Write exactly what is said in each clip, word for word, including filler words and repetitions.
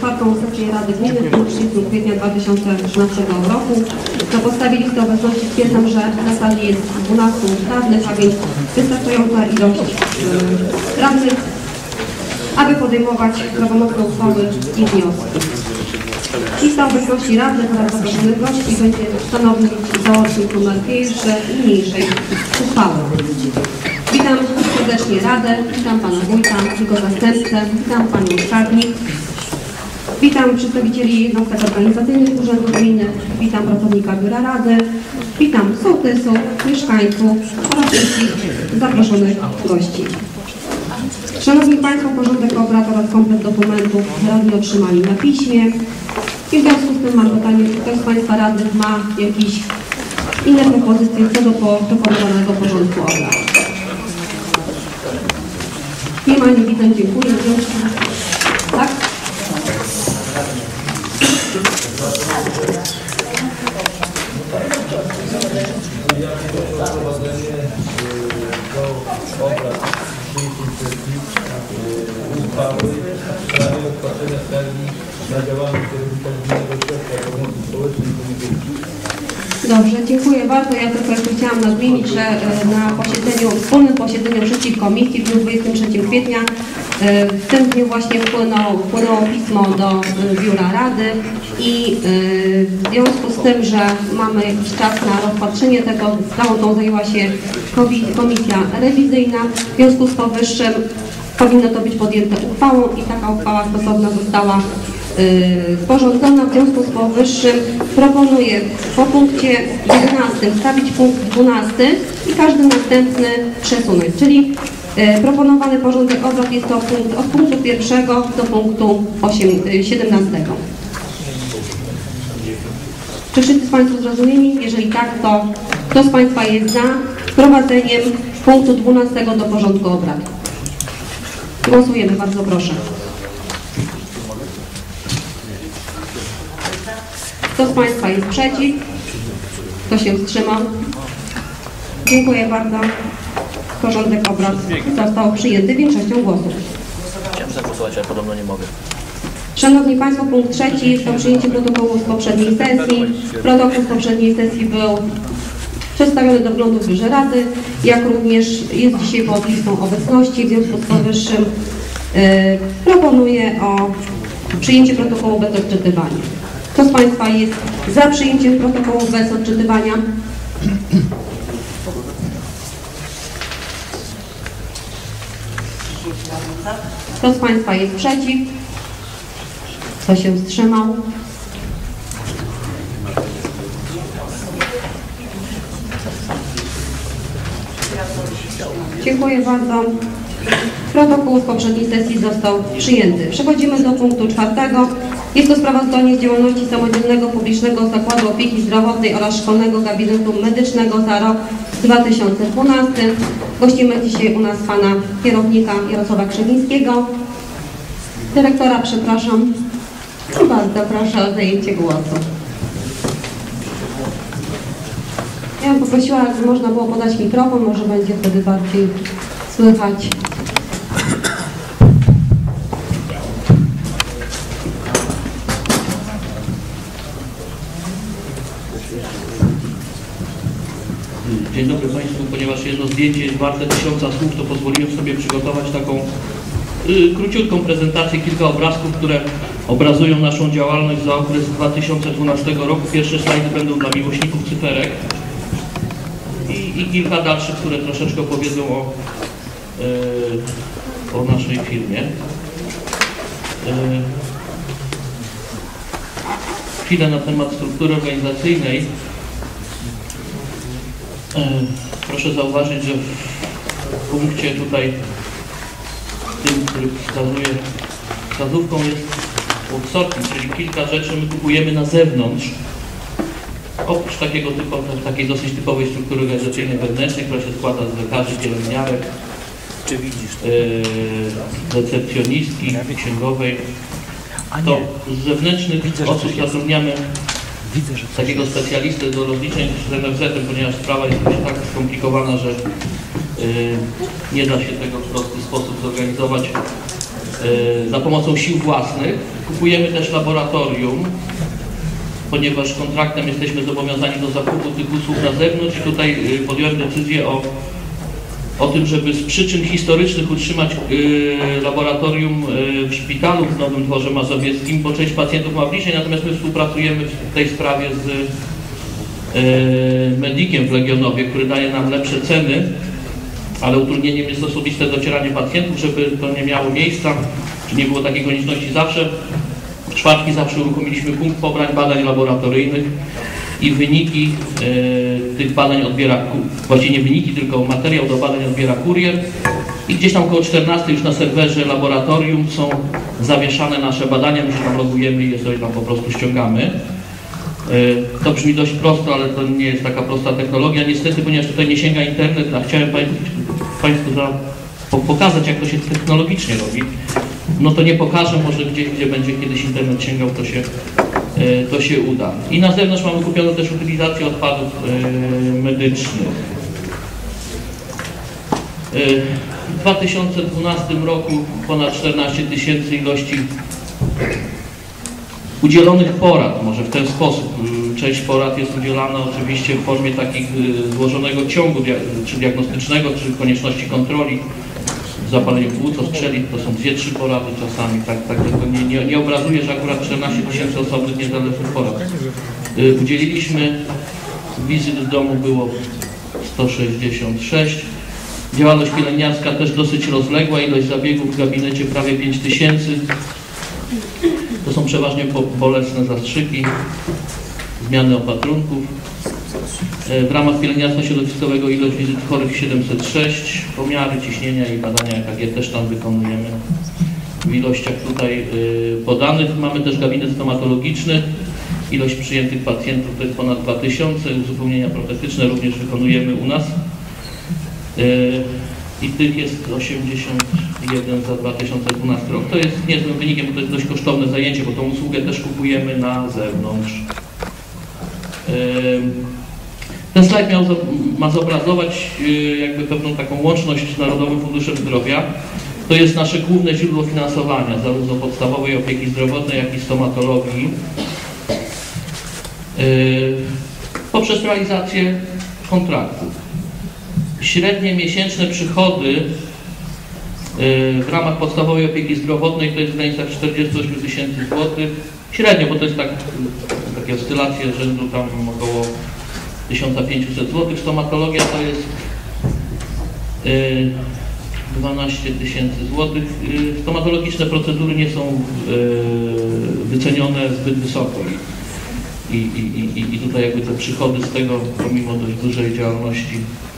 czwartą sesję Rady Gminy w dniu trzydziestego kwietnia dwa tysiące trzynastego roku. Na podstawie listy obecności stwierdzam, że na sali jest dwunastu radnych, a więc wystarczająca ilość yy, radnych, aby podejmować prawomocne uchwały i wnioski. Lista obecności radnych oraz zaproszonych gości będzie stanowić załącznik numer pierwszy niniejszej uchwały. Witam serdecznie Radę, witam Pana Wójta, jego zastępcę, witam Panią Skarbnik, witam przedstawicieli jednostek organizacyjnych Urzędu Gminy, witam pracownika Biura Rady, witam sołtysów, mieszkańców oraz wszystkich zaproszonych gości. Szanowni Państwo, porządek obrad oraz komplet dokumentów radni otrzymali na piśmie. I w związku z tym mam pytanie, czy ktoś z Państwa radnych ma jakieś inne propozycje co do proponowanego porządku obrad? Nie ma, nie widzę, dziękuję. Tak? Uchwały w sprawie odpłacenia skargi na działalność kierownika Gminnego Ośrodka Pomocy Społecznej i Komunikacji. Dobrze, dziękuję bardzo. Ja tylko jeszcze chciałam nadmienić, że na posiedzeniu, wspólnym posiedzeniu wszystkich komisji w dniu dwudziestego trzeciego kwietnia w tym dniu właśnie wpłynęło, wpłynęło pismo do Biura Rady i w związku z tym, że mamy jakiś czas na rozpatrzenie tego, sprawą tą zajęła się komisja rewizyjna. W związku z powyższym powinno to być podjęte uchwałą i taka uchwała stosowna została Yy, sporządzona. W związku z powyższym proponuję po punkcie jedenastym wstawić punkt dwunasty i każdy następny przesunąć, czyli yy, proponowany porządek obrad jest to punkt od punktu pierwszego do punktu siedemnastego. Czy wszyscy z Państwa zrozumieli? Jeżeli tak, to kto z Państwa jest za wprowadzeniem punktu dwunastego do porządku obrad? Głosujemy, bardzo proszę. Kto z Państwa jest przeciw? Kto się wstrzymał? Dziękuję bardzo. Porządek obrad został przyjęty większością głosów. Chciałem zagłosować, ale podobno nie mogę. Szanowni Państwo, punkt trzeci jest to przyjęcie protokołu z poprzedniej sesji. Protokół z poprzedniej sesji był przedstawiony do wglądu w Biurze Rady, jak również jest dzisiaj pod listą obecności. W związku z powyższym yy, proponuję o przyjęcie protokołu bez odczytywania. Kto z Państwa jest za przyjęciem protokołu bez odczytywania? Kto z Państwa jest przeciw? Kto się wstrzymał? Dziękuję bardzo. Protokół z poprzedniej sesji został przyjęty. Przechodzimy do punktu czwartego. Jest to sprawozdanie z działalności samodzielnego publicznego Zakładu Opieki Zdrowotnej oraz Szkolnego Gabinetu Medycznego za rok dwa tysiące dwunasty. Gościmy dzisiaj u nas pana kierownika Jarosława Krzewińskiego. Dyrektora, przepraszam. Bardzo proszę o zajęcie głosu. Ja bym poprosiła, jakby można było podać mikrofon, może będzie wtedy bardziej słychać. Dzień dobry Państwu, ponieważ jedno zdjęcie jest warte tysiąca słów, to pozwoliłem sobie przygotować taką y, króciutką prezentację, kilka obrazków, które obrazują naszą działalność za okres dwa tysiące dwunastego roku. Pierwsze slajdy będą dla miłośników cyferek i, i kilka dalszych, które troszeczkę opowiedzą o, y, o naszej firmie. Y, chwilę na temat struktury organizacyjnej. Proszę zauważyć, że w punkcie tutaj, tym, który wskazuje, wskazówką jest outsourcing, czyli kilka rzeczy my kupujemy na zewnątrz. Oprócz takiego typu, takiej dosyć typowej struktury organizacyjnej wewnętrznej, która się składa z lekarzy, pielęgniarek, czy widzisz, yy, recepcjonistki, księgowej, to z zewnętrznych osób zatrudniamy Widzę, że takiego specjalistę do rozliczeń z N F Z-em, ponieważ sprawa jest już tak skomplikowana, że yy, nie da się tego w prosty sposób zorganizować za pomocą sił własnych. Kupujemy też laboratorium, ponieważ kontraktem jesteśmy zobowiązani do zakupu tych usług na zewnątrz. I tutaj podjąłem decyzję o, o tym, żeby z przyczyn historycznych utrzymać laboratorium w szpitalu w Nowym Dworze Mazowieckim, bo część pacjentów ma bliżej, natomiast my współpracujemy w tej sprawie z Medikiem w Legionowie, który daje nam lepsze ceny, ale utrudnieniem jest osobiste docieranie pacjentów, żeby to nie miało miejsca, czy nie było takiej konieczności zawsze. W czwartki zawsze uruchomiliśmy punkt pobrań badań laboratoryjnych i wyniki e, tych badań odbiera, właściwie nie wyniki, tylko materiał do badań odbiera kurier. I gdzieś tam około czternastej już na serwerze laboratorium są zawieszane nasze badania, my się tam logujemy i je sobie tam po prostu ściągamy. To brzmi dość prosto, ale to nie jest taka prosta technologia. Niestety, ponieważ tutaj nie sięga internet, a chciałem Państwu za, po, pokazać, jak to się technologicznie robi, no to nie pokażę, może gdzieś, gdzie będzie kiedyś internet sięgał, to się, to się uda. I na zewnątrz mamy kupioną też utylizację odpadów medycznych. W dwa tysiące dwunastym roku ponad czternaście tysięcy ilości udzielonych porad, może w ten sposób. Część porad jest udzielana oczywiście w formie takich złożonego ciągu czy diagnostycznego, czy konieczności kontroli. Zapalenie płuc, ostrzelit, to są dwie, trzy porady czasami, tak, tak to nie, nie, nie obrazuje, że akurat czternaście tysięcy osobnych niezależnych porad. Udzieliliśmy, wizyt w domu było sto sześćdziesiąt sześć. Działalność pielęgniarska też dosyć rozległa, ilość zabiegów w gabinecie prawie pięć tysięcy. To są przeważnie bolesne zastrzyki, zmiany opatrunków. W ramach pielęgniarstwa środowiskowego ilość wizyt chorych siedemset sześć, pomiary ciśnienia i badania E K G też tam wykonujemy w ilościach tutaj podanych. Mamy też gabinet stomatologiczny, ilość przyjętych pacjentów to jest ponad dwa tysiące, uzupełnienia protetyczne również wykonujemy u nas. I tych jest osiemdziesiąt jeden za dwa tysiące dwunasty rok. To jest niezłym wynikiem, bo to jest dość kosztowne zajęcie, bo tą usługę też kupujemy na zewnątrz. Ten slajd miał, ma zobrazować jakby pewną taką łączność z Narodowym Funduszem Zdrowia. To jest nasze główne źródło finansowania, zarówno podstawowej opieki zdrowotnej, jak i stomatologii. Poprzez realizację kontraktów. Średnie miesięczne przychody w ramach podstawowej opieki zdrowotnej to jest w granicach czterdzieści osiem tysięcy złotych. Średnio, bo to jest tak, takie oscylacje rzędu tam około tysiąc pięćset złotych. Stomatologia to jest dwanaście tysięcy złotych. Stomatologiczne procedury nie są wycenione zbyt wysoko. I, i, i, i tutaj jakby te przychody z tego, pomimo dość dużej działalności,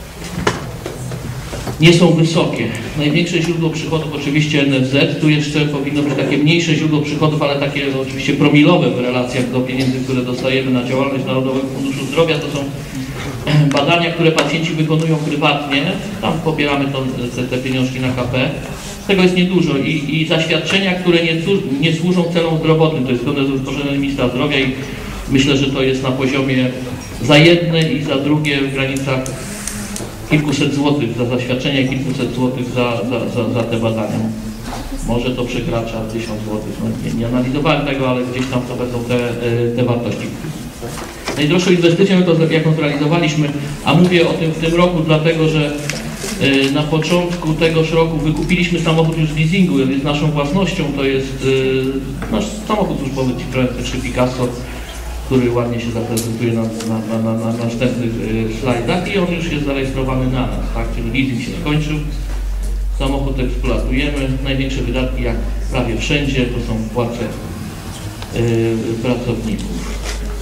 nie są wysokie. Największe źródło przychodów oczywiście N F Z, tu jeszcze powinno być takie mniejsze źródło przychodów, ale takie no, oczywiście promilowe w relacjach do pieniędzy, które dostajemy na działalność Narodowego Funduszu Zdrowia. To są badania, które pacjenci wykonują prywatnie, tam pobieramy to, te, te pieniążki na K P. Tego jest niedużo i, i zaświadczenia, które nie, nie służą celom zdrowotnym, to jest zgodne z rozporządzeniem ministra zdrowia i myślę, że to jest na poziomie za jedne i za drugie w granicach kilkuset złotych za zaświadczenia i kilkuset złotych za, za, za, za te badania. Może to przekracza tysiąc złotych. No, nie, nie analizowałem tego, ale gdzieś tam to będą te, te wartości. Najdroższą inwestycją, jaką zrealizowaliśmy, a mówię o tym w tym roku, dlatego że na początku tegoż roku wykupiliśmy samochód już z leasingu, jest naszą własnością, to jest nasz samochód służbowy Citroen C trzy Picasso, który ładnie się zaprezentuje na, na, na, na, na następnych slajdach i on już jest zarejestrowany na nas, tak? Czyli leasing się skończył, samochód eksploatujemy, największe wydatki jak prawie wszędzie to są płace yy, pracowników.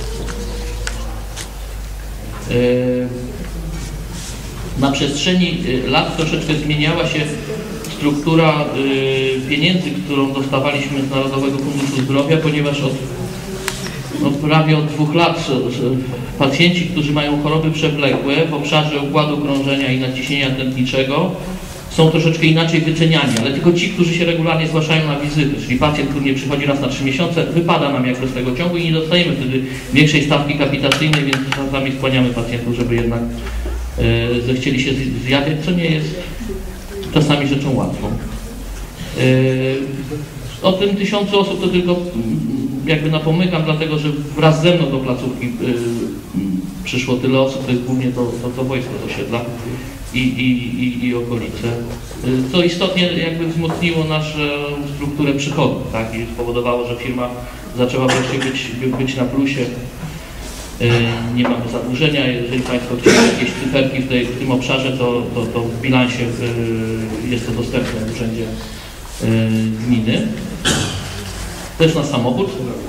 Yy, na przestrzeni lat troszeczkę zmieniała się struktura yy, pieniędzy, którą dostawaliśmy z Narodowego Funduszu Zdrowia, ponieważ od No, prawie od dwóch lat pacjenci, którzy mają choroby przewlekłe w obszarze układu krążenia i nadciśnienia tętniczego są troszeczkę inaczej wyceniani, ale tylko ci, którzy się regularnie zgłaszają na wizyty, czyli pacjent, który nie przychodzi raz na trzy miesiące, wypada nam jakby z tego ciągu i nie dostajemy wtedy większej stawki kapitacyjnej, więc czasami skłaniamy pacjentów, żeby jednak e, zechcieli się zjawiać, co nie jest czasami rzeczą łatwą. O tym tysiącu osób to tylko jakby napomykam, dlatego że wraz ze mną do placówki przyszło tyle osób, to jest głównie to, to, to wojsko z osiedla i, i, i, i okolice, co istotnie jakby wzmocniło naszą strukturę przychodów, tak? I spowodowało, że firma zaczęła wreszcie być, być na plusie. Nie mamy zadłużenia. Jeżeli Państwo chcieli jakieś cyferki w, tej, w tym obszarze, to, to, to w bilansie jest to dostępne w urzędzie gminy. To jest nasz samochód.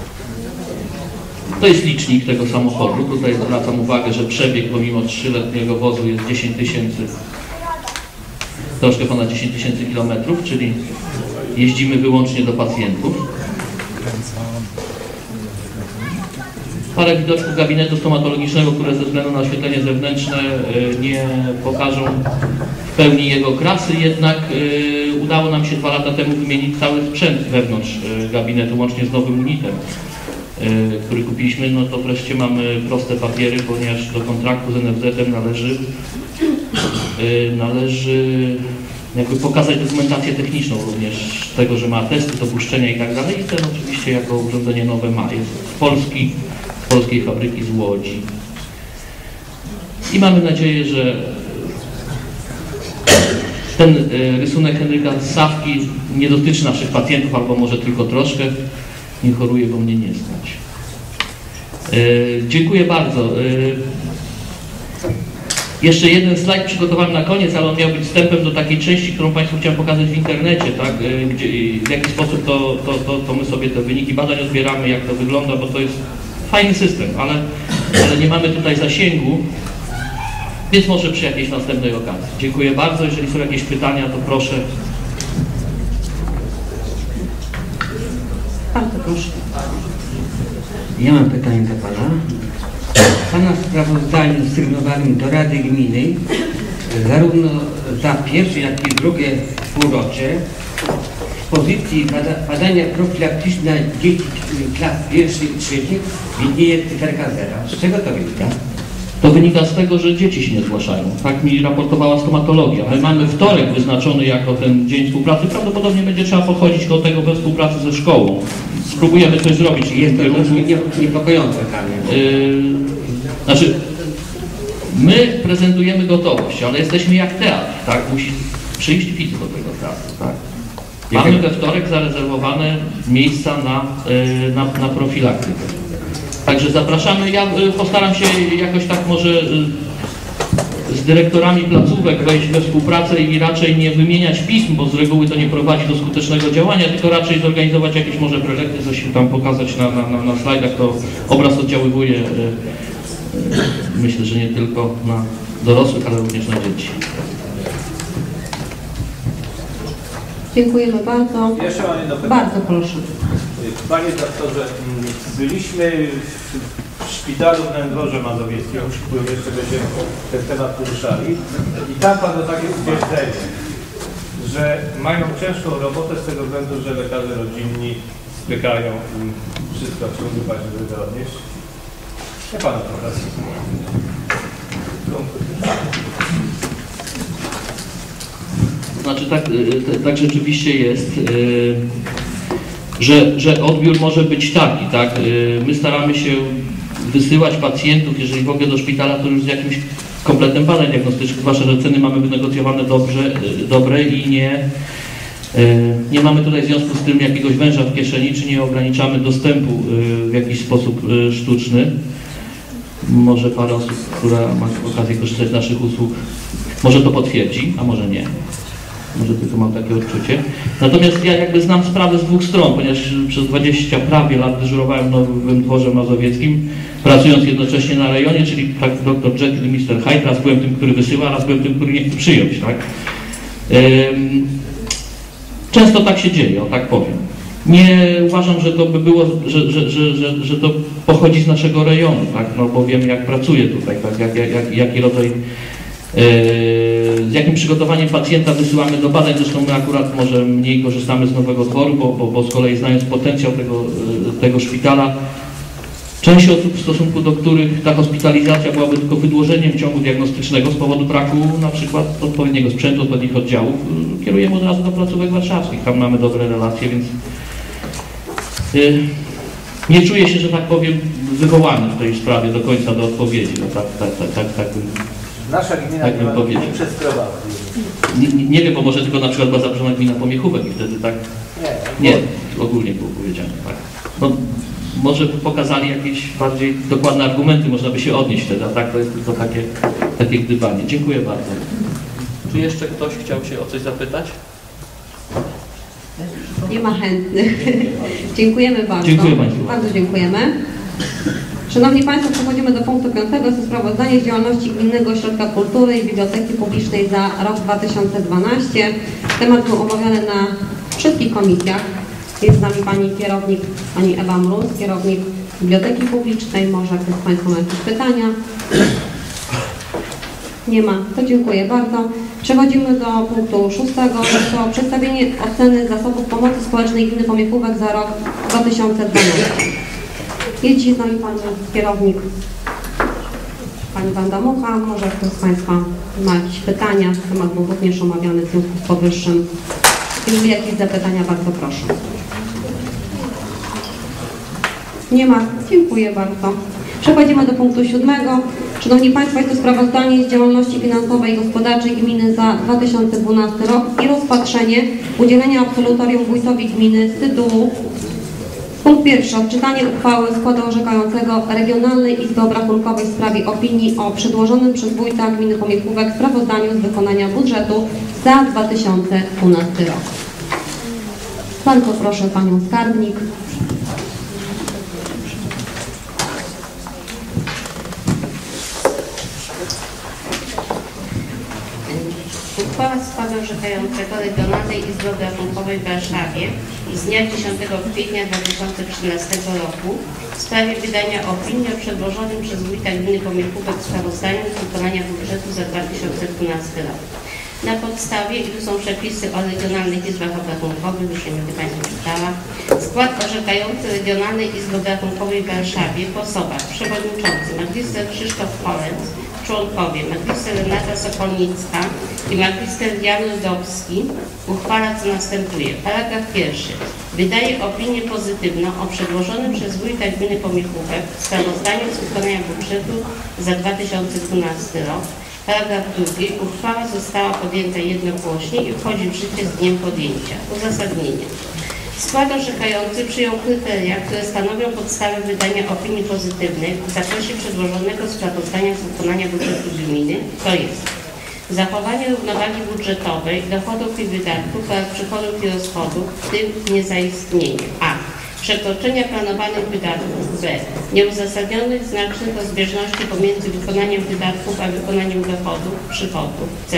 To jest licznik tego samochodu. Tutaj zwracam uwagę, że przebieg pomimo trzyletniego wozu jest dziesięć tysięcy, troszkę ponad dziesięć tysięcy kilometrów, czyli jeździmy wyłącznie do pacjentów. Parę widoczków gabinetu stomatologicznego, które ze względu na oświetlenie zewnętrzne nie pokażą w pełni jego krasy, jednak udało nam się dwa lata temu wymienić cały sprzęt wewnątrz gabinetu, łącznie z nowym unitem, który kupiliśmy. No to wreszcie mamy proste papiery, ponieważ do kontraktu z N F Z-em należy, należy jakby pokazać dokumentację techniczną również tego, że ma testy, dopuszczenia i tak dalej. I ten oczywiście jako urządzenie nowe ma. Jest z Polski, z polskiej fabryki z Łodzi. I mamy nadzieję, że ten rysunek Henryka Sawki nie dotyczy naszych pacjentów, albo może tylko troszkę. Nie choruję, bo mnie nie znać. Dziękuję bardzo. Jeszcze jeden slajd przygotowałem na koniec, ale on miał być wstępem do takiej części, którą Państwu chciałem pokazać w internecie, tak? Gdzie, w jaki sposób to, to, to, to my sobie te wyniki badań odbieramy, jak to wygląda, bo to jest fajny system, ale, ale nie mamy tutaj zasięgu, więc może przy jakiejś następnej okazji. Dziękuję bardzo. Jeżeli są jakieś pytania, to proszę. Bardzo proszę. Ja mam pytanie do Pana. W Pana sprawozdaniu sygnowanym do Rady Gminy zarówno za pierwsze, jak i drugie półrocze w pozycji bada, badania profilaktyczne dzieci klas pierwszych i trzecich widnieje cyferka zera. Z czego to wynika? To wynika z tego, że dzieci się nie zgłaszają. Tak mi raportowała stomatologia. My mamy wtorek wyznaczony jako ten dzień współpracy. Prawdopodobnie będzie trzeba podchodzić do tego we współpracy ze szkołą. Spróbujemy coś zrobić. Jest to nie, niepokojące dla mnie. Yy, znaczy, my prezentujemy gotowość, ale jesteśmy jak teatr, tak? Musi przyjść widz do tego teatru, tak? Mamy we wtorek zarezerwowane miejsca na, yy, na, na profilaktykę. Także zapraszamy. Ja postaram się jakoś tak może z dyrektorami placówek wejść we współpracę i raczej nie wymieniać pism, bo z reguły to nie prowadzi do skutecznego działania, tylko raczej zorganizować jakieś może prelekcje, coś tam pokazać na, na, na, na slajdach. To obraz oddziaływuje, myślę, że nie tylko na dorosłych, ale również na dzieci. Dziękujemy bardzo. Jeszcze mam jedno pytanie. Bardzo proszę. Panie doktorze, byliśmy w szpitalu w Nędworze Mazowieckim, w którym jeszcze będziemy ten temat poruszali, i tam padło takie stwierdzenie, że mają ciężką robotę z tego względu, że lekarze rodzinni spykają im wszystko, co używać, żeby to odnieść. Nie Pana proszę. Znaczy tak, tak rzeczywiście jest, że, że odbiór może być taki, tak? My staramy się wysyłać pacjentów, jeżeli w ogóle do szpitala, to już z jakimś kompletem badań diagnostycznych, zwłaszcza, że ceny mamy wynegocjowane dobrze, dobre i nie, nie mamy tutaj w związku z tym jakiegoś węża w kieszeni, czy nie ograniczamy dostępu w jakiś sposób sztuczny. Może parę osób, która ma okazję korzystać z naszych usług, może to potwierdzi, a może nie. Może tylko mam takie odczucie. Natomiast ja jakby znam sprawę z dwóch stron, ponieważ przez dwadzieścia prawie lat dyżurowałem w Nowym Dworze Mazowieckim, pracując jednocześnie na rejonie, czyli tak doktor Jekyll i mister Hyde. Raz byłem tym, który wysyła, raz byłem tym, który nie chce przyjąć, tak? Często tak się dzieje, o tak powiem. Nie uważam, że to by było, że, że, że, że, że to pochodzi z naszego rejonu, tak? No bo wiem, jak pracuję tutaj, tak? jak, jak, jak, jaki rodzaj, z jakim przygotowaniem pacjenta wysyłamy do badań. Zresztą my akurat może mniej korzystamy z Nowego Dworu, bo, bo, bo z kolei znając potencjał tego, tego szpitala, Część osób, w stosunku do których ta hospitalizacja byłaby tylko wydłużeniem ciągu diagnostycznego z powodu braku na przykład odpowiedniego sprzętu, odpowiednich oddziałów, kierujemy od razu do placówek warszawskich. Tam mamy dobre relacje, więc yy, nie czuję się, że tak powiem, wywołany w tej sprawie do końca do odpowiedzi. No tak, tak, tak, tak, tak bym, Nasza gmina tak bym nie, powiedział. nie przeskrobała. Nie, nie, nie wiem, bo może tylko na przykład była zaproszona gmina Pomiechówek i wtedy tak... Nie, Nie, ogólnie było powiedziane, tak. No, może by pokazali jakieś bardziej dokładne argumenty, można by się odnieść wtedy, a tak to jest tylko takie, takie gdybanie. Dziękuję bardzo. Czy jeszcze ktoś chciał się o coś zapytać? Nie ma chętnych. Dziękujemy bardzo. Dziękuję Państwu. Bardzo dziękujemy. Szanowni Państwo, przechodzimy do punktu piątego. To sprawozdanie z działalności Gminnego Ośrodka Kultury i Biblioteki Publicznej za rok dwa tysiące dwunasty. Temat był omawiany na wszystkich komisjach. Jest z nami Pani kierownik, Pani Ewa Mróz, kierownik Biblioteki Publicznej. Może ktoś z Państwa ma jakieś pytania? Nie ma. To dziękuję bardzo. Przechodzimy do punktu szóstego. To przedstawienie oceny zasobów pomocy społecznej Gminy Pomiechówek za rok dwa tysiące dwunasty. Jest dzisiaj z nami Pani kierownik, Pani Wanda Mucha. Może ktoś z Państwa ma jakieś pytania? Temat był również omawiany w związku z powyższym. Jeżeli jakieś zapytania, bardzo proszę. Nie ma. Dziękuję bardzo. Przechodzimy do punktu siódmego. Szanowni Państwo, jest to sprawozdanie z działalności finansowej i gospodarczej gminy za dwa tysiące dwunasty rok i rozpatrzenie udzielenia absolutorium wójtowi gminy z tytułu. Punkt pierwszy. Odczytanie uchwały składu orzekającego Regionalnej Izby Obrachunkowej w sprawie opinii o przedłożonym przez wójta gminy Pomiechówek sprawozdaniu z wykonania budżetu za dwa tysiące dwunasty rok. Bardzo proszę Panią Skarbnik. Uchwała składu orzekającego Regionalnej Izby Obrachunkowej w Warszawie z dnia dziesiątego kwietnia dwa tysiące trzynastego roku w sprawie wydania opinii o przedłożonym przez wójta gminy Pomiechówek sprawozdaniu z wykonania budżetu za dwa tysiące dwunasty rok. Na podstawie, i tu są przepisy o regionalnych izbach obrachunkowych, już nie będę Państwu czytała, skład orzekający Regionalnej Izby Obrachunkowej w Warszawie w osobach przewodniczący magister Krzysztof Holec, członkowie magister Renata Sokolnicka i magister Jan Rudowski uchwala co następuje. Paragraf pierwszy. Wydaje opinię pozytywną o przedłożonym przez wójta gminy Pomiechówek sprawozdaniu z wykonania budżetu za dwa tysiące dwunasty rok. Paragraf drugi. Uchwała została podjęta jednogłośnie i wchodzi w życie z dniem podjęcia. Uzasadnienie. Skład orzekający przyjął kryteria, które stanowią podstawę wydania opinii pozytywnej w zakresie przedłożonego sprawozdania z wykonania budżetu gminy, to jest zachowanie równowagi budżetowej, dochodów i wydatków oraz przychodów i rozchodów, w tym niezaistnienie a. przekroczenia planowanych wydatków, b. nieuzasadnionych znacznych rozbieżności pomiędzy wykonaniem wydatków a wykonaniem dochodów, przychodów, c.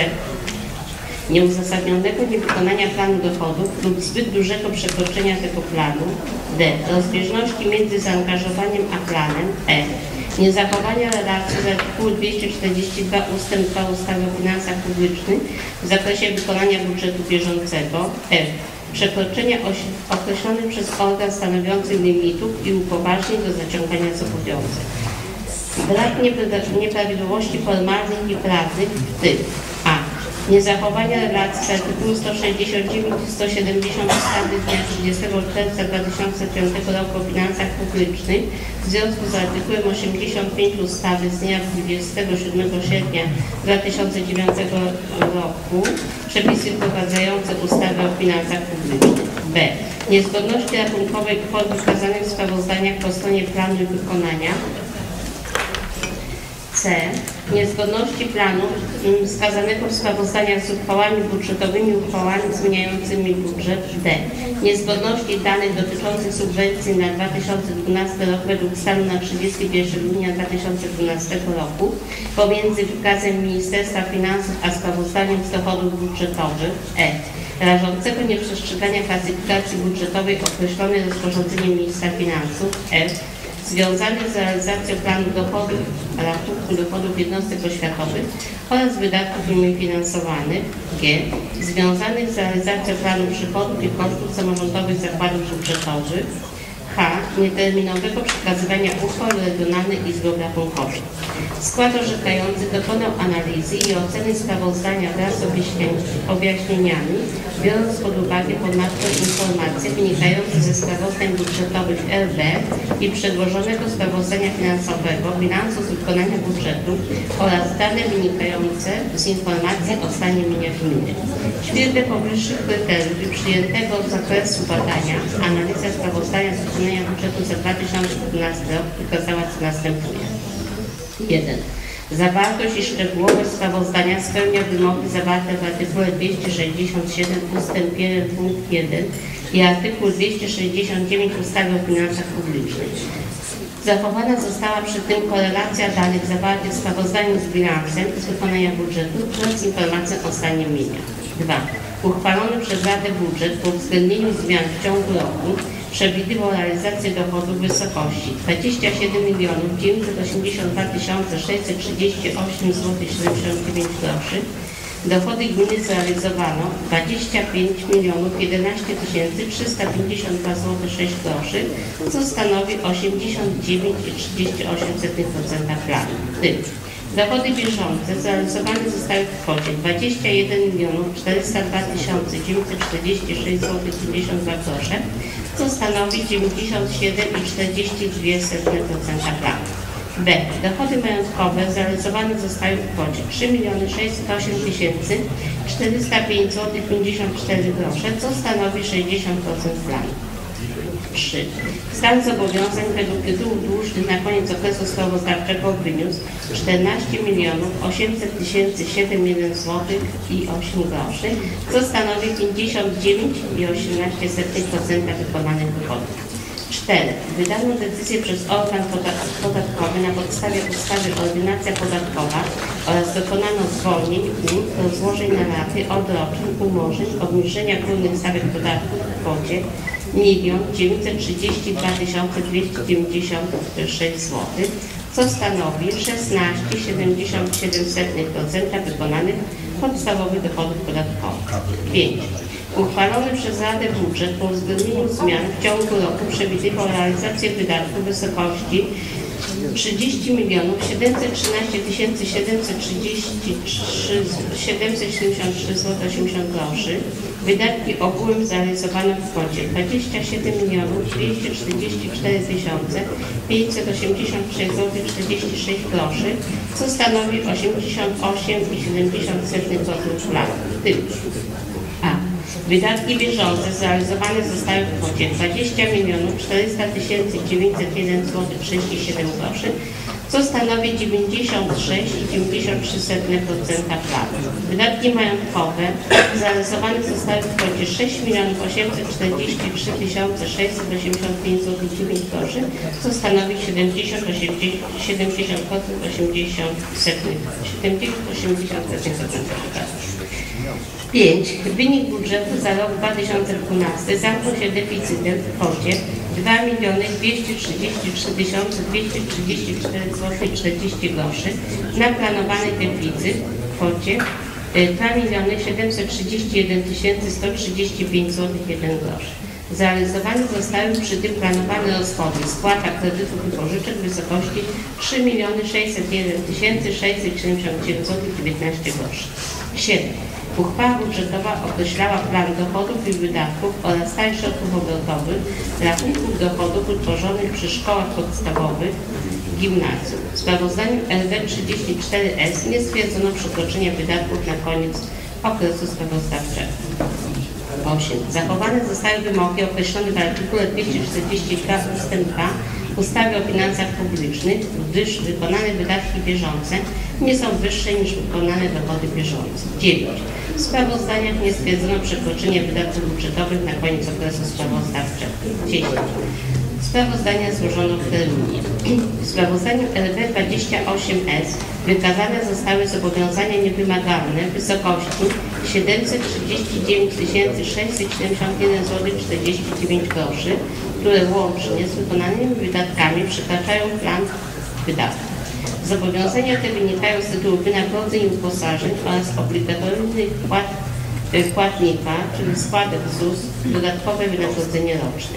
nieuzasadnionego niewykonania planu dochodów lub zbyt dużego przekroczenia tego planu, d. rozbieżności między zaangażowaniem a planem, e. niezachowania relacji z artykułu dwieście czterdzieści dwa ustęp dwa ustawy o finansach publicznych w zakresie wykonania budżetu bieżącego, f. przekroczenia określonych przez organ stanowiący limitów i upoważnień do zaciągania zobowiązań. Brak nieprawidłowości formalnych i prawnych, w tym a. niezachowania relacji z artykułu sto sześćdziesiąt dziewięć i sto siedemdziesiąt ustawy z dnia trzydziestego czerwca dwa tysiące piątego roku o finansach publicznych w związku z artykułem osiemdziesiąt pięć ustawy z dnia dwudziestego siódmego sierpnia dwa tysiące dziewiątego roku przepisy wprowadzające ustawę o finansach publicznych. b. niezgodności rachunkowej kwot wykazanych w sprawozdaniach po stronie planu i wykonania. C. niezgodności planu wskazanego w sprawozdaniach z uchwałami budżetowymi i uchwałami zmieniającymi budżet. D. niezgodności danych dotyczących subwencji na dwa tysiące dwunasty rok według stanu na trzydziestego pierwszego grudnia dwa tysiące dwunastego roku pomiędzy wykazem Ministerstwa Finansów a sprawozdaniem z dochodów budżetowych. E. rażącego nieprzestrzegania klasyfikacji budżetowej określonej rozporządzeniem Ministra Finansów. F. związanych z realizacją planu dochodów, rachunku dochodów jednostek oświatowych oraz wydatków nimi finansowanych. G. związanych z realizacją planu przychodów i kosztów samorządowych zakładów budżetowych. H. H. Nieterminowego przekazywania uchwał Regionalnej Izby Obrachunkowej. Skład orzekający dokonał analizy i oceny sprawozdania wraz z objaśnieniami, biorąc pod uwagę ponadto informacje wynikające ze sprawozdań budżetowych R B i przedłożonego sprawozdania finansowego, bilansu z wykonania budżetu oraz dane wynikające z informacji o stanie mienia gminy. W świetle powyższych kryteriów i przyjętego zakresu badania analiza sprawozdania z wykonania budżetu za dwa tysiące dwunasty rok wykazała, co następuje. jeden. Zawartość i szczegółowość sprawozdania spełnia wymogi zawarte w artykule dwieście sześćdziesiąt siedem ustęp jeden punkt jeden i artykuł dwieście sześćdziesiąt dziewięć ustawy o finansach publicznych. Zachowana została przy tym korelacja danych zawartych w sprawozdaniu z bilansem z wykonania budżetu wraz z informacją o stanie mienia. dwa. Uchwalony przez Radę budżet po uwzględnieniu zmian w ciągu roku przewidywał realizację dochodów w wysokości dwadzieścia siedem milionów dziewięćset osiemdziesiąt dwa tysiące sześćset trzydzieści osiem złotych siedemdziesiąt dziewięć groszy. Dochody gminy zrealizowano dwadzieścia pięć milionów jedenaście tysięcy trzysta pięćdziesiąt dwa złotych sześć groszy, co stanowi osiemdziesiąt dziewięć przecinek trzydzieści osiem procent planu. W tym dochody bieżące zrealizowane zostały w kwocie dwadzieścia jeden milionów czterysta dwa tysiące dziewięćset czterdzieści sześć złotych pięćdziesiąt dwa grosze, co stanowi dziewięćdziesiąt siedem przecinek czterdzieści dwa procent planu. B. Dochody majątkowe zrealizowane zostały w kwocie trzy miliony sześćset osiem tysięcy czterysta pięć złotych pięćdziesiąt cztery grosze, co stanowi sześćdziesiąt procent planu. trzy. Stan zobowiązań według tytułów dłużnych na koniec okresu sprawozdawczego wyniósł czternaście milionów osiemset tysięcy siedemdziesiąt jeden złotych i osiem groszy, co stanowi pięćdziesiąt dziewięć przecinek osiemnaście procent wykonanych dochodów. cztery. Wydano decyzję przez organ podatkowy na podstawie ustawy Ordynacja podatkowa oraz dokonano zwolnień gmin do złożeń na raty odroczeń, umorzeń, obniżenia górnych stawek podatku w kwocie milion dziewięćset trzydzieści dwa tysiące dwieście dziewięćdziesiąt sześć złotych, co stanowi szesnaście przecinek siedemdziesiąt siedem procent wykonanych podstawowych dochodów podatkowych. pięć. Uchwalony przez Radę budżet po uwzględnieniu zmian w ciągu roku przewidywał realizację wydatków w wysokości trzydzieści milionów siedemset trzynaście tysięcy siedemset siedemdziesiąt trzy złotych osiemdziesiąt groszy. Wydatki ogółem zrealizowano w kwocie dwadzieścia siedem milionów dwieście czterdzieści cztery tysiące pięćset osiemdziesiąt sześć złotych czterdzieści sześć groszy, co stanowi osiemdziesiąt osiem przecinek siedemdziesiąt procent planu. W tym A. Wydatki bieżące zrealizowane zostały w kwocie dwadzieścia milionów czterysta tysięcy dziewięćset jeden złotych trzydzieści siedem groszy, co stanowi dziewięćdziesiąt sześć przecinek dziewięćdziesiąt trzy procent planu. Wydatki majątkowe zrealizowane zostały w kwocie sześć milionów osiemset czterdzieści trzy tysiące sześćset osiemdziesiąt pięć złotych dziewięć groszy, co stanowi siedemdziesiąt osiem procent procent pięć. Wynik budżetu za rok dwa tysiące dwunasty zamknął się deficytem w kwocie dwa miliony dwieście trzydzieści trzy tysiące dwieście trzydzieści cztery złotych czterdzieści groszy na planowany deficyt w kwocie dwa miliony siedemset trzydzieści jeden tysięcy sto trzydzieści pięć złotych jeden grosz. Zrealizowane zostały przy tym planowane rozchody spłata kredytów i pożyczek w wysokości trzy miliony sześćset jeden tysięcy sześćset siedemdziesiąt dziewięć złotych dziewiętnaście groszy. siedem. Uchwała budżetowa określała plan dochodów i wydatków oraz stan środków obrotowych rachunków dochodów utworzonych przy szkołach podstawowych i gimnazjum. W sprawozdaniu L D trzydzieści cztery S nie stwierdzono przekroczenia wydatków na koniec okresu sprawozdawczego. osiem. Zachowane zostały wymogi określone w artykule dwieście czterdzieści dwa ustęp dwa ustawy o finansach publicznych, gdyż wykonane wydatki bieżące nie są wyższe niż wykonane dochody bieżące. dziewięć. W sprawozdaniach nie stwierdzono przekroczenia wydatków budżetowych na koniec okresu sprawozdawczego. dziesięć. Sprawozdania złożono w terminie. W sprawozdaniu L B dwadzieścia osiem S wykazane zostały zobowiązania niewymagalne w wysokości siedemset trzydzieści dziewięć tysięcy sześćset siedemdziesiąt jeden złotych czterdzieści dziewięć groszy, które łącznie z wykonanymi wydatkami przekraczają plan wydatków. Zobowiązania te wynikają z tytułu wynagrodzeń i uposażeń oraz obligatoryjnych płat, płatnika, czyli składek Z U S, dodatkowe wynagrodzenie roczne. W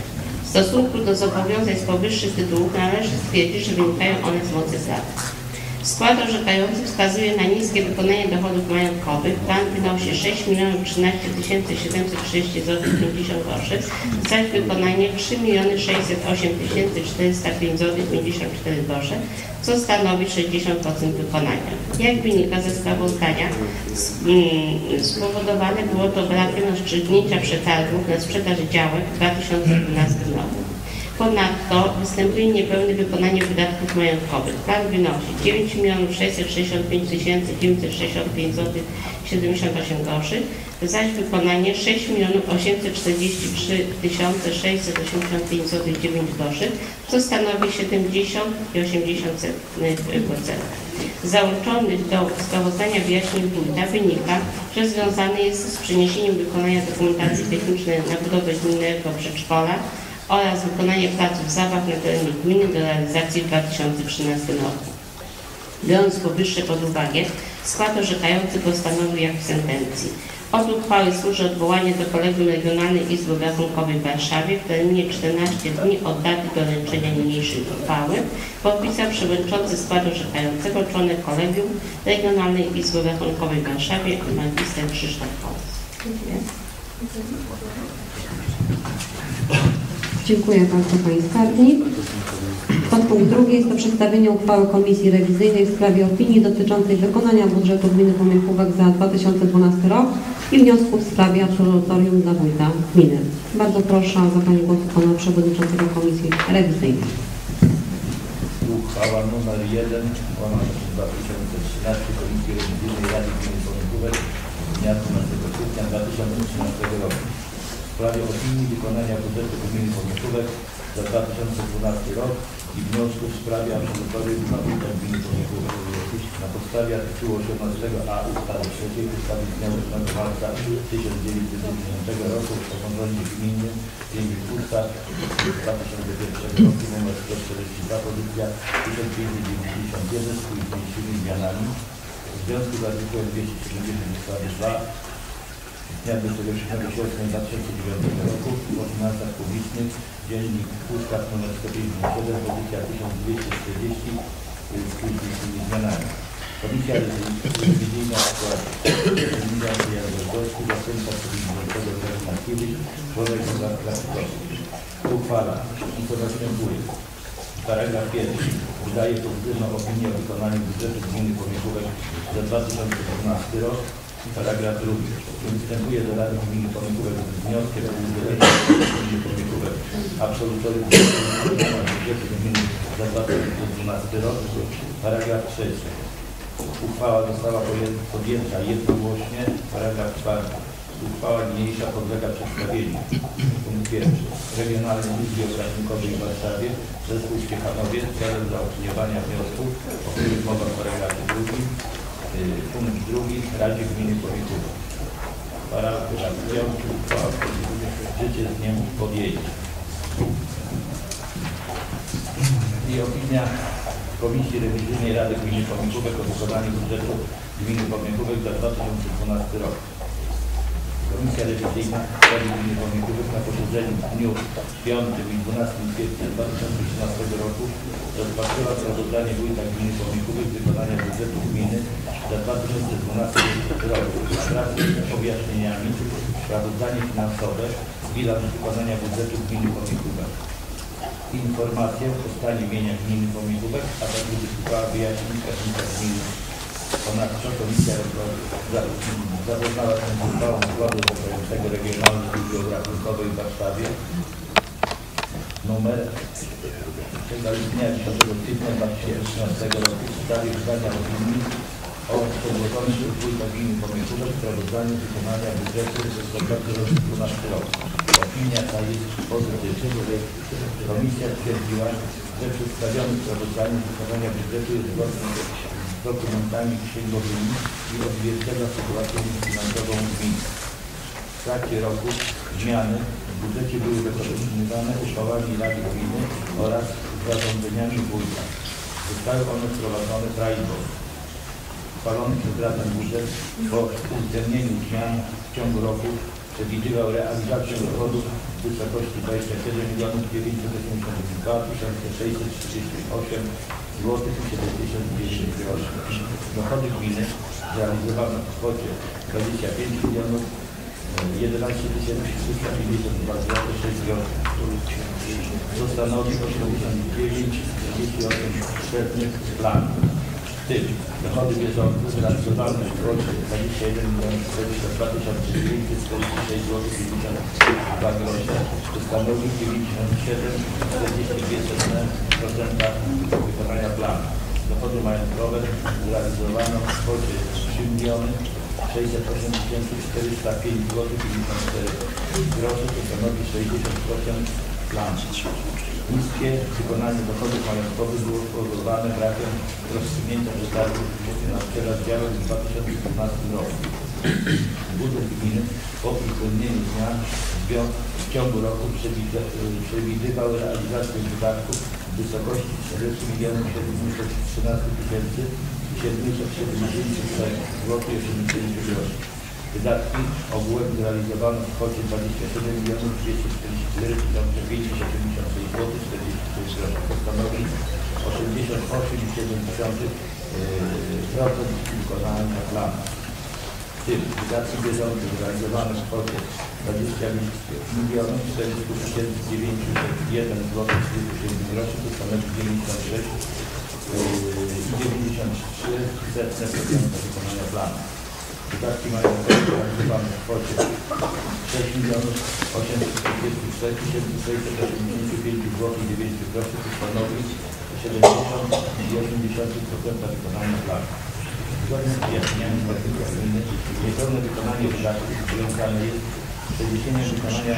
W stosunku do zobowiązań z powyższych tytułów należy stwierdzić, że wynikają one z mocy prawa. Skład orzekający wskazuje na niskie wykonanie dochodów majątkowych. Plan wynosi sześć milionów trzynaście tysięcy siedemset trzydzieści złotych pięćdziesiąt groszy, zaś wykonanie trzy miliony sześćset osiem tysięcy czterysta pięć złotych pięćdziesiąt cztery grosze, co stanowi sześćdziesiąt procent wykonania. Jak wynika ze sprawozdania, spowodowane było to brakiem rozstrzygnięcia przetargów na sprzedaż działek w dwa tysiące dwunastym roku. Ponadto występuje niepełne wykonanie wydatków majątkowych. Plan wynosi dziewięć milionów sześćset sześćdziesiąt pięć tysięcy dziewięćset sześćdziesiąt pięć złotych siedemdziesiąt osiem groszy, zaś wykonanie sześć milionów osiemset czterdzieści trzy tysiące sześćset osiemdziesiąt pięć złotych dziewięć groszy, co stanowi siedemdziesiąt i osiemdziesiąt procent. Z załączonych do sprawozdania wyjaśnień wójta wynika, że związany jest z przeniesieniem wykonania dokumentacji technicznej na budowę gminnego przedszkola oraz wykonanie prac w zabaw na terenie gminy do realizacji w dwa tysiące trzynastym roku. Biorąc powyższe pod uwagę, skład orzekający postanowił jak w sentencji. Od uchwały służy odwołanie do Kolegium Regionalnej Izby Rachunkowej w Warszawie w terminie czternaście dni od daty doręczenia niniejszej uchwały. Podpisał przewodniczący składu orzekającego, członek Kolegium Regionalnej Izby Rachunkowej w Warszawie, magister Krzysztof Kołos. Dziękuję. Dziękuję bardzo Pani Skarbnik. Podpunkt drugi jest to przedstawienie uchwały Komisji Rewizyjnej w sprawie opinii dotyczącej wykonania budżetu gminy Pomiechówek za dwa tysiące dwunasty rok i wniosku w sprawie absolutorium dla wójta gminy. Bardzo proszę o zabranie głosu Pana Przewodniczącego Komisji Rewizyjnej. Uchwała nr jeden dwa tysiące trzynaście Komisji Rewizyjnej Rady Gminy Pomiechówek z dnia dwunastego kwietnia dwa tysiące trzynastego roku. W sprawie opinii wykonania budżetu gminy Pomiechówek za dwa tysiące dwunasty rok i wniosku w sprawie absolutorium dla wójta gminy Pomiechówek. Na podstawie artykułu osiemnastego a ustawy trzeciej ustawy z dnia ósmego marca tysiąc dziewięćset dziewięćdziesiątego roku o samorządzie gminnym zmienić ustaw dwa tysiące pierwszego roku nr sto czterdzieści dwa pozycja tysiąc pięćset dziewięćdziesiąt jeden z późniejszymi zmianami. W związku z artykułem dwieście siedemdziesiąt ustawy dwa dnia dwudziestego siódmego sierpnia dwa tysiące dziewiątego roku o finansach publicznych, dziennik ustaw nr sto pięćdziesiąt siedem, pozycja tysiąc dwieście czterdzieści z późniejszymi zmianami. Komisja Rewizyjna w składzie Emilia Jarosławski, zastępca przewodniczącego Grzegorz Markiewicz, członek Krasykowski. Uchwala i następuje. Paragraf pierwszy. Wydaje pozytywną opinię o wykonaniu budżetu gminy Pomiechówek za dwa tysiące dwunasty rok. Paragraf drugi. Występuje do Rady Gminy Pomiechówek z wnioskiem o udzielenie gminy Pomiechówek absolutorium wykonania budżetu gminy za dwa tysiące dwunasty rok. Paragraf trzeci. Uchwała została podjęta jednogłośnie. Paragraf czwarty. Uchwała niniejsza podlega przedstawieniu. Punkt pierwszy. Regionalnej Izbie Rachunkowej w Warszawie, Zespół Ciechanowiec, celem zaopiniowania wniosków, o których mowa w paragrafie drugim. Punkt drugi. Radzie Gminy Pomiechówek. Paragraf piąty. Uchwała życie z dniem podjęcia. I opinia Komisji Rewizyjnej Rady Gminy Pomiechówek o wykonaniu budżetu gminy Pomiechówek za dwa tysiące dwunasty rok. Komisja Rewizyjna Rady Gminy Pomiechówek na posiedzeniu w dniu piątym i dwunastego kwietnia dwa tysiące trzynastego roku rozpatrzyła sprawozdanie wójta gminy Pomiechówek z wykonania budżetu gminy za dwa tysiące dwunasty rok wraz z objaśnieniami, sprawozdanie finansowe, bilans wykonania budżetu gminy Pomiechówek. Informacje o stanie mienia gminy Pomiechówek, a także wysłuchała wyjaśnień pracownika gminy. Ponadto komisja zapoznała się z uchwałą składu orzekającego Regionalnej Izby Rachunkowej w Warszawie numer z dnia dziesiątego kwietnia dwa tysiące trzynastego roku w sprawie wydania opinii o przedłożonym przez wójta gminy Pomiechówek sprawozdaniu wykonania budżetu za dwa tysiące dwunasty rok. Opinia ta jest pozytywna. Komisja stwierdziła, że przedstawione sprawozdanie wykonania budżetu jest zgodne z dokumentami księgowymi i odzwierciedla sytuację finansową gminy. W trakcie roku zmiany w budżecie były wykorzystywane uchwałami Rady Gminy oraz zarządzeniami wójta. Zostały one wprowadzone trajno. Uchwalony przez Radę budżet po uwzględnieniu zmian w ciągu roku przewidywał realizację dochodów w wysokości dwadzieścia siedem milionów dziewięćset osiemdziesiąt dwa tysiące sześćset trzydzieści osiem złotych i siedemdziesiąt dziewięć groszy. Dochody gminy zrealizowano w kwocie dwadzieścia pięć milionów jedenaście tysięcy trzysta pięćdziesiąt dwa złotych sześć groszy. Co stanowi osiemdziesiąt dziewięć przecinek trzydzieści osiem procent planu. W tym dochody bieżące zrealizowane w kwocie dwadzieścia jeden milionów czterdzieści dwa tysiące dziewięćset czterdzieści sześć złotych pięćdziesiąt dwa grosze, to stanowi dziewięćdziesiąt siedem przecinek czterdzieści dwa procent wykonania planu. Dochody majątkowe zrealizowano w kwocie trzy miliony sześćset osiem tysięcy czterysta pięć złotych pięćdziesiąt cztery grosze, to stanowi sześćdziesiąt procent planu. Niskie wykonanie dochodów majątkowych było spowodowane brakiem rozstrzygnięcia przetargu na sprzedaż działek w dwa tysiące piętnastym roku. Budżet gminy po uwzględnieniu zmian w ciągu roku przewidywał realizację wydatków w wysokości czterdzieści milionów siedemset trzynaście tysięcy siedemset siedemdziesiąt cztery złotych osiemdziesiąt groszy. Wydatki ogółem zrealizowano w kwocie dwadzieścia siedem milionów dwieście czterdzieści cztery tysiące pięćset osiemdziesiąt sześć złotych czterdzieści sześć groszy. To stanowi osiemdziesiąt osiem przecinek siedem procent wykonania planu. W tym wydatki bieżące zrealizowane w kwocie dwadzieścia milionów czterysta tysięcy dziewięćset jeden złotych trzydzieści siedem groszy, to stanowi dziewięćdziesiąt sześć przecinek dziewięćdziesiąt trzy procent wykonania planu. Wydatki majątkowe zrealizowane w kwocie sześć milionów osiemset czterdzieści cztery tysiące sześćset osiemdziesiąt pięć złotych dziewięćdziesiąt groszy, to stanowi siedemdziesiąt przecinek osiem procent wykonania planu. Zgodnie z wyjaśnieniami praktyki gminy, niepełne wykonanie wydatków związane jest z przeniesieniem wykonania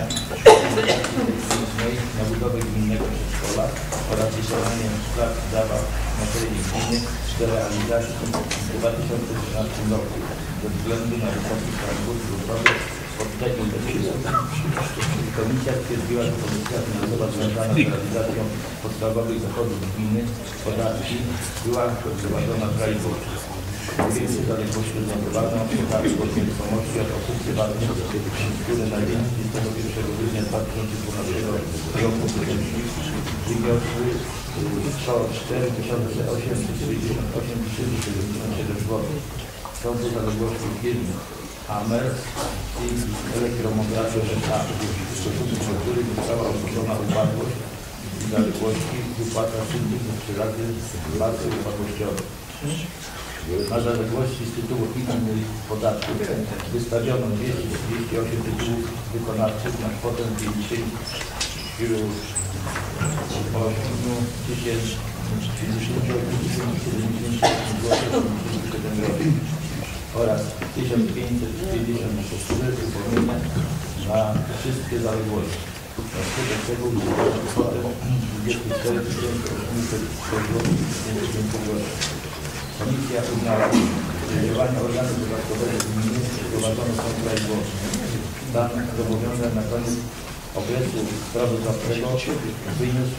na budowę gminnego przedszkola oraz wykonanie spraw zabaw na terenie gminy do realizacji w dwa tysiące trzynastym roku ze względu na wysoki transport grupowy pod tego inwestycji. Komisja stwierdziła, że komisja finansowa związana z realizacją podstawowych dochodów gminy, podatki była prowadzona prawidłowo. Więcej zaległości odnotowane o przetargu od nieruchomości od osób prywatnych, które najwięcej dwudziestego pierwszego grudnia dwa tysiące dwunastego roku wyniosły sto cztery tysiące osiemset sześćdziesiąt osiem tysięcy siedemdziesiąt siedem złotych. Są to zaległości firm Amer i Elektromografia S A, w stosunku do których została ogłoszona upadłość i zaległości wypłata czynnych trzy razy płacy upadłościowej. Na zaległości z tytułu innych podatków wystawiono dwieście trzydzieści osiem tytułów wykonawczych na kwotę pięćdziesiąt osiem tysięcy oraz tysiąc pięćset pięćdziesiąt trzy upomnienia na wszystkie zaległości. Na skutek tego uzyskano kwotę dwadzieścia cztery tysiące osiemset pięćdziesiąt groszy. Komisja uznała, że działania organu podatkowego gminy prowadzone są prawidłowo. Stan zobowiązań na koniec okresu sprawozdawczego wyniósł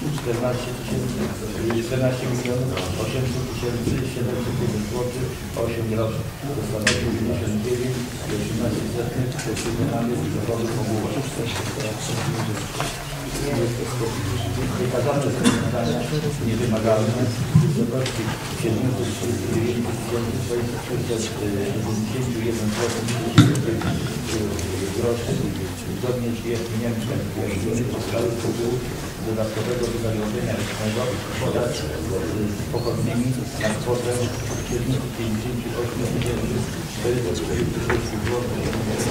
czternaście milionów osiemset tysięcy siedemset jeden złotych osiem groszy. To stanowi dziewięćdziesiąt dziewięć przecinek osiemnaście procent wykonanych dochodów ogółu. Wykazane zobowiązania niewymagalne w wysokości siedemset trzydzieści dziewięć tysięcy sześćset siedemdziesiąt jeden złotych groszy zgodnie z wyjaśnieniami zostały z tytułu dodatkowego wynagrodzenia rocznego wraz z pochodnymi na kwotę siedemset pięćdziesiąt osiem tysięcy czterysta trzydzieści sześć złotych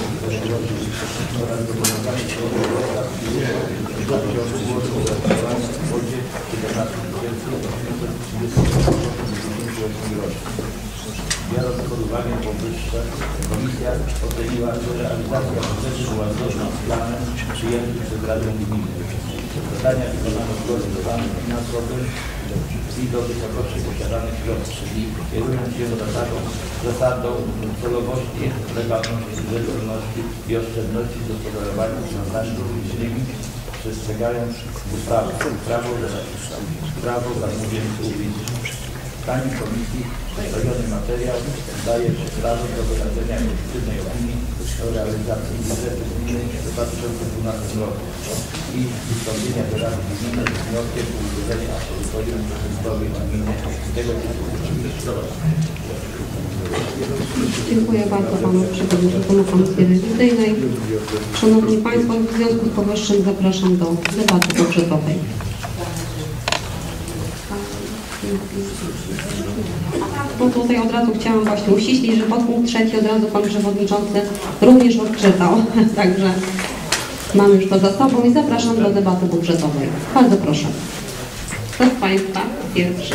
oraz zobowiązanie do dwa tysiące złotych zastosowania w kwocie siedemnaście tysięcy osiemset trzydzieści osiem groszy. Biorąc pod uwagę powyższe, komisja oceniła, że realizacja procesu była zgodna z planem przyjętym przez Radę Gminy. Zadania wykonano zgodnie z planem finansowym i do wysokości posiadanych środków, kierując się zasadą, zasadą celowości, legalności, rzetelności i oszczędności w gospodarowaniu finansami publicznymi, przestrzegając ustawy, prawo, prawo zamówień publicznych. Pani Komisji przedstawiony materiał daje przykładu do wyrażenia pozytywnej opinii o realizacji budżetu gminy w dwa tysiące dwunastym roku i wystąpienia do Rady Gminy z wnioskiem o udzielenie absolutorium budżetowej gminy tego typu. Dziękuję bardzo Panu Przewodniczącemu Komisji Rewizyjnej. Szanowni Państwo, w związku z powyższym zapraszam do debaty budżetowej. No tutaj od razu chciałam właśnie uściślić, że podpunkt trzeci od razu Pan Przewodniczący również odczytał. Także mamy już to za sobą i zapraszam do debaty budżetowej. Bardzo proszę. Kto z Państwa pierwszy?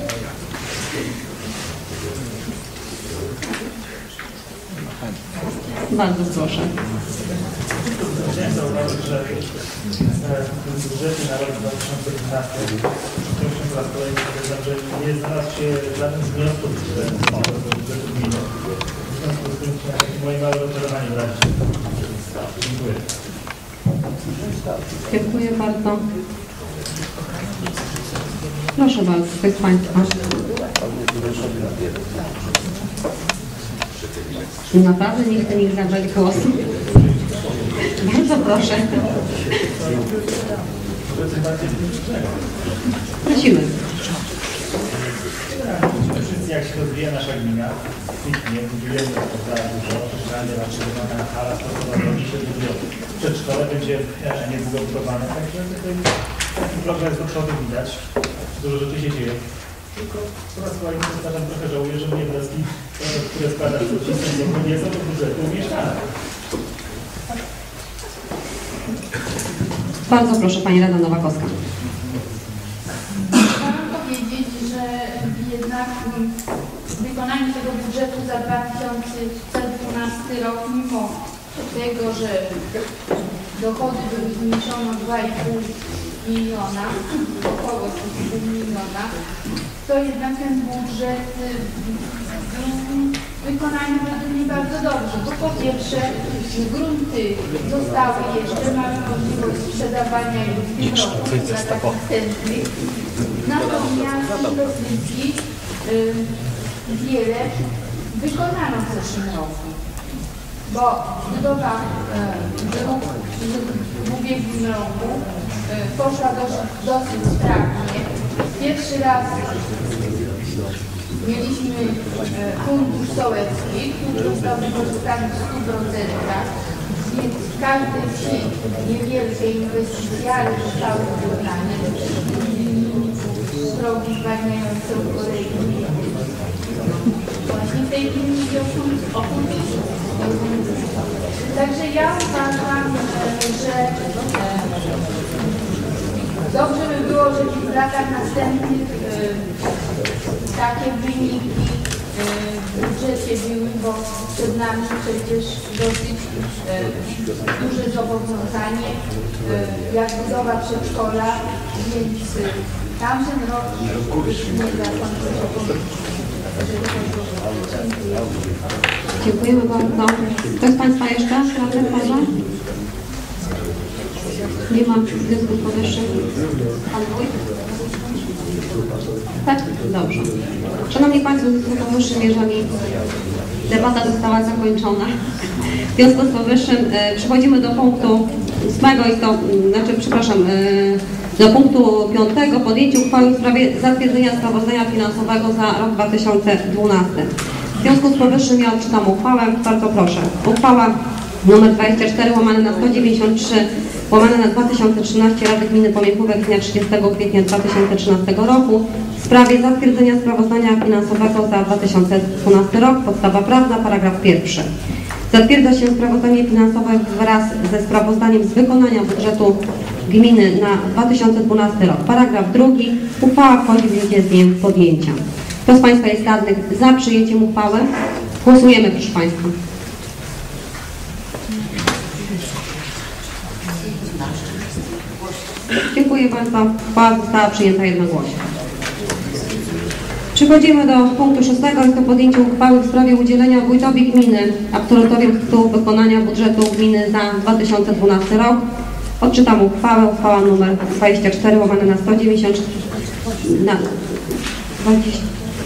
Bardzo proszę. Chciałem zauważyć, że w budżecie na rok dwa tysiące piętnasty chciałbym po raz kolejny powiedzieć, że nie znalazł się żaden z wniosków do budżetu gminy. W związku z tym moje małe rozczarowanie wyraźnie. Dziękuję. Dziękuję bardzo. Proszę bardzo, kto z Państwa? Naprawdę nie chcę nikt zabrać głosu. Bardzo proszę. Prosimy. Wszyscy jak się rozwija nasza gmina, kwitnie, budujemy za dużo, wszędzie nasze wygląda hala sportowa, się budują. Przedszkole będzie niedługo budowane, także tutaj taki progres do przodu widać. Dużo rzeczy się dzieje. Tylko po raz kolejny powtarzam, trochę żałuję, że mnie wnioski, które składa bo nie są do budżetu umieszczane. Bardzo proszę, Pani Rada Nowakowska. Chciałam powiedzieć, że jednak wykonanie tego budżetu za dwa tysiące dwunasty rok, mimo tego, że dochody były zmniejszone o dwa i pół miliona, około dwa i pół miliona, to jednak ten budżet był wykonany według mnie bardzo dobrze, bo po pierwsze grunty zostały jeszcze, mamy możliwość sprzedawania ich w tym roku w latach następnych, natomiast inwestycji y, wiele wykonano w zeszłym roku, bo budowa y, dróg w ubiegłym roku y, poszła dość, dosyć sprawnie. Pierwszy raz mieliśmy fundusz sołecki, który został wykorzystany w stu procentach, więc w każdej wsi niewielkie inwestycje, ale zostały wykonane. Drogi zwalniające od kolejki. Właśnie w tej chwili mówię o funduszu. Także ja uważam, że dobrze by było, żeby w latach następnych takie wyniki w budżecie były, bo przed nami przecież dosyć duże zobowiązanie, jak budowa przedszkola, więc tamten rok nie zakończył. Dziękujemy bardzo. Ktoś z Państwa jeszcze? Radny Parza? Nie mam w związku z powyższym. Pan Wójt? Tak? Dobrze. Szanowni Państwo, w związku z powyższym, jeżeli debata została zakończona, w związku z powyższym e, przechodzimy do punktu ósmego i to, znaczy, przepraszam, e, do punktu piątego, podjęcie uchwały w sprawie zatwierdzenia sprawozdania finansowego za rok dwa tysiące dwunasty. W związku z powyższym ja odczytam uchwałę. Bardzo proszę. Uchwała nr dwadzieścia cztery łamane na sto dziewięćdziesiąt trzy łamane na dwa tysiące trzynaście Rady Gminy Poniekówek z dnia trzydziestego kwietnia dwa tysiące trzynastego roku w sprawie zatwierdzenia sprawozdania finansowego za dwa tysiące dwunasty rok. Podstawa prawna, paragraf pierwszy. Zatwierdza się sprawozdanie finansowe wraz ze sprawozdaniem z wykonania budżetu gminy na dwa tysiące dwunasty rok. Paragraf drugi. Uchwała wchodzi w życie z dniem podjęcia. Kto z Państwa jest radnych za przyjęciem uchwały? Głosujemy, proszę Państwa. Dziękuję bardzo. Uchwała została przyjęta jednogłośnie. Przechodzimy do punktu szóstego. Jest to podjęcie uchwały w sprawie udzielenia wójtowi gminy absolutorium z tytułu wykonania budżetu gminy za dwa tysiące dwunasty rok. Odczytam uchwałę. Uchwała nr dwadzieścia cztery łamane na sto dziewięćdziesiąt na dwadzieścia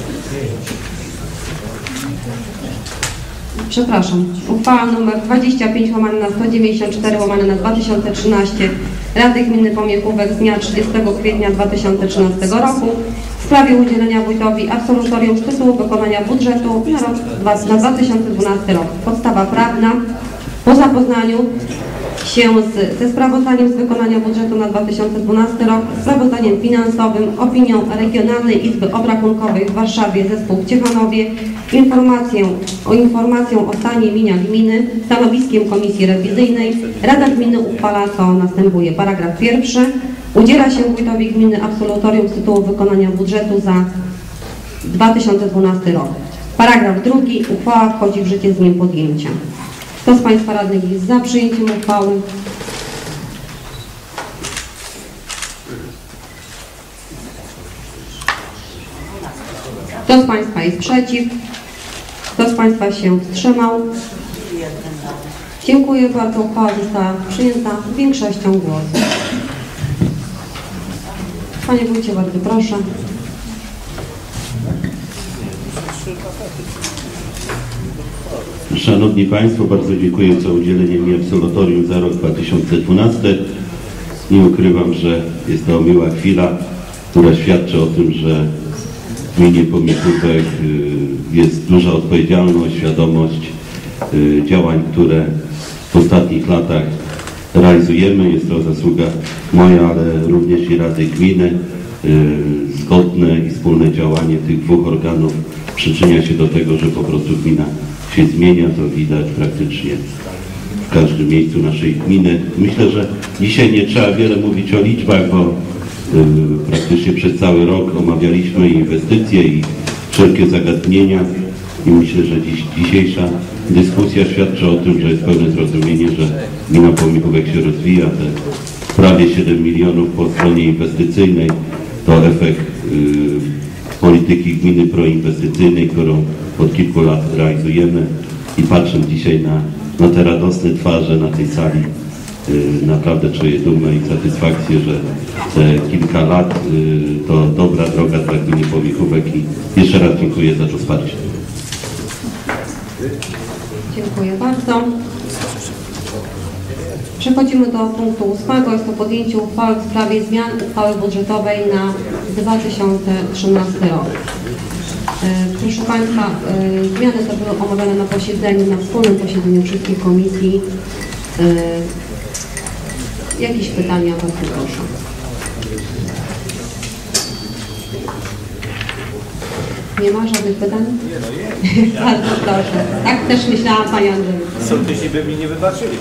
przepraszam, uchwała nr dwadzieścia pięć łamane na sto dziewięćdziesiąt cztery łamane na dwa tysiące trzynaście Rady Gminy Pomiechówek z dnia trzydziestego kwietnia dwa tysiące trzynastego roku w sprawie udzielenia wójtowi absolutorium z tytułu wykonania budżetu na rok na dwa tysiące dwunasty rok. Podstawa prawna. Po zapoznaniu się z, ze sprawozdaniem z wykonania budżetu na dwa tysiące dwunasty rok, sprawozdaniem finansowym, opinią Regionalnej Izby Obrachunkowej w Warszawie, zespół w Ciechanowie, informacją o informacją o stanie mienia gminy, stanowiskiem Komisji Rewizyjnej, Rada Gminy uchwala, co następuje. Paragraf pierwszy. Udziela się wójtowi gminy absolutorium z tytułu wykonania budżetu za dwa tysiące dwunasty rok. Paragraf drugi. Uchwała wchodzi w życie z dniem podjęcia. Kto z Państwa radnych jest za przyjęciem uchwały? Kto z Państwa jest przeciw? Kto z Państwa się wstrzymał? Dziękuję bardzo. Uchwała została przyjęta większością głosów. Panie wójcie, bardzo proszę. Szanowni Państwo, bardzo dziękuję za udzielenie mi absolutorium za rok dwa tysiące dwunasty. Nie ukrywam, że jest to miła chwila, która świadczy o tym, że w gminie Pomiechówek jest duża odpowiedzialność, świadomość działań, które w ostatnich latach realizujemy. Jest to zasługa moja, ale również i Rady Gminy. Zgodne i wspólne działanie tych dwóch organów przyczynia się do tego, że po prostu gmina się zmienia. To widać praktycznie w każdym miejscu naszej gminy. Myślę, że dzisiaj nie trzeba wiele mówić o liczbach, bo y, praktycznie przez cały rok omawialiśmy inwestycje i wszelkie zagadnienia i myślę, że dziś, dzisiejsza dyskusja świadczy o tym, że jest pełne zrozumienie, że gmina Pomiechówek się rozwija. Te prawie siedem milionów po stronie inwestycyjnej to efekt y, polityki gminy proinwestycyjnej, którą od kilku lat realizujemy i patrzę dzisiaj na, na te radosne twarze na tej sali. Yy, naprawdę czuję dumę i satysfakcję, że te kilka lat yy, to dobra droga dla gminy Pomiechówek i jeszcze raz dziękuję za to wsparcie. Dziękuję bardzo. Przechodzimy do punktu ósmego. Jest to podjęcie uchwały w sprawie zmian uchwały budżetowej na dwa tysiące trzynasty rok. Proszę Państwa, zmiany te były omawiane na posiedzeniu, na wspólnym posiedzeniu wszystkich komisji. Jakieś pytania? Bardzo proszę. Nie ma żadnych pytań? Bardzo proszę. Tak też myślałam, Pani Andrzeju. Sołtysi by mi nie wybaczyli.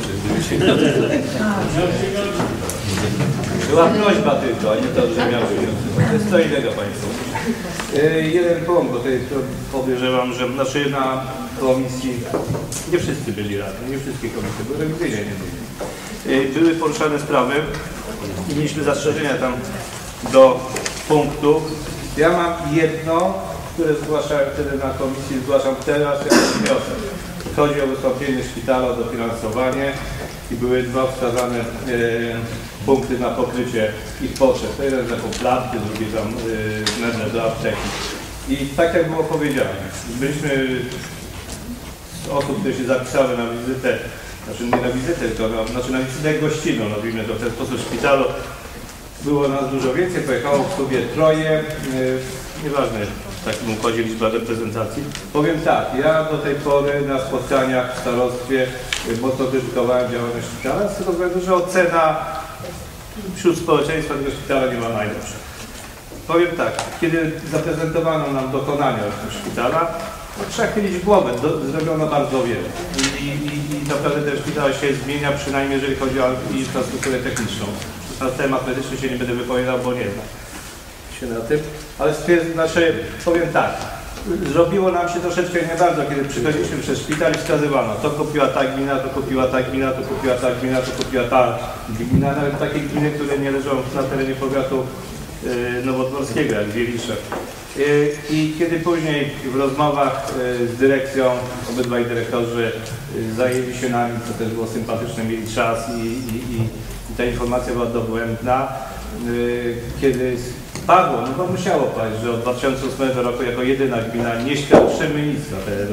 Była prośba tylko, a nie to, że miały. To jest co innego Państwo. Jeden punkt, bo tutaj podejrzewam, że znaczy na komisji, nie wszyscy byli radni, nie wszystkie komisje, były rewizyjne, nie byli. Były poruszane sprawy i mieliśmy zastrzeżenia tam do punktów. Ja mam jedno, które zgłaszałem wtedy na komisji, zgłaszam teraz jako wniosek. Chodzi o wystąpienie szpitala, o dofinansowanie i były dwa wskazane e, punkty na pokrycie ich potrzeb. To jeden za poplatki, drugi tam e, meble do apteki. I tak jak było powiedziane, byliśmy z osób, które się zapisały na wizytę, znaczy nie na wizytę, tylko na, znaczy na wizytę gościnną, robimy to w ten sposób w szpitalu. Było nas dużo więcej, pojechało w sobie troje, yy, nieważne w takim układzie liczba reprezentacji. Powiem tak, ja do tej pory na spotkaniach w starostwie mocno krytykowałem działalność szpitala, z tego względu, że ocena wśród społeczeństwa tego szpitala nie ma najlepsza. Powiem tak, kiedy zaprezentowano nam dokonania szpitala, no, trzeba chylić w głowę, do, zrobiono bardzo wiele. I, i, i naprawdę ten szpital się zmienia, przynajmniej jeżeli chodzi o infrastrukturę techniczną. Na temat medyczny się nie będę wypowiadał, bo nie znam się na tym, ale znaczy, powiem tak, zrobiło nam się troszeczkę nie bardzo, kiedy przychodziliśmy przez szpital i wskazywano, to kupiła ta gmina, to kupiła ta gmina, to kupiła ta gmina, to kupiła ta gmina, nawet takie gminy, które nie leżą na terenie powiatu yy, nowodworskiego, jak Wielisze. Yy, I kiedy później w rozmowach yy, z dyrekcją, obydwaj dyrektorzy yy, zajęli się nami, co też było sympatyczne, mieli czas i, i, i ta informacja była dogłębna, yy, kiedy padło, no bo musiało paść, że od dwa tysiące ósmego roku jako jedyna gmina nie świadczymy nic na terenie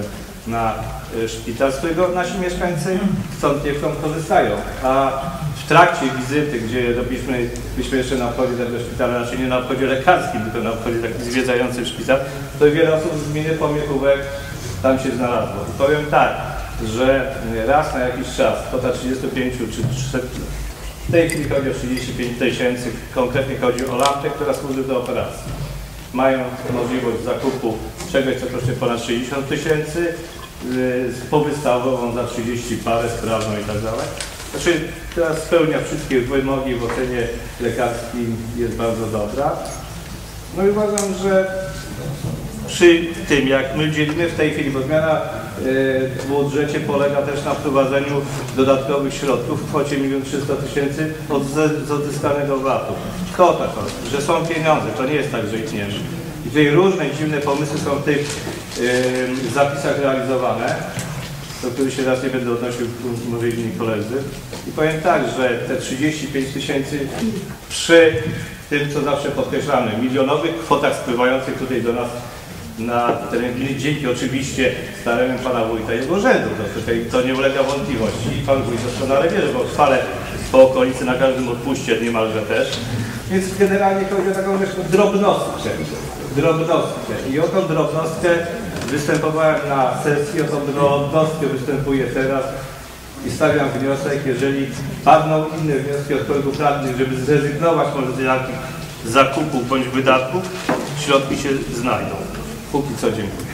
na szpital, z którego nasi mieszkańcy chcąc nie chcą korzystają. A w trakcie wizyty, gdzie robiliśmy, byliśmy jeszcze na obchodzie tego szpitala, znaczy nie na obchodzie lekarskim, tylko na obchodzie taki zwiedzający szpital, to wiele osób z gminy Pomiechówek tam się znalazło. I powiem tak, że raz na jakiś czas, kwota trzydzieści pięć czy trzysta, w tej chwili chodzi o trzydzieści pięć tysięcy, konkretnie chodzi o lampę, która służy do operacji. Mają możliwość zakupu czegoś, co kosztuje ponad sześćdziesiąt tysięcy, z powystawową za trzydzieści parę, sprawną i tak dalej. Znaczy, która spełnia wszystkie wymogi w ocenie lekarskim, jest bardzo dobra. No i uważam, że przy tym, jak my dzielimy w tej chwili, bo zmiana w budżecie polega też na wprowadzeniu dodatkowych środków w kwocie milion trzysta tysięcy od z odzyskanego V A T-u. Kwota, że są pieniądze, to nie jest tak, że ich nie ma. I tutaj różne dziwne pomysły są w tych yy, zapisach realizowane, do których się raz nie będę odnosił, mówili inni koledzy. I powiem tak, że te trzydzieści pięć tysięcy przy tym, co zawsze podkreślamy, milionowych kwotach spływających tutaj do nas na teren gminy, dzięki oczywiście staraniom pana wójta i jego urzędu, to, tutaj, to nie ulega wątpliwości. I pan wójt doskonale wie, że bo chwalę po okolicy na każdym odpuście niemalże też. Więc generalnie chodzi o taką rzecz, drobnostkę. Drobnostkę. I o tą drobnostkę występowałem na sesji, o tą drobnostkę występuję teraz i stawiam wniosek, jeżeli padną inne wnioski od kolegów radnych, żeby zrezygnować może z jakich zakupów bądź wydatków, środki się znajdą. Póki co dziękuję.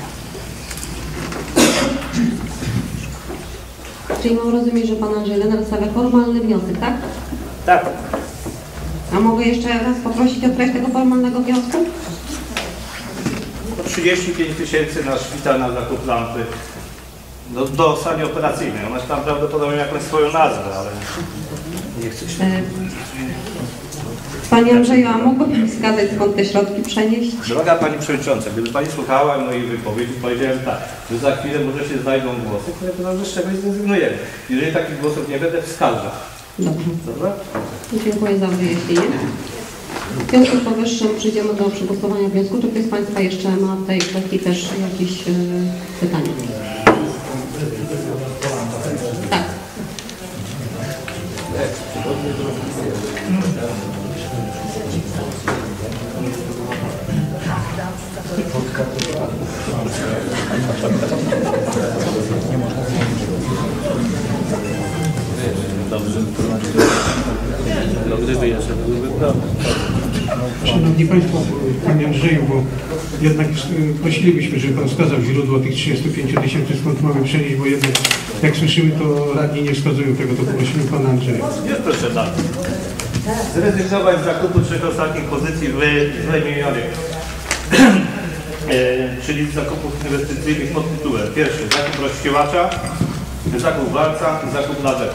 Czyli mam rozumieć, że pan Andrzej Lena wystawia formalny wniosek, tak? Tak. A mogę jeszcze raz poprosić o treść tego formalnego wniosku? trzydzieści pięć tysięcy na szpital na zakup lampy do, do sali operacyjnej. Ona tam prawdopodobnie jakąś swoją nazwę, ale nie chcę się. E, Panie Andrzeju, a mógłby Pan wskazać, skąd te środki przenieść? Droga Pani Przewodnicząca, gdyby Pani słuchała mojej wypowiedzi, powiedziałem tak, że za chwilę może się znajdą głosy, które powiedzą, że z czegoś zrezygnujemy. Jeżeli takich głosów nie będę, wskażę. Dobrze. Dobra? Dziękuję za wyjaśnienie. W związku z powyższym przejdziemy do przegłosowania wniosku. Czy ktoś z Państwa jeszcze ma w tej kwestii też jakieś yy, pytania? Tak. No gdyby jeszcze byłby problem. Szanowni Państwo, Panie Andrzeju, bo jednak prosilibyśmy, żeby Pan wskazał źródło tych trzydziestu pięciu tysięcy, skąd mamy przenieść, bo jednak jak słyszymy, to radni nie wskazują tego, to poprosimy Pana Andrzeja. Jest proszę bardzo. Zrezygnować z zakupu trzech ostatnich pozycji wymienionych, e, czyli z zakupów inwestycyjnych pod tytułem pierwszy zakup rozściewacza, zakup walca i zakup lawety.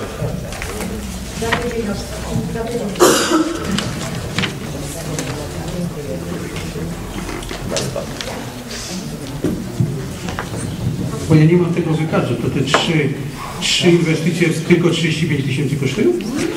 Bo ja nie mam tego wykazu, to te trzy, trzy inwestycje tylko trzydzieści pięć tysięcy kosztują?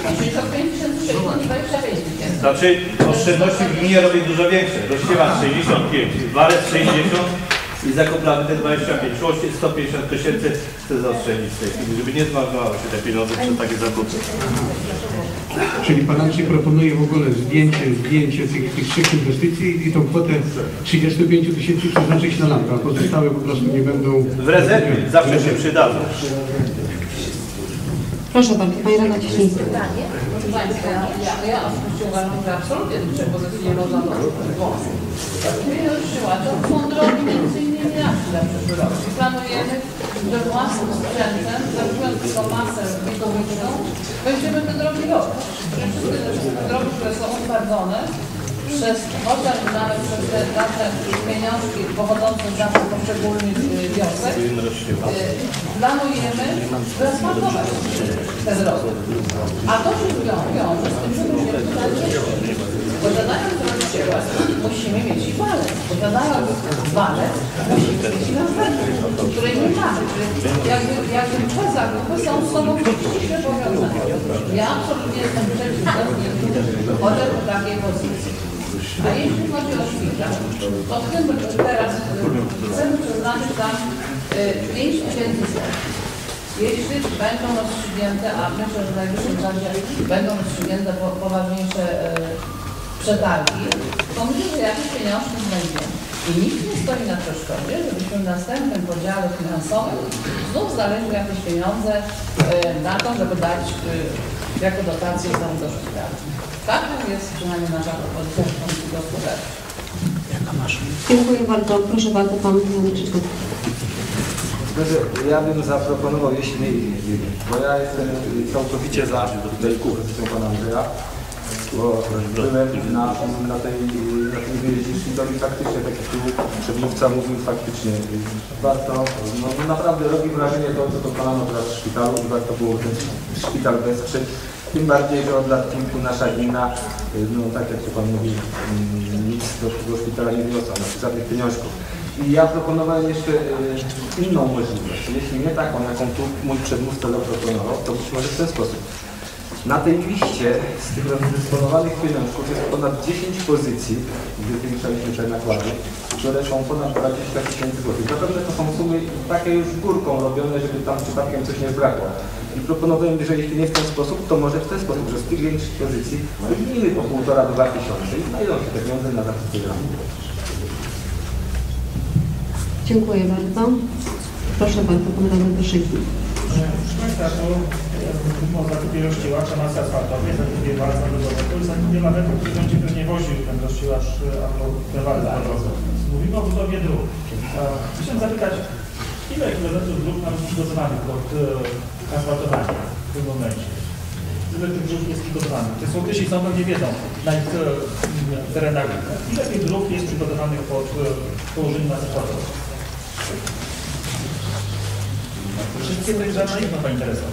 Znaczy oszczędności w gminie robię dużo większe. Rozściewacz sześćdziesiąt pięć, walec sześćdziesiąt i zakup lawety dwadzieścia pięć. Łącznie sto pięćdziesiąt tysięcy chcę zaoszczędzić w tej chwili, żeby nie zmarnowały się te pieniądze przez takie zakupy. Czyli Pan Andrzej proponuje w ogóle zdjęcie, zdjęcie tych, tych trzech inwestycji i tą kwotę trzydziestu pięciu tysięcy przeznaczyć na lampę, a pozostałe po prostu nie będą... W rezerwie zawsze się przydadzą. Proszę bardzo, Pani Rada Cieślińska. Proszę Państwa, ja, ja osobiście uważam, że absolutnie tych trzech pozycji nie można włączyć. Rozsiłacza są drogi między innymi nasze za przyszły rok. Planujemy, że własnym sprzętem, zakupując tylko masę wiekowiczną, będziemy te drogi robić. Wszystkie te drogi, które są utwardzone, przez, chociaż nawet przez te nasze pieniążki pochodzące z naszych poszczególnych wiosek, planujemy wyasfaltować te drogi. A to się wiąże z tym, że musimy tutaj posiadając rozdział, musimy mieć i walec. Posiadając walec, musimy mieć i lawetę, której nie mamy. Jakby, jakby te zakupy są z sobą ściśle powiązane. Ja absolutnie jestem przeciwko chociaż po takiej pozycji. A jeśli chodzi o szpital, to w tym teraz chcemy przeznaczyć tam pięć tysięcy złotych. Jeśli będą rozstrzygnięte, a myślę, że w najbliższym czasie będą rozstrzygnięte po, poważniejsze e, przetargi, to myślę, że jakieś pieniążki znajdziemy. I nikt nie stoi na przeszkodzie, żebyśmy w następnym podziale finansowym znów znaleźli jakieś pieniądze e, na to, żeby dać e, jako dotację znowu do szpitala. Tak jest przynajmniej nasza propozycja w Komisji Gospodarczej. Dziękuję bardzo. Proszę bardzo, Pan Przewodniczący. Ja bym zaproponował, jeśli, bo ja jestem całkowicie za tutaj propozycją Pana Andrzeja, bo byłem na, na tej na tym wyjeździe i faktycznie, tak jak tu przedmówca mówił, faktycznie warto, no naprawdę robi wrażenie to, co dokonano teraz w szpitalu i warto było ten szpital wesprzeć. Tym bardziej, że od lat kilku nasza gmina, no tak jak tu Pan mówi, nic do tego szpitala nie wniosła, na przykład tych pieniążków. I ja proponowałem jeszcze inną możliwość, jeśli nie taką, jaką tu mój przedmówca zaproponował, to być może w ten sposób. Na tej liście z tych rozdysponowanych pieniążków jest ponad dziesięć pozycji, gdy zwiększaliśmy te nakłady, które są ponad dwadzieścia tysięcy złotych. Zapewne to są sumy takie już górką robione, żeby tam przypadkiem coś nie zbrakło. I proponowałem, że jeśli nie w ten sposób, to może w ten sposób, że z tych większych pozycji wymienimy po półtora do dwa tysiące i znajdą się te pieniądze na zakupy programu. Dziękuję bardzo. Proszę bardzo, Pan Radny Wyszyński. Proszę Państwa, to o zakupie rozściełacza masy asfaltowej, zakupie walca drogowego i zakupie lawetu, który będzie pewnie woził ten rozściełacz albo te walce drogowe. Mówimy o budowie dróg. Chciałem zapytać, ile kilometrów dróg mamy przygotowanych pod asfaltowanie w tym momencie? Ile tych dróg jest przygotowanych? Te sołtysi są pewnie wiedzą na ich terenach. Ile tych dróg jest przygotowanych pod położeniem asfaltowym? Wszystkie te rzeczy nie ma interesować.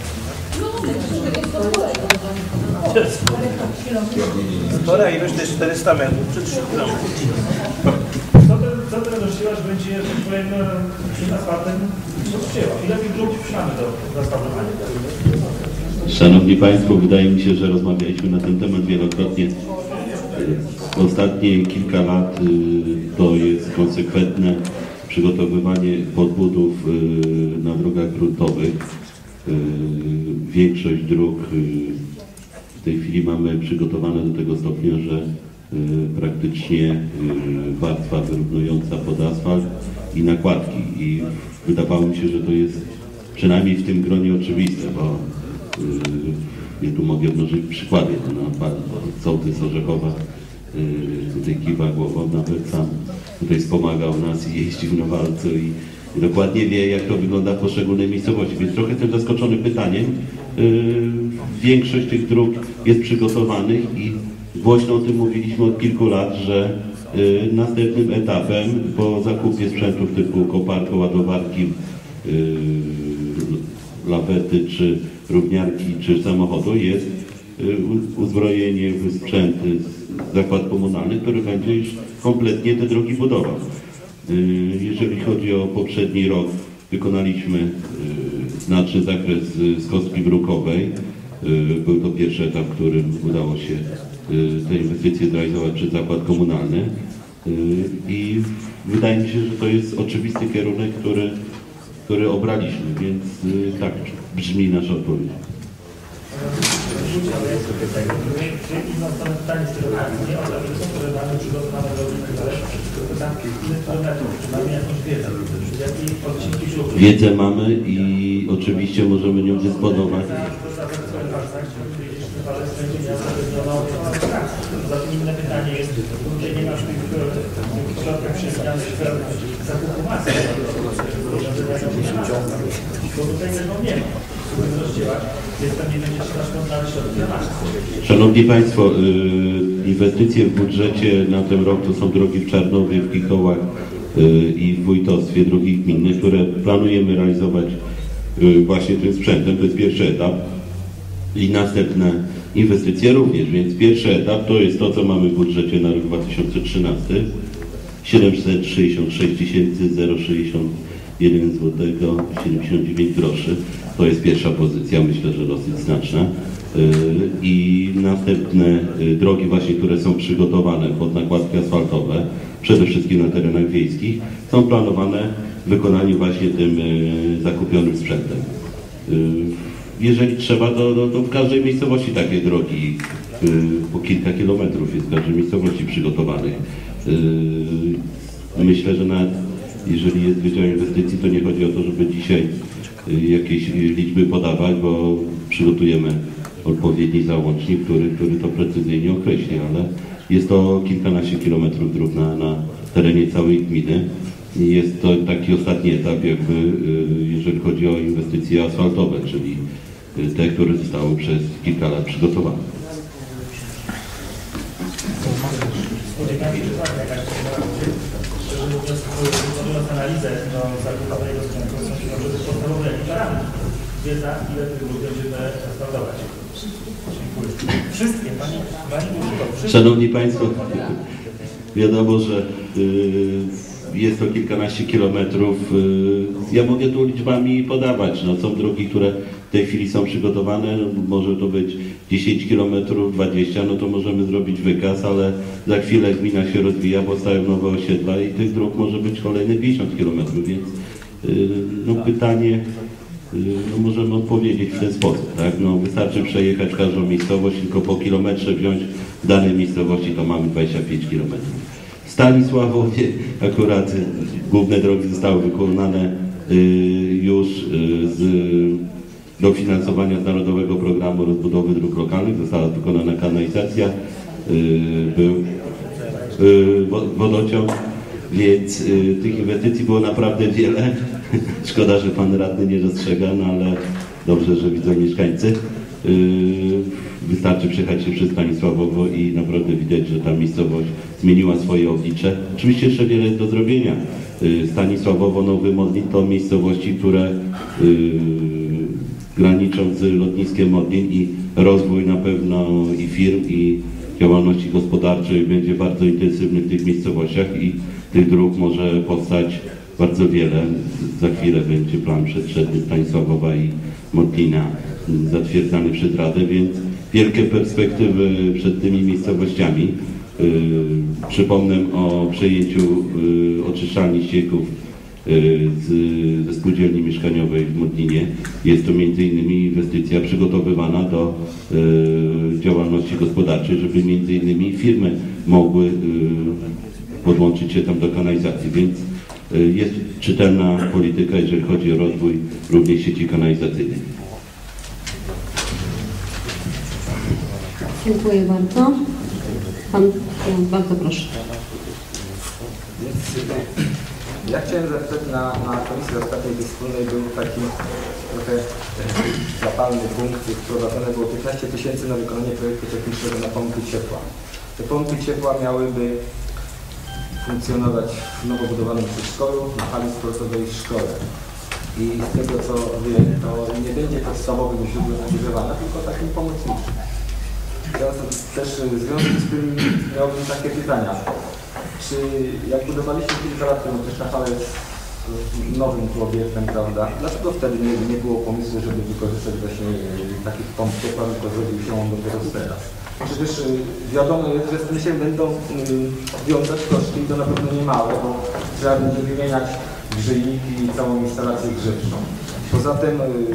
Spora ilość to jest czterysta metrów czy trzy kilometry. Co ten rozściełacz będzie, że tak powiem, przed asfaltem rozściełał? Ile tych dróg mamy do asfaltowania? Szanowni Państwo, wydaje mi się, że rozmawialiśmy na ten temat wielokrotnie. Ostatnie kilka lat to jest konsekwentne przygotowywanie podbudów na drogach gruntowych. Większość dróg w tej chwili mamy przygotowane do tego stopnia, że praktycznie warstwa wyrównująca pod asfalt i nakładki. I wydawało mi się, że to jest przynajmniej w tym gronie oczywiste, bo ja tu mogę mnożyć przykłady. No, sołtys Orzechowa tutaj kiwa głową, nawet sam tutaj wspomagał nas i jeździł na walce i, i dokładnie wie, jak to wygląda w poszczególnej miejscowości. Więc trochę jestem zaskoczony pytaniem. Yy, większość tych dróg jest przygotowanych i głośno o tym mówiliśmy od kilku lat, że yy, następnym etapem po zakupie sprzętów typu koparka, ładowarki, yy, lawety, czy równiarki, czy samochodu jest yy, uzbrojenie w sprzęty zakład komunalny, który będzie już kompletnie te drogi budował. Jeżeli chodzi o poprzedni rok, wykonaliśmy znaczny zakres z kostki brukowej. Był to pierwszy etap, w którym udało się te inwestycje zrealizować przez zakład komunalny i wydaje mi się, że to jest oczywisty kierunek, który, który obraliśmy, więc tak brzmi nasza odpowiedź. Ale jest to pytanie, nie mam tam pytanie z tego nie o to, że są pożegnane przygotowane do różnych zależnych, tylko tam ile kilometrów, czy mamy jakąś wiedzę, jakiej odcinki żółty. Wiedzę mamy i oczywiście możemy nią dysponować. Poza tym inne pytanie jest, tutaj nie masz tych środków przewidzianych w zakupu masy, bo tutaj tego nie ma. Szanowni Państwo, inwestycje w budżecie na ten rok to są drogi w Czarnowie, w Pikołach i w wójtostwie, drogi gminne, które planujemy realizować właśnie tym sprzętem. To jest pierwszy etap i następne inwestycje również, więc pierwszy etap to jest to, co mamy w budżecie na rok dwa tysiące trzynasty, siedemset sześćdziesiąt sześć tysięcy sześćdziesiąt jeden złotego siedemdziesiąt dziewięć groszy. To jest pierwsza pozycja, myślę, że dosyć znaczna. I następne drogi właśnie, które są przygotowane pod nakładki asfaltowe, przede wszystkim na terenach wiejskich, są planowane wykonaniu właśnie tym zakupionym sprzętem. Jeżeli trzeba, to, to, to w każdej miejscowości takie drogi po kilka kilometrów jest w każdej miejscowości przygotowanych. Myślę, że nawet jeżeli jest Wydział Inwestycji, to nie chodzi o to, żeby dzisiaj jakieś liczby podawać, bo przygotujemy odpowiedni załącznik, który, który to precyzyjnie określi, ale jest to kilkanaście kilometrów dróg na, na terenie całej gminy. I jest to taki ostatni etap, jakby jeżeli chodzi o inwestycje asfaltowe, czyli te, które zostały przez kilka lat przygotowane. Szczerze mówiąc, wykonując analizę do zakupowego sprzętu, są się podstawowe parametry. Wiedza, ile tych dróg będziemy asfaltować. Dziękuję. Wszystkie, Pani, Pani Burzyko, Szanowni Państwo, wiadomo, że y, jest to kilkanaście kilometrów. Y, ja mogę tu liczbami podawać. No, są drogi, które w tej chwili są przygotowane. No, może to być dziesięć kilometrów, dwadzieścia, no to możemy zrobić wykaz, ale za chwilę gmina się rozwija, powstają nowe osiedla i tych dróg może być kolejne pięćdziesiąt kilometrów, więc y, no, pytanie y, no, możemy odpowiedzieć w ten sposób. Tak? No, wystarczy przejechać każdą miejscowość, tylko po kilometrze wziąć w danej miejscowości, to mamy dwadzieścia pięć kilometrów. W Stanisławowie akurat główne drogi zostały wykonane y, już y, z dofinansowania z Narodowego Programu Rozbudowy Dróg Lokalnych. Została wykonana kanalizacja, y, był y, wodociąg, więc y, tych inwestycji było naprawdę wiele. Szkoda, że Pan Radny nie dostrzega, no ale dobrze, że widzą mieszkańcy. Y, wystarczy przejechać się przez Stanisławowo i naprawdę widać, że ta miejscowość zmieniła swoje oblicze. Oczywiście jeszcze wiele jest do zrobienia. Y, Stanisławowo, Nowy Modlin to miejscowości, które y, graniczą z lotniskiem Modlin i rozwój na pewno i firm, i działalności gospodarczej będzie bardzo intensywny w tych miejscowościach i tych dróg może powstać bardzo wiele. Za chwilę będzie plan przestrzenny Stanisławowa i Modlina zatwierdzany przez Radę, więc wielkie perspektywy przed tymi miejscowościami. Yy, przypomnę o przejęciu yy, oczyszczalni ścieków yy, z, ze spółdzielni mieszkaniowej w Modlinie. Jest to między innymi inwestycja przygotowywana do yy, działalności gospodarczej, żeby między innymi firmy mogły yy, podłączyć się tam do kanalizacji, więc yy, jest czytelna polityka, jeżeli chodzi o rozwój również sieci kanalizacyjnej. Dziękuję bardzo. Pan, bardzo proszę. Więc ja chciałem zapytać na, na Komisji Ostatniej Wspólnej był taki trochę zapalny punkt, wprowadzone było piętnaście tysięcy na wykonanie projektu technicznego na pompy ciepła. Te pompy ciepła miałyby funkcjonować w nowo budowanym przedszkolu, na hali sportowej w szkole. I z tego co wiem, to nie będzie podstawowym źródłem ogrzewania, tylko takim pomocniczym. Teraz też w związku z tym miałbym takie pytania. Czy jak budowaliśmy kilka lat temu, też ta hala jest nowym tu obiektem, prawda? Dlaczego wtedy nie, nie było pomysłu, żeby wykorzystać właśnie takich pomp ciepła, tylko zrobił się on dopiero teraz? Przecież wiadomo jest, że z tym się będą wiązać koszty i to na pewno nie małe, bo trzeba będzie wymieniać grzejniki i całą instalację grzewczą. Poza tym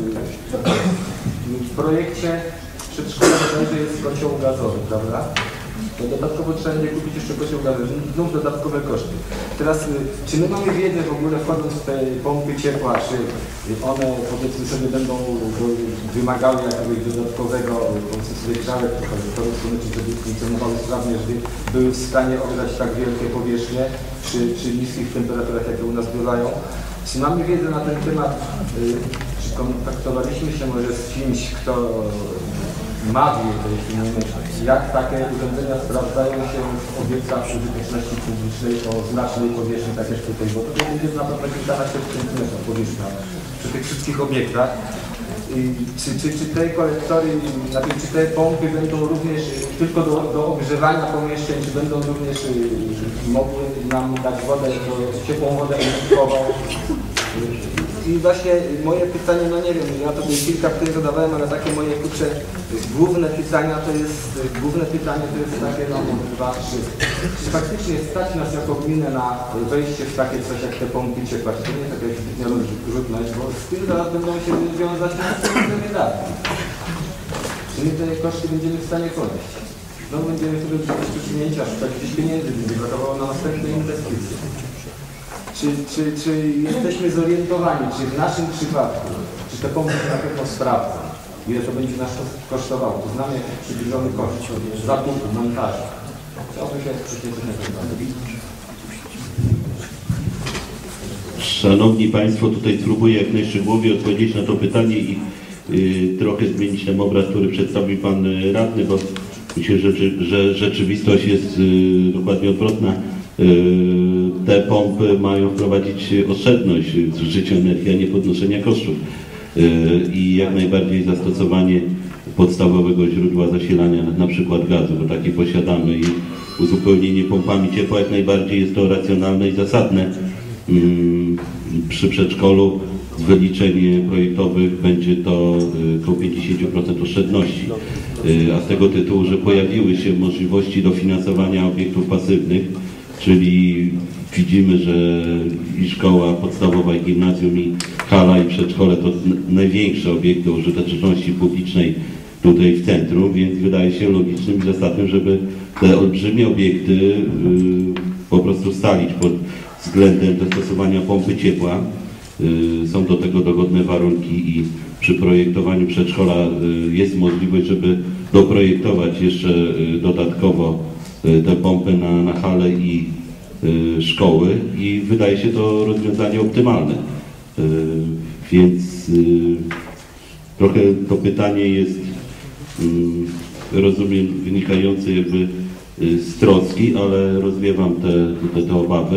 w projekcie przedszkola bodajże jest kocioł gazowy, prawda? To dodatkowo trzeba będzie kupić jeszcze kocioł gazowy, znów dodatkowe koszty. Teraz, czy my mamy wiedzę w ogóle, wchodząc w te pompy ciepła, czy one powiedzmy sobie będą wymagały jakiegoś dodatkowego, powiedzmy sobie grzałek, żeby funkcjonowały sprawnie, żeby były w stanie ogrzać tak wielkie powierzchnie przy, przy niskich temperaturach, jakie u nas bywają. Czy mamy wiedzę na ten temat, czy kontaktowaliśmy się może z kimś, kto ma wiedzę, jeśli nie myślę, jak takie urządzenia sprawdzają się w obiektach użyteczności publicznej o znacznej powierzchni, tak jak tutaj, bo tutaj będzie na pewno kilkanaście tysięcy metrów powierzchnia przy tych wszystkich obiektach. I czy, czy, czy te kolektory, znaczy, czy te pompy będą również tylko do, do ogrzewania pomieszczeń, czy będą również mogły nam dać wodę, ciepłą wodę elektryczną i właśnie moje pytanie, no nie wiem, ja tutaj kilka pytań zadawałem, ale takie moje kurczę, główne pytania to jest, główne pytanie to jest takie, no dwa, trzy. Czy faktycznie stać nas jako gminę na wejście w takie coś jak te pompy ciepła? Czy to nie jest jakaś zbytnia rozrzutność, bo z tym zaraz będą się wiązać następne wydatki. Czy my te koszty będziemy w stanie ponieść? No będziemy sobie przecież przesunięcia, szukać gdzieś pieniędzy, będzie brakowało na następne inwestycje. Czy, czy, czy jesteśmy zorientowani, czy w naszym przypadku, czy te pompy na pewno sprawdzą, ile to będzie nas kosztowało? To znamy jakiś przybliżony koszt zakupu, montażu. Chciałbym się przyspieszyć na ten. Szanowni Państwo, tutaj spróbuję jak najszczegółowiej odpowiedzieć na to pytanie i y, trochę zmienić ten obraz, który przedstawił Pan Radny, bo myślę, że, że rzeczywistość jest y, dokładnie odwrotna. Te pompy mają wprowadzić oszczędność w zużyciu energii, a nie podnoszenia kosztów. I jak najbardziej zastosowanie podstawowego źródła zasilania, na przykład gazu, bo takie posiadamy, i uzupełnienie pompami ciepła jak najbardziej jest to racjonalne i zasadne. Przy przedszkolu z wyliczeń projektowych będzie to około pięćdziesiąt procent oszczędności. A z tego tytułu, że pojawiły się możliwości dofinansowania obiektów pasywnych, czyli widzimy, że i szkoła podstawowa, i gimnazjum, i hala, i przedszkole to największe obiekty użyteczności publicznej tutaj w centrum, więc wydaje się logicznym i zasadnym, żeby te olbrzymie obiekty yy, po prostu stalić pod względem dostosowania pompy ciepła. Yy, są do tego dogodne warunki i przy projektowaniu przedszkola yy, jest możliwość, żeby doprojektować jeszcze yy, dodatkowo te pompy na, na hale i y, szkoły i wydaje się to rozwiązanie optymalne. Y, więc y, trochę to pytanie jest, y, rozumiem, wynikające jakby y, z troski, ale rozwiewam te, te, te obawy.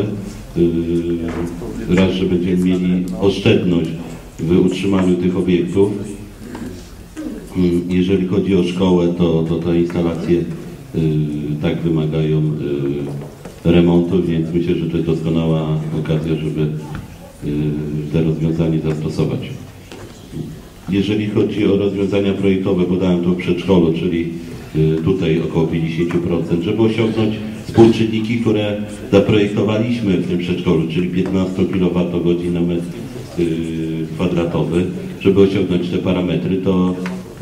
Y, raz, że będziemy mieli oszczędność w utrzymaniu tych obiektów. Y, jeżeli chodzi o szkołę, to, to te instalacje tak wymagają remontu, więc myślę, że to jest doskonała okazja, żeby te rozwiązanie zastosować. Jeżeli chodzi o rozwiązania projektowe, podałem to w przedszkolu, czyli tutaj około pięćdziesiąt procent, żeby osiągnąć współczynniki, które zaprojektowaliśmy w tym przedszkolu, czyli piętnaście kilowatogodzin na metr kwadratowy, żeby osiągnąć te parametry, to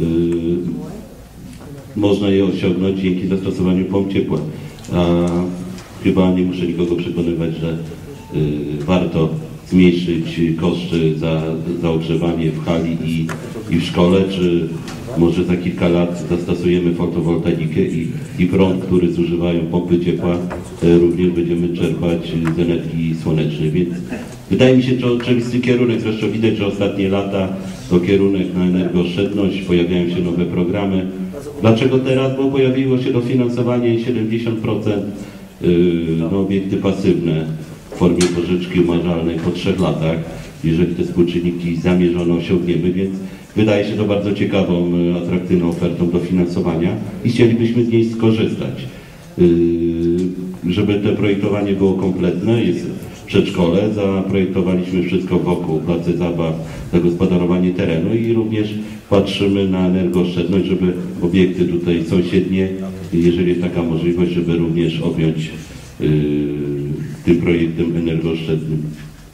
można je osiągnąć dzięki zastosowaniu pomp ciepła. A chyba nie muszę nikogo przekonywać, że y, warto zmniejszyć koszty za, za ogrzewanie w hali i, i w szkole, czy może za kilka lat zastosujemy fotowoltaikę i, i prąd, który zużywają pompy ciepła, y, również będziemy czerpać z energii słonecznej. Więc wydaje mi się, że to oczywisty kierunek, zresztą widać, że ostatnie lata to kierunek na energooszczędność, pojawiają się nowe programy. Dlaczego teraz? Bo pojawiło się dofinansowanie siedemdziesiąt procent no, obiekty pasywne w formie pożyczki umarzalnej po trzech latach, jeżeli te współczynniki zamierzone osiągniemy, więc wydaje się to bardzo ciekawą, atrakcyjną ofertą dofinansowania i chcielibyśmy z niej skorzystać. Żeby to projektowanie było kompletne, jest w przedszkole, zaprojektowaliśmy wszystko wokół, place zabaw, zagospodarowanie terenu i również patrzymy na energooszczędność, żeby obiekty tutaj sąsiednie, jeżeli jest taka możliwość, żeby również objąć yy, tym projektem energooszczędnym.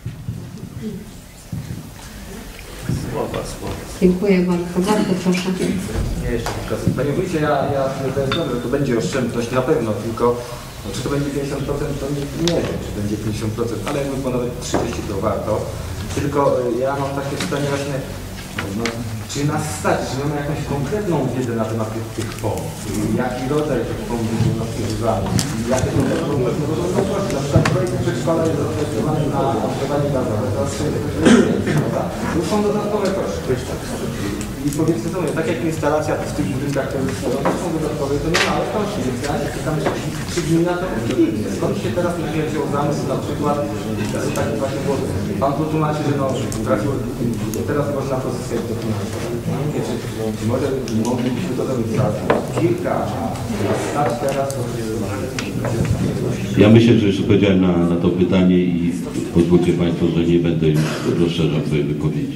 Słowa, słowa. Dziękuję bardzo. Bardzo proszę. Nie, jeszcze kilka słów. Panie wójcie, ja, ja to jest dobre, to będzie oszczędność na pewno, tylko no, czy to będzie pięćdziesiąt procent, to nie, nie wiem, czy będzie pięćdziesiąt procent, ale jakby było nawet trzydzieści procent, to warto. Tylko ja mam takie pytanie właśnie, no, czy nas stać, czy mamy jakąś konkretną wiedzę na temat tych, tych pomp? Jaki rodzaj tych pomp będzie nas używany? Jakie to będą pompy? No, no proszę, na przykład projekt przedszkola jest zaprojektowany na ogrzewanie gazowe, teraz się prawda? Już są dodatkowe koszty. I powiedzmy sobie, tak jak instalacja w tych budynkach, które są dodatkowe, to nie małe koszty, więc ja się pytam, czy gmina to udźwignie. Skąd się teraz nie wziął zamysł, na przykład, to taki właśnie było, pan tu tłumaczy, że no, trafił, teraz można pozyskać dofinansowanie. Nie, czy, czy może moglibyśmy to zrobić za kilka, a stać teraz, to Ja myślę, że już odpowiedziałem na, na to pytanie i pozwólcie Państwo, że nie będę już rozszerzał swojej wypowiedzi.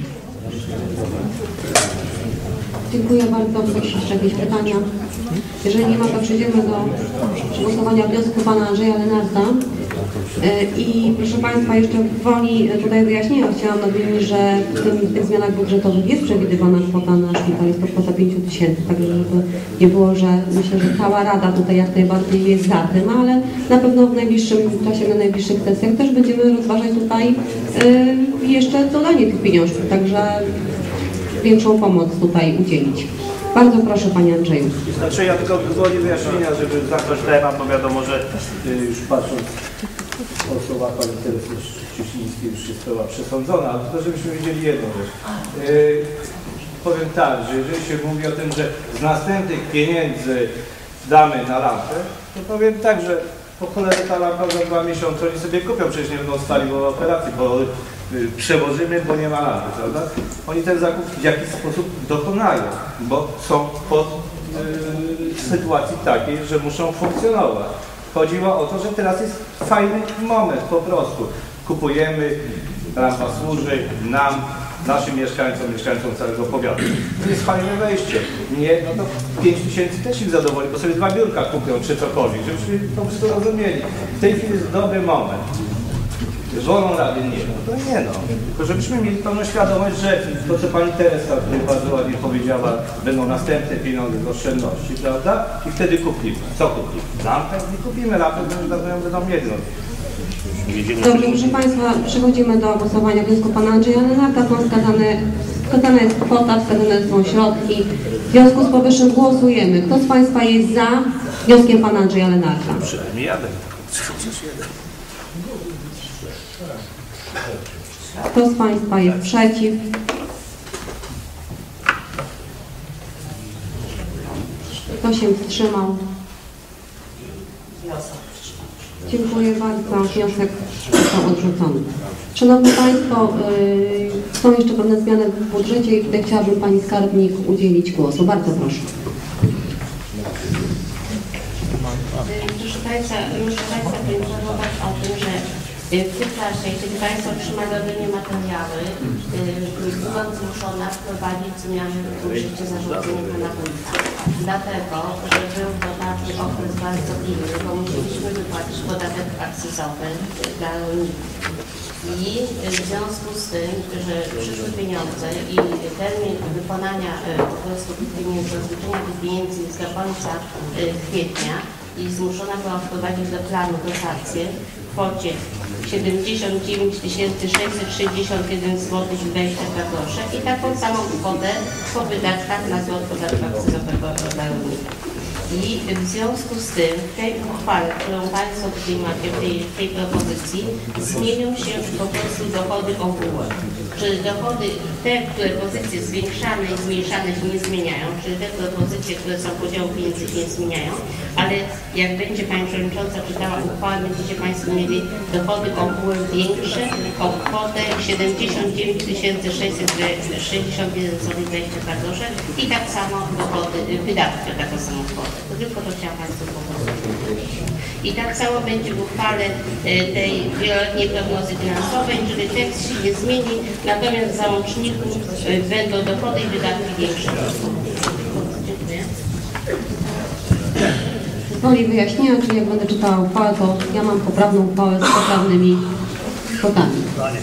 Dziękuję bardzo. Ktoś jeszcze jakieś pytania? Jeżeli nie ma, to przejdziemy do głosowania wniosku pana Andrzeja Lenarta. I proszę Państwa, jeszcze woli tutaj wyjaśnienia chciałam nadmienić, że w, tym, w tych zmianach budżetowych jest przewidywana kwota na szpital, jest to kwota pięć tysięcy, także żeby nie było, że myślę, że cała Rada tutaj jak najbardziej jest za tym, ale na pewno w najbliższym czasie, na najbliższych sesjach też będziemy rozważać tutaj y, jeszcze dodanie tych pieniążków, także większą pomoc tutaj udzielić. Bardzo proszę Panie Andrzeju. Znaczy ja tylko gwoli wyjaśnienia, żeby zakończyć temat, bo wiadomo, że y, już patrząc po słowach Pani Teresy Cieślińskiej już jest sprawa przesądzona, ale to żebyśmy wiedzieli jedną rzecz. Yy, powiem tak, że jeżeli się mówi o tym, że z następnych pieniędzy damy na lampę, to powiem tak, że po cholerę ta lampa za dwa miesiące oni sobie kupią, przecież nie będą stali w operacji, bo yy, przewożymy, bo nie ma lampy, prawda? Oni ten zakup w jakiś sposób dokonają, bo są pod yy, sytuacji takiej, że muszą funkcjonować. Chodziło o to, że teraz jest fajny moment, po prostu. Kupujemy, lampa służy nam, naszym mieszkańcom, mieszkańcom całego powiatu. To jest fajne wejście. Nie, no to pięć tysięcy też ich zadowoli, bo sobie dwa biurka kupią, czy cokolwiek, żebyśmy po prostu rozumieli. W tej chwili jest dobry moment. Wolą rady nie, no to nie no. Tylko żebyśmy mieli pełną świadomość, że to, co Pani Teresa tutaj bardzo ładnie powiedziała, będą następne pieniądze z oszczędności, prawda? I wtedy kupimy. Co kupimy? Lampę? Nie kupimy lampę, będą, będą mieli. Dobrze, proszę Państwa, przechodzimy do głosowania wniosku Pana Andrzeja Lenarta. Są wskazane, wskazana jest kwota, wskazane są środki. W związku z powyższym głosujemy. Kto z Państwa jest za wnioskiem Pana Andrzeja Lenarta? Przynajmniej jadę. Kto z Państwa jest przeciw? Kto się wstrzymał? Dziękuję bardzo. Wniosek został odrzucony. Szanowni Państwo, yy, są jeszcze pewne zmiany w budżecie i tutaj chciałabym Pani Skarbnik udzielić głosu. Bardzo proszę. Proszę Państwa, muszę Państwa poinformować o tym, że w tym czasie, kiedy Państwo otrzymali ode mnie materiały, byłam zmuszona wprowadzić zmiany w budżecie zarządzenia Pana Wójta. Dlatego, że był to taki okres bardzo pilny, bo musieliśmy wypłacić podatek akcyzowy dla rolników. I w związku z tym, że przyszły pieniądze i termin wykonania po prostu tych pieniędzy, rozliczenia tych pieniędzy jest do końca kwietnia i zmuszona byłam wprowadzić do planu dotację w kwocie siedemdziesiąt dziewięć tysięcy sześćset sześćdziesiąt jeden złotych i dwadzieścia dwa grosze i taką samą kwotę po wydatkach na zwrot podatku akcyzowego dla rolników. I w związku z tym w tej uchwale, którą Państwo tutaj macie, w tej, w tej propozycji, zmienią się po prostu dochody ogółe. Czyli dochody, te, które pozycje zwiększane i zmniejszane się nie zmieniają, czyli te propozycje, które są podziału pieniędzy się nie zmieniają, ale jak będzie Pani Przewodnicząca czytała uchwałę, będziecie Państwo mieli dochody ogółe większe o kwotę siedemdziesiąt dziewięć tysięcy sześćset sześćdziesiąt jeden złotych i dwadzieścia dwa grosze i tak samo dochody, wydatki o taką samą kwotę. To tylko to chciałam Państwu powiedzieć. I tak samo będzie w uchwale tej wieloletniej prognozy finansowej, czyli tekst się nie zmieni, natomiast w załączniku będą dochody i wydatki większe. Dziękuję. Woli wyjaśnienia, czyli jak będę czytała uchwałę, to ja mam poprawną uchwałę z poprawnymi kwotami.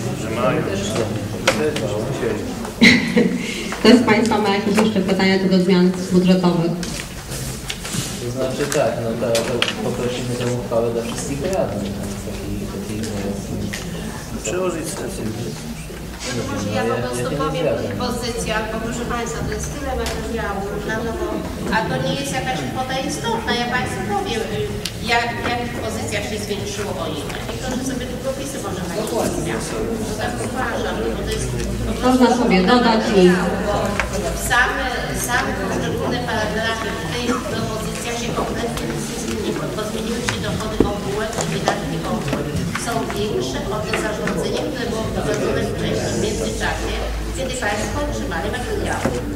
Kto z Państwa ma jakieś jeszcze pytania co do zmian budżetowych? To znaczy tak, no to, to poprosimy tę uchwałę dla wszystkich radnych. Takiej przełożyć stację. Może ja po prostu powiem o tych pozycjach, bo proszę Państwa, to jest tyle materiału na nowo, a to nie jest jakaś kwota istotna. Ja Państwu powiem, jak, w jakich pozycjach się zwiększyło o ile. I proszę sobie tylko pisy może Państwo zmiany. To tak uważam, bo to jest... Można sobie dodać i... Same, same poszczególne paragrafy w tej propozycji się kompletnie nic nie zmieniły, bo zmieniły się dochody ogółe i wydatki ogółe. Są większe o to zarządzenie, które było wprowadzone wcześniej w międzyczasie, kiedy Państwo otrzymali materiały.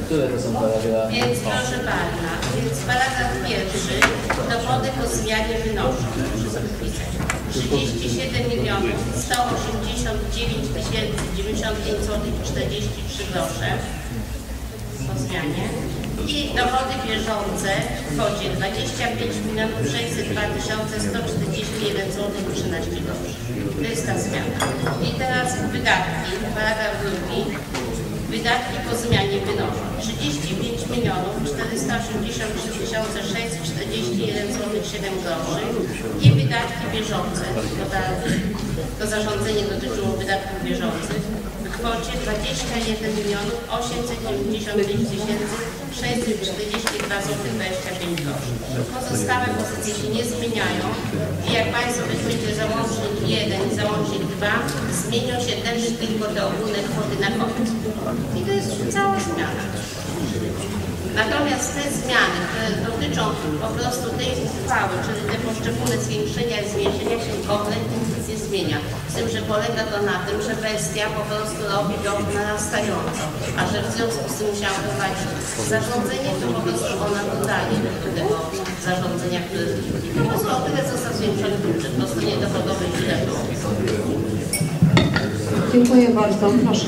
Które to są paragrafy? Więc proszę Pana, więc paragraf pierwszy, dochody po zmianie wynoszą trzydzieści siedem milionów sto osiemdziesiąt dziewięć tysięcy dziewięćdziesiąt pięć złotych czterdzieści trzy grosze po zmianie i dochody bieżące w kwocie dwadzieścia pięć milionów sześćset dwa tysiące sto czterdzieści jeden złotych trzynaście groszy. To jest ta zmiana. I teraz wydatki, paragraf drugi. Wydatki po zmianie wynoszą trzydzieści pięć milionów czterysta osiemdziesiąt trzy tysiące sześćset czterdzieści jeden złotych siedem groszy i wydatki bieżące, bo ta, to zarządzenie dotyczyło wydatków bieżących w kwocie dwadzieścia jeden milionów osiemset dziewięćdziesiąt pięć tysięcy sześćset czterdzieści dwa złotych dwadzieścia pięć groszy. Pozostałe pozycje się nie zmieniają i jak Państwo weźmiecie załącznik jeden i załącznik dwa, zmienią się też tylko te ogólne kwoty na koniec. I to jest cała zmiana. Natomiast te zmiany, które dotyczą po prostu tej uchwały, czyli te poszczególne zwiększenia i zmniejszenia się kompletnie nic nie zmienia. Z tym, że polega to na tym, że bestia po prostu robi go narastająco, a że w związku z tym musiała prowadzić zarządzenie, to po prostu ona dodaje do tego zarządzenia, które po prostu o tyle został zwiększony budżet, po prostu niedochodowy źle było. Dziękuję bardzo. Proszę.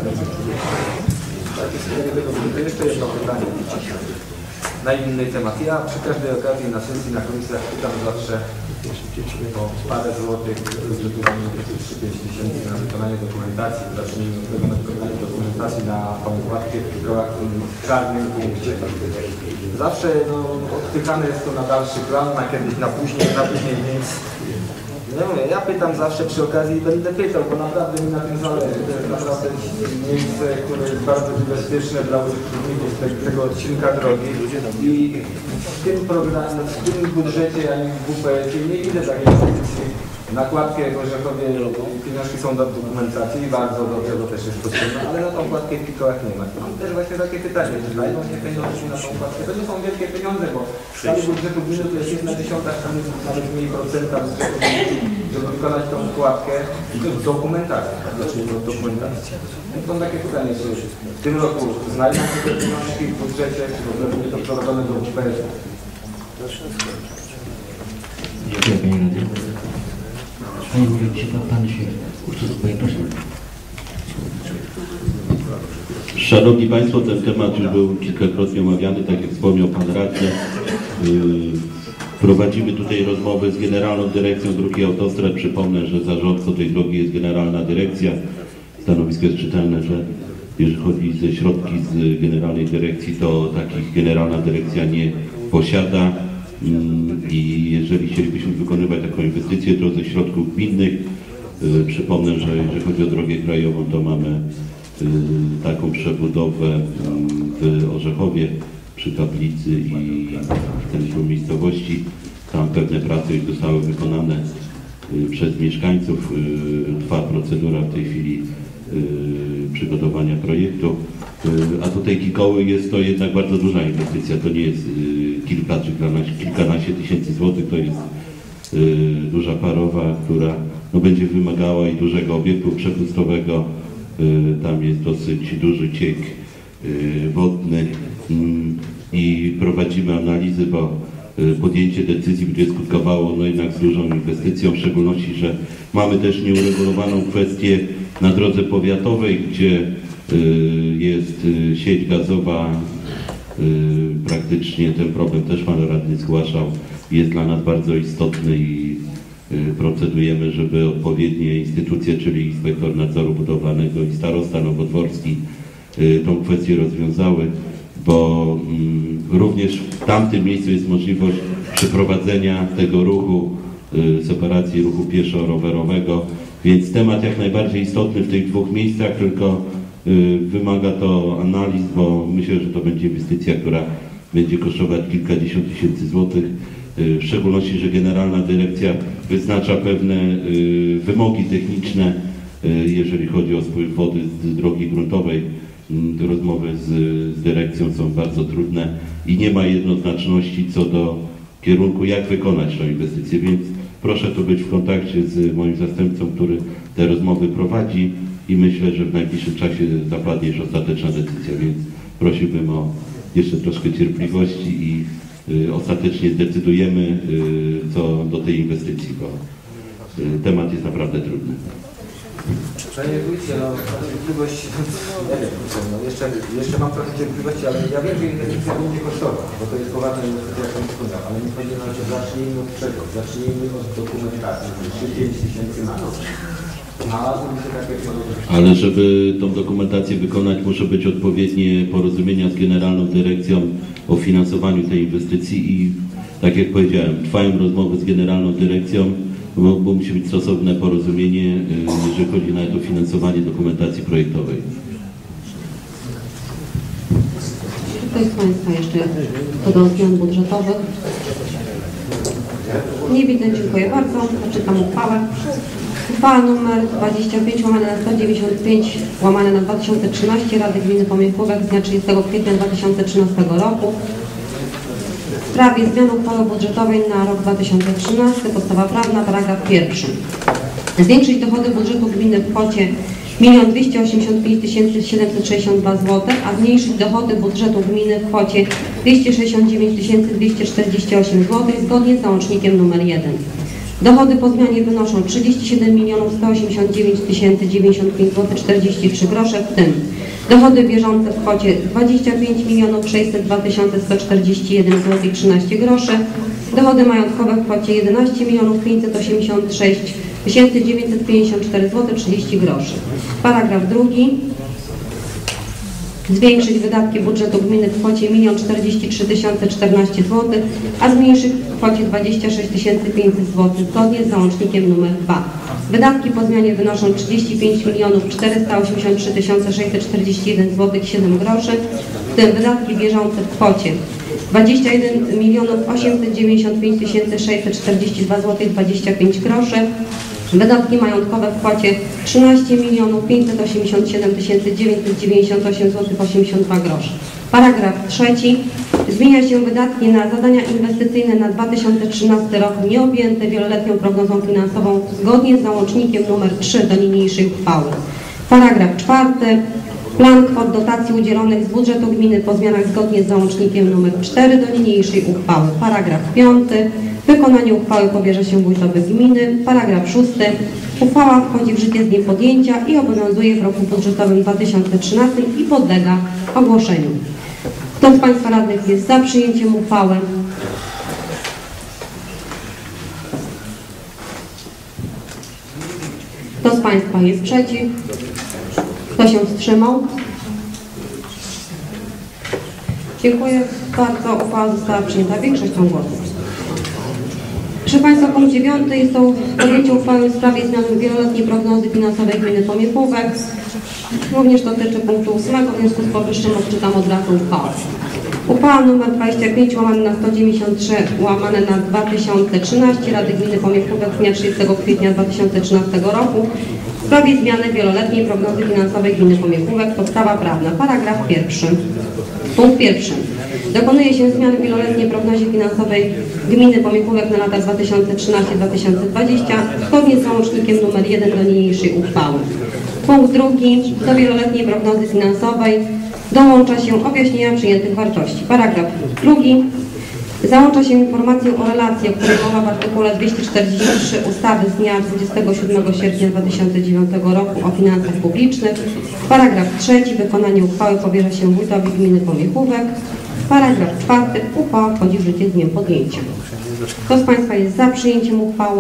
To jeszcze jedno pytanie na inny temat. Ja przy każdej okazji na sesji, na komisjach pytam zawsze o parę złotych zbytowanie trzy pięć tysięcy na wykonanie dokumentacji, zacznijmy od tego na wykonanie dokumentacji na tą łatkę w czarnym punkcie. Zawsze no, odpychane jest to na dalszy plan, na kiedyś, na później, na później, więc no, ja pytam zawsze przy okazji i będę pytał, bo naprawdę mi na tym zależy. To jest naprawdę miejsce, które jest bardzo niebezpieczne dla użytkowników tego odcinka drogi. I w tym programie, w tym budżecie, ani w W P S-ie nie widzę takiej inwestycji. Nakładkę w Orzechowie pieniążki są do dokumentacji i bardzo dobrze, bo też jest potrzebna, ale na tą kładkę w Pikołach nie ma. Mam też właśnie takie pytanie, czy znajdą się pieniądze na tą kładkę? To nie są wielkie pieniądze, bo w skali budżetu gminy to jest jedna dziesiąta, nawet mniej procenta budżetu, żeby wykonać tą kładkę i to dokumentacja, znaczy do dokumentacji. Więc mam takie pytanie, czy w tym roku znajdą się te pieniążki w budżecie, czy w ogóle będzie to wprowadzone do W P S-u? Dziękuję Panie Radny. Panie Wójcie, Pan się ustosunkuje, proszę. Szanowni Państwo, ten temat już był kilkakrotnie omawiany, tak jak wspomniał Pan Radny. Prowadzimy tutaj rozmowy z Generalną Dyrekcją Dróg i Autostrad. Przypomnę, że zarządcą tej drogi jest Generalna Dyrekcja. Stanowisko jest czytelne, że jeżeli chodzi ze środki z Generalnej Dyrekcji, to takich Generalna Dyrekcja nie posiada. I jeżeli chcielibyśmy wykonywać taką inwestycję, to ze środków gminnych. Przypomnę, że jeżeli chodzi o drogę krajową, to mamy taką przebudowę w Orzechowie przy kaplicy i w centrum miejscowości. Tam pewne prace już zostały wykonane przez mieszkańców. Trwa procedura w tej chwili przygotowania projektu. A tutaj Kikoły jest to jednak bardzo duża inwestycja. To nie jest kilka czy kilkanaście tysięcy złotych, to jest duża parowa, która no, będzie wymagała i dużego obiektu przepustowego. Tam jest dosyć duży ciek wodny i prowadzimy analizy, bo podjęcie decyzji będzie skutkowało no jednak z dużą inwestycją, w szczególności, że mamy też nieuregulowaną kwestię na drodze powiatowej, gdzie jest sieć gazowa, praktycznie ten problem też Pan Radny zgłaszał, jest dla nas bardzo istotny i procedujemy, żeby odpowiednie instytucje, czyli Inspektor Nadzoru Budowlanego i Starosta Nowodworski tą kwestię rozwiązały, bo również w tamtym miejscu jest możliwość przeprowadzenia tego ruchu, separacji ruchu pieszo-rowerowego, więc temat jak najbardziej istotny w tych dwóch miejscach, tylko wymaga to analiz, bo myślę, że to będzie inwestycja, która będzie kosztować kilkadziesiąt tysięcy złotych, w szczególności, że Generalna Dyrekcja wyznacza pewne wymogi techniczne, jeżeli chodzi o spływ wody z drogi gruntowej. Rozmowy z, z dyrekcją są bardzo trudne i nie ma jednoznaczności co do kierunku, jak wykonać tę inwestycję, więc proszę tu być w kontakcie z moim zastępcą, który te rozmowy prowadzi i myślę, że w najbliższym czasie zapadnie już ostateczna decyzja, więc prosiłbym o jeszcze troszkę cierpliwości i y, ostatecznie zdecydujemy y, co do tej inwestycji, bo y, temat jest naprawdę trudny. Panie wójcie, no cierpliwość, nie wiem, no jeszcze, jeszcze mam trochę cierpliwości, ale ja wiem, że inwestycja będzie kosztowa, bo to jest poważna inwestycja, jak Pani wspomniał, ale nie chodzi na to, zacznijmy od czego? Zacznijmy od dokumentacji, trzy pięć tysięcy na noc. Ale żeby tą dokumentację wykonać, muszą być odpowiednie porozumienia z Generalną Dyrekcją o finansowaniu tej inwestycji i tak jak powiedziałem, trwają rozmowy z Generalną Dyrekcją, bo, bo musi być stosowne porozumienie, jeżeli chodzi nawet o finansowanie dokumentacji projektowej. Czy ktoś z Państwa jeszcze co do zmian budżetowych? Nie widzę, dziękuję bardzo. Przeczytam uchwałę. Uchwała nr dwadzieścia pięć łamane na sto dziewięćdziesiąt pięć łamane na dwa tysiące trzynaście Rady Gminy Pomiechówek z dnia trzydziestego kwietnia dwa tysiące trzynastego roku w sprawie zmiany uchwały budżetowej na rok dwa tysiące trzynasty. Podstawa prawna, paragraf pierwszy. Zwiększyć dochody budżetu gminy w kwocie milion dwieście osiemdziesiąt pięć tysięcy siedemset sześćdziesiąt dwa zł, a zmniejszyć dochody budżetu gminy w kwocie dwieście sześćdziesiąt dziewięć tysięcy dwieście czterdzieści osiem zł zgodnie z załącznikiem nr jeden. Dochody po zmianie wynoszą trzydzieści siedem milionów sto osiemdziesiąt dziewięć tysięcy dziewięćdziesiąt pięć złotych czterdzieści trzy grosze, w tym dochody bieżące w kwocie dwadzieścia pięć milionów sześćset dwa tysiące sto czterdzieści jeden złotych trzynaście groszy, dochody majątkowe w kwocie jedenaście milionów pięćset osiemdziesiąt sześć tysięcy dziewięćset pięćdziesiąt cztery złotych trzydzieści groszy. Paragraf drugi. Zwiększyć wydatki budżetu gminy w kwocie milion czterdzieści trzy tysiące czternaście złotych, a zmniejszyć w kwocie dwadzieścia sześć tysięcy pięćset złotych zgodnie z załącznikiem nr dwa. Wydatki po zmianie wynoszą trzydzieści pięć milionów czterysta osiemdziesiąt trzy tysiące sześćset czterdzieści jeden złotych siedem groszy, w tym wydatki bieżące w kwocie dwadzieścia jeden milionów osiemset dziewięćdziesiąt pięć tysięcy sześćset czterdzieści dwa złotych dwadzieścia pięć groszy, wydatki majątkowe w kwocie trzynaście milionów pięćset osiemdziesiąt siedem tysięcy dziewięćset dziewięćdziesiąt osiem złotych osiemdziesiąt dwa groszy. Paragraf trzeci. Zmienia się wydatki na zadania inwestycyjne na dwa tysiące trzynasty rok nieobjęte wieloletnią prognozą finansową zgodnie z załącznikiem nr trzy do niniejszej uchwały. Paragraf czwarty. Plan kwot dotacji udzielonych z budżetu gminy po zmianach zgodnie z załącznikiem nr cztery do niniejszej uchwały. Paragraf piąty. Wykonanie uchwały powierza się wójtowi gminy. Paragraf szósty. Uchwała wchodzi w życie z dniem podjęcia i obowiązuje w roku budżetowym dwa tysiące trzynastym i podlega ogłoszeniu. Kto z Państwa radnych jest za przyjęciem uchwały? Kto z Państwa jest przeciw? Kto się wstrzymał? Dziękuję bardzo. Uchwała została przyjęta większością głosów. Proszę Państwa, punkt dziewiąty jest to podjęcie uchwały w sprawie zmiany wieloletniej prognozy finansowej gminy Pomiechówek. Również dotyczy punktu ósmego, w związku z powyższym odczytam od razu uchwałę. Uchwała nr dwadzieścia pięć łamane na sto dziewięćdziesiąt trzy łamane na dwa tysiące trzynaście Rady Gminy Pomiechówek z dnia trzydziestego kwietnia dwa tysiące trzynastego roku w sprawie zmiany wieloletniej prognozy finansowej gminy Pomiechówek. Podstawa prawna. Paragraf pierwszy. Punkt pierwszy. Dokonuje się zmiany w wieloletniej prognozie finansowej gminy Pomiechówek na lata dwa tysiące trzynaście do dwa tysiące dwudziestego zgodnie z załącznikiem nr jeden do niniejszej uchwały. Punkt drugi. Do wieloletniej prognozy finansowej dołącza się objaśnienia przyjętych wartości. Paragraf drugi. Załącza się informację o relacji, o której mowa w artykule dwieście czterdzieści trzy ustawy z dnia dwudziestego siódmego sierpnia dwa tysiące dziewiątego roku o finansach publicznych. Paragraf trzeci. Wykonanie uchwały powierza się wójtowi gminy Pomiechówek. Paragraf czwarty. Uchwała wchodzi w życie z dniem podjęcia. Kto z Państwa jest za przyjęciem uchwały?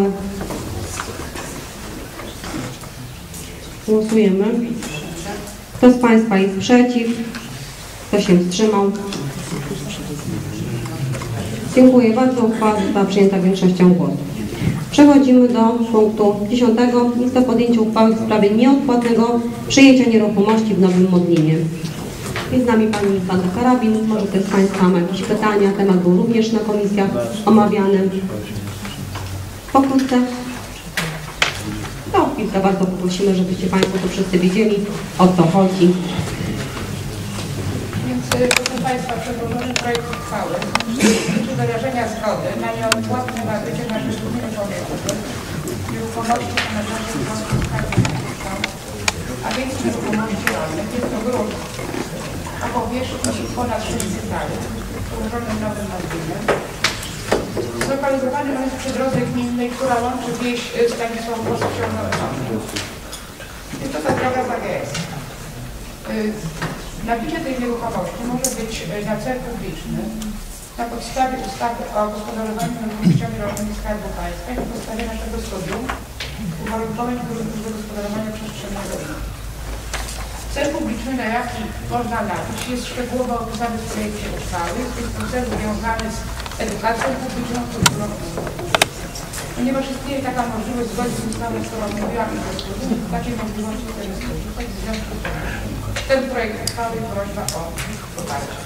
Głosujemy. Kto z Państwa jest przeciw? Kto się wstrzymał? Dziękuję bardzo. Uchwała została przyjęta większością głosów. Przechodzimy do punktu dziesiątego. Jest to podjęcie uchwały w sprawie nieodpłatnego przejęcia nieruchomości w Nowym Modlinie. Jest z nami Pani Wanda Karabin. Może ktoś z Państwa ma jakieś pytania. Temat był również na komisjach omawiany. Pokrótce. No, kilka bardzo poprosimy, żebyście Państwo to wszyscy wiedzieli, o co chodzi. Więc proszę Państwa, przedłożony projekt uchwały dotyczy wyrażenia zgody na nieodpłatne nabycie na rzecz pomiechówek nieruchomości na rzecz Skarbu Państwa, a więc nieruchomości rolnych. Jest to grunt, o powierzchni ponad sześć hektarów, położonym nowym Malwinie. Zlokalizowany on jest przy drodze gminnej, która łączy wieś Stanisławowską z Nowy. I to ta droga tak jest. Nabycie tej nieruchomości może być na cel publiczny na podstawie ustawy o gospodarowaniu nieruchomościami rolnymi Skarbu Państwa i na podstawie naszego studium uwarunkowań do gospodarowania przestrzennego. Cel publiczny, na jaki można nabyć, jest szczegółowo opisany w projekcie uchwały. Jest to cel związany z edukacją publiczną, kulturą. Ponieważ istnieje taka możliwość zgodnie z ustawą, którą mówiłam i studium, takiej możliwości chcemy skorzystać w związku z tym. Ten projekt uchwały i prośba o poparcie.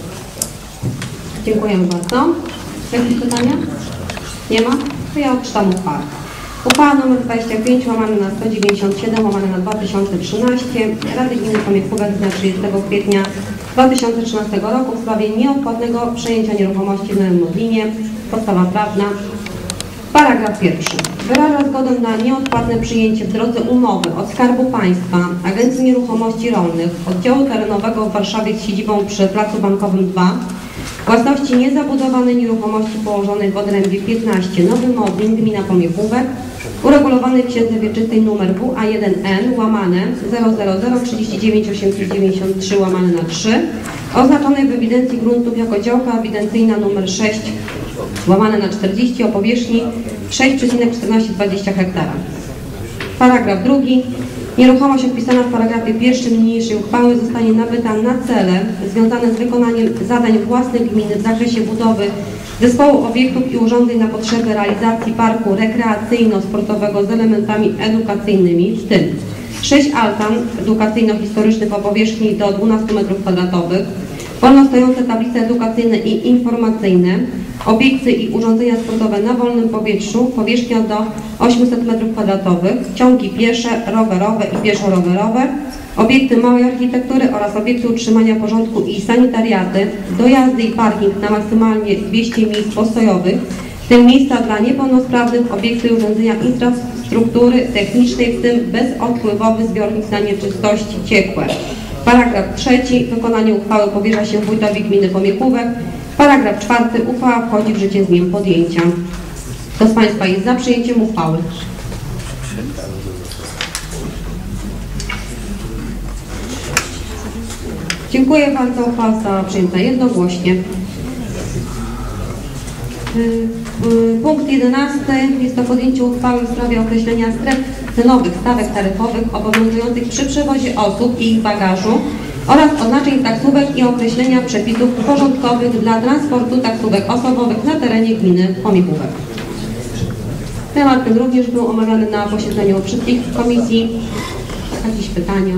Dziękujemy bardzo. Jakieś pytania? Nie ma? To ja odczytam uchwałę. Uchwała nr dwadzieścia pięć łamane na sto dziewięćdziesiąt siedem łamane na dwa tysiące trzynaście Rady Gminy Pomiechówek z dnia trzydziestego kwietnia dwa tysiące trzynastego roku w sprawie nieodpłatnego przejęcia nieruchomości w Nowym Modlinie. Podstawa prawna. Paragraf pierwszy. Wyraża zgodę na nieodpłatne przyjęcie w drodze umowy od Skarbu Państwa, Agencji Nieruchomości Rolnych, Oddziału Terenowego w Warszawie z siedzibą przy Placu Bankowym dwa, własności niezabudowanej nieruchomości położonej w odrębie piętnaście Nowy Modlin, gmina Pomiechówek, uregulowanej w księdze wieczystej nr W A jeden N łamane zero zero zero trzydzieści dziewięć osiemset dziewięćdziesiąt trzy łamane na trzy, oznaczonej w ewidencji gruntów jako działka ewidencyjna nr sześć łamane na czterdzieści o powierzchni sześć przecinek czternaście dwadzieścia hektara. Paragraf drugi. Nieruchomość opisana w paragrafie pierwszym niniejszej uchwały zostanie nabyta na cele związane z wykonaniem zadań własnych gminy w zakresie budowy zespołu obiektów i urządzeń na potrzeby realizacji parku rekreacyjno-sportowego z elementami edukacyjnymi, w tym sześć altan edukacyjno-historycznych o powierzchni do dwunastu metrów kwadratowych, wolno stojące tablice edukacyjne i informacyjne, obiekty i urządzenia sportowe na wolnym powietrzu, powierzchnia do osiemset metrów kwadratowych, ciągi piesze, rowerowe i pieszo-rowerowe, obiekty małej architektury oraz obiekty utrzymania porządku i sanitariaty, dojazdy i parking na maksymalnie dwieście miejsc postojowych, w tym miejsca dla niepełnosprawnych, obiekty i urządzenia infrastruktury technicznej, w tym bezodpływowy zbiornik na nieczystości ciekłe. Paragraf trzeci. Wykonanie uchwały powierza się wójtowi gminy Pomiechówek. Paragraf czwarty. Uchwała wchodzi w życie z dniem podjęcia. Kto z Państwa jest za przyjęciem uchwały? Dziękuję bardzo. Uchwała została przyjęta jednogłośnie. Punkt jedenasty. Jest to podjęcie uchwały w sprawie określenia stref cenowych stawek taryfowych obowiązujących przy przewozie osób i ich bagażu oraz oznaczeń taksówek i określenia przepisów porządkowych dla transportu taksówek osobowych na terenie gminy Pomiechówek. Temat ten również był omawiany na posiedzeniu wszystkich komisji. Jakieś pytania?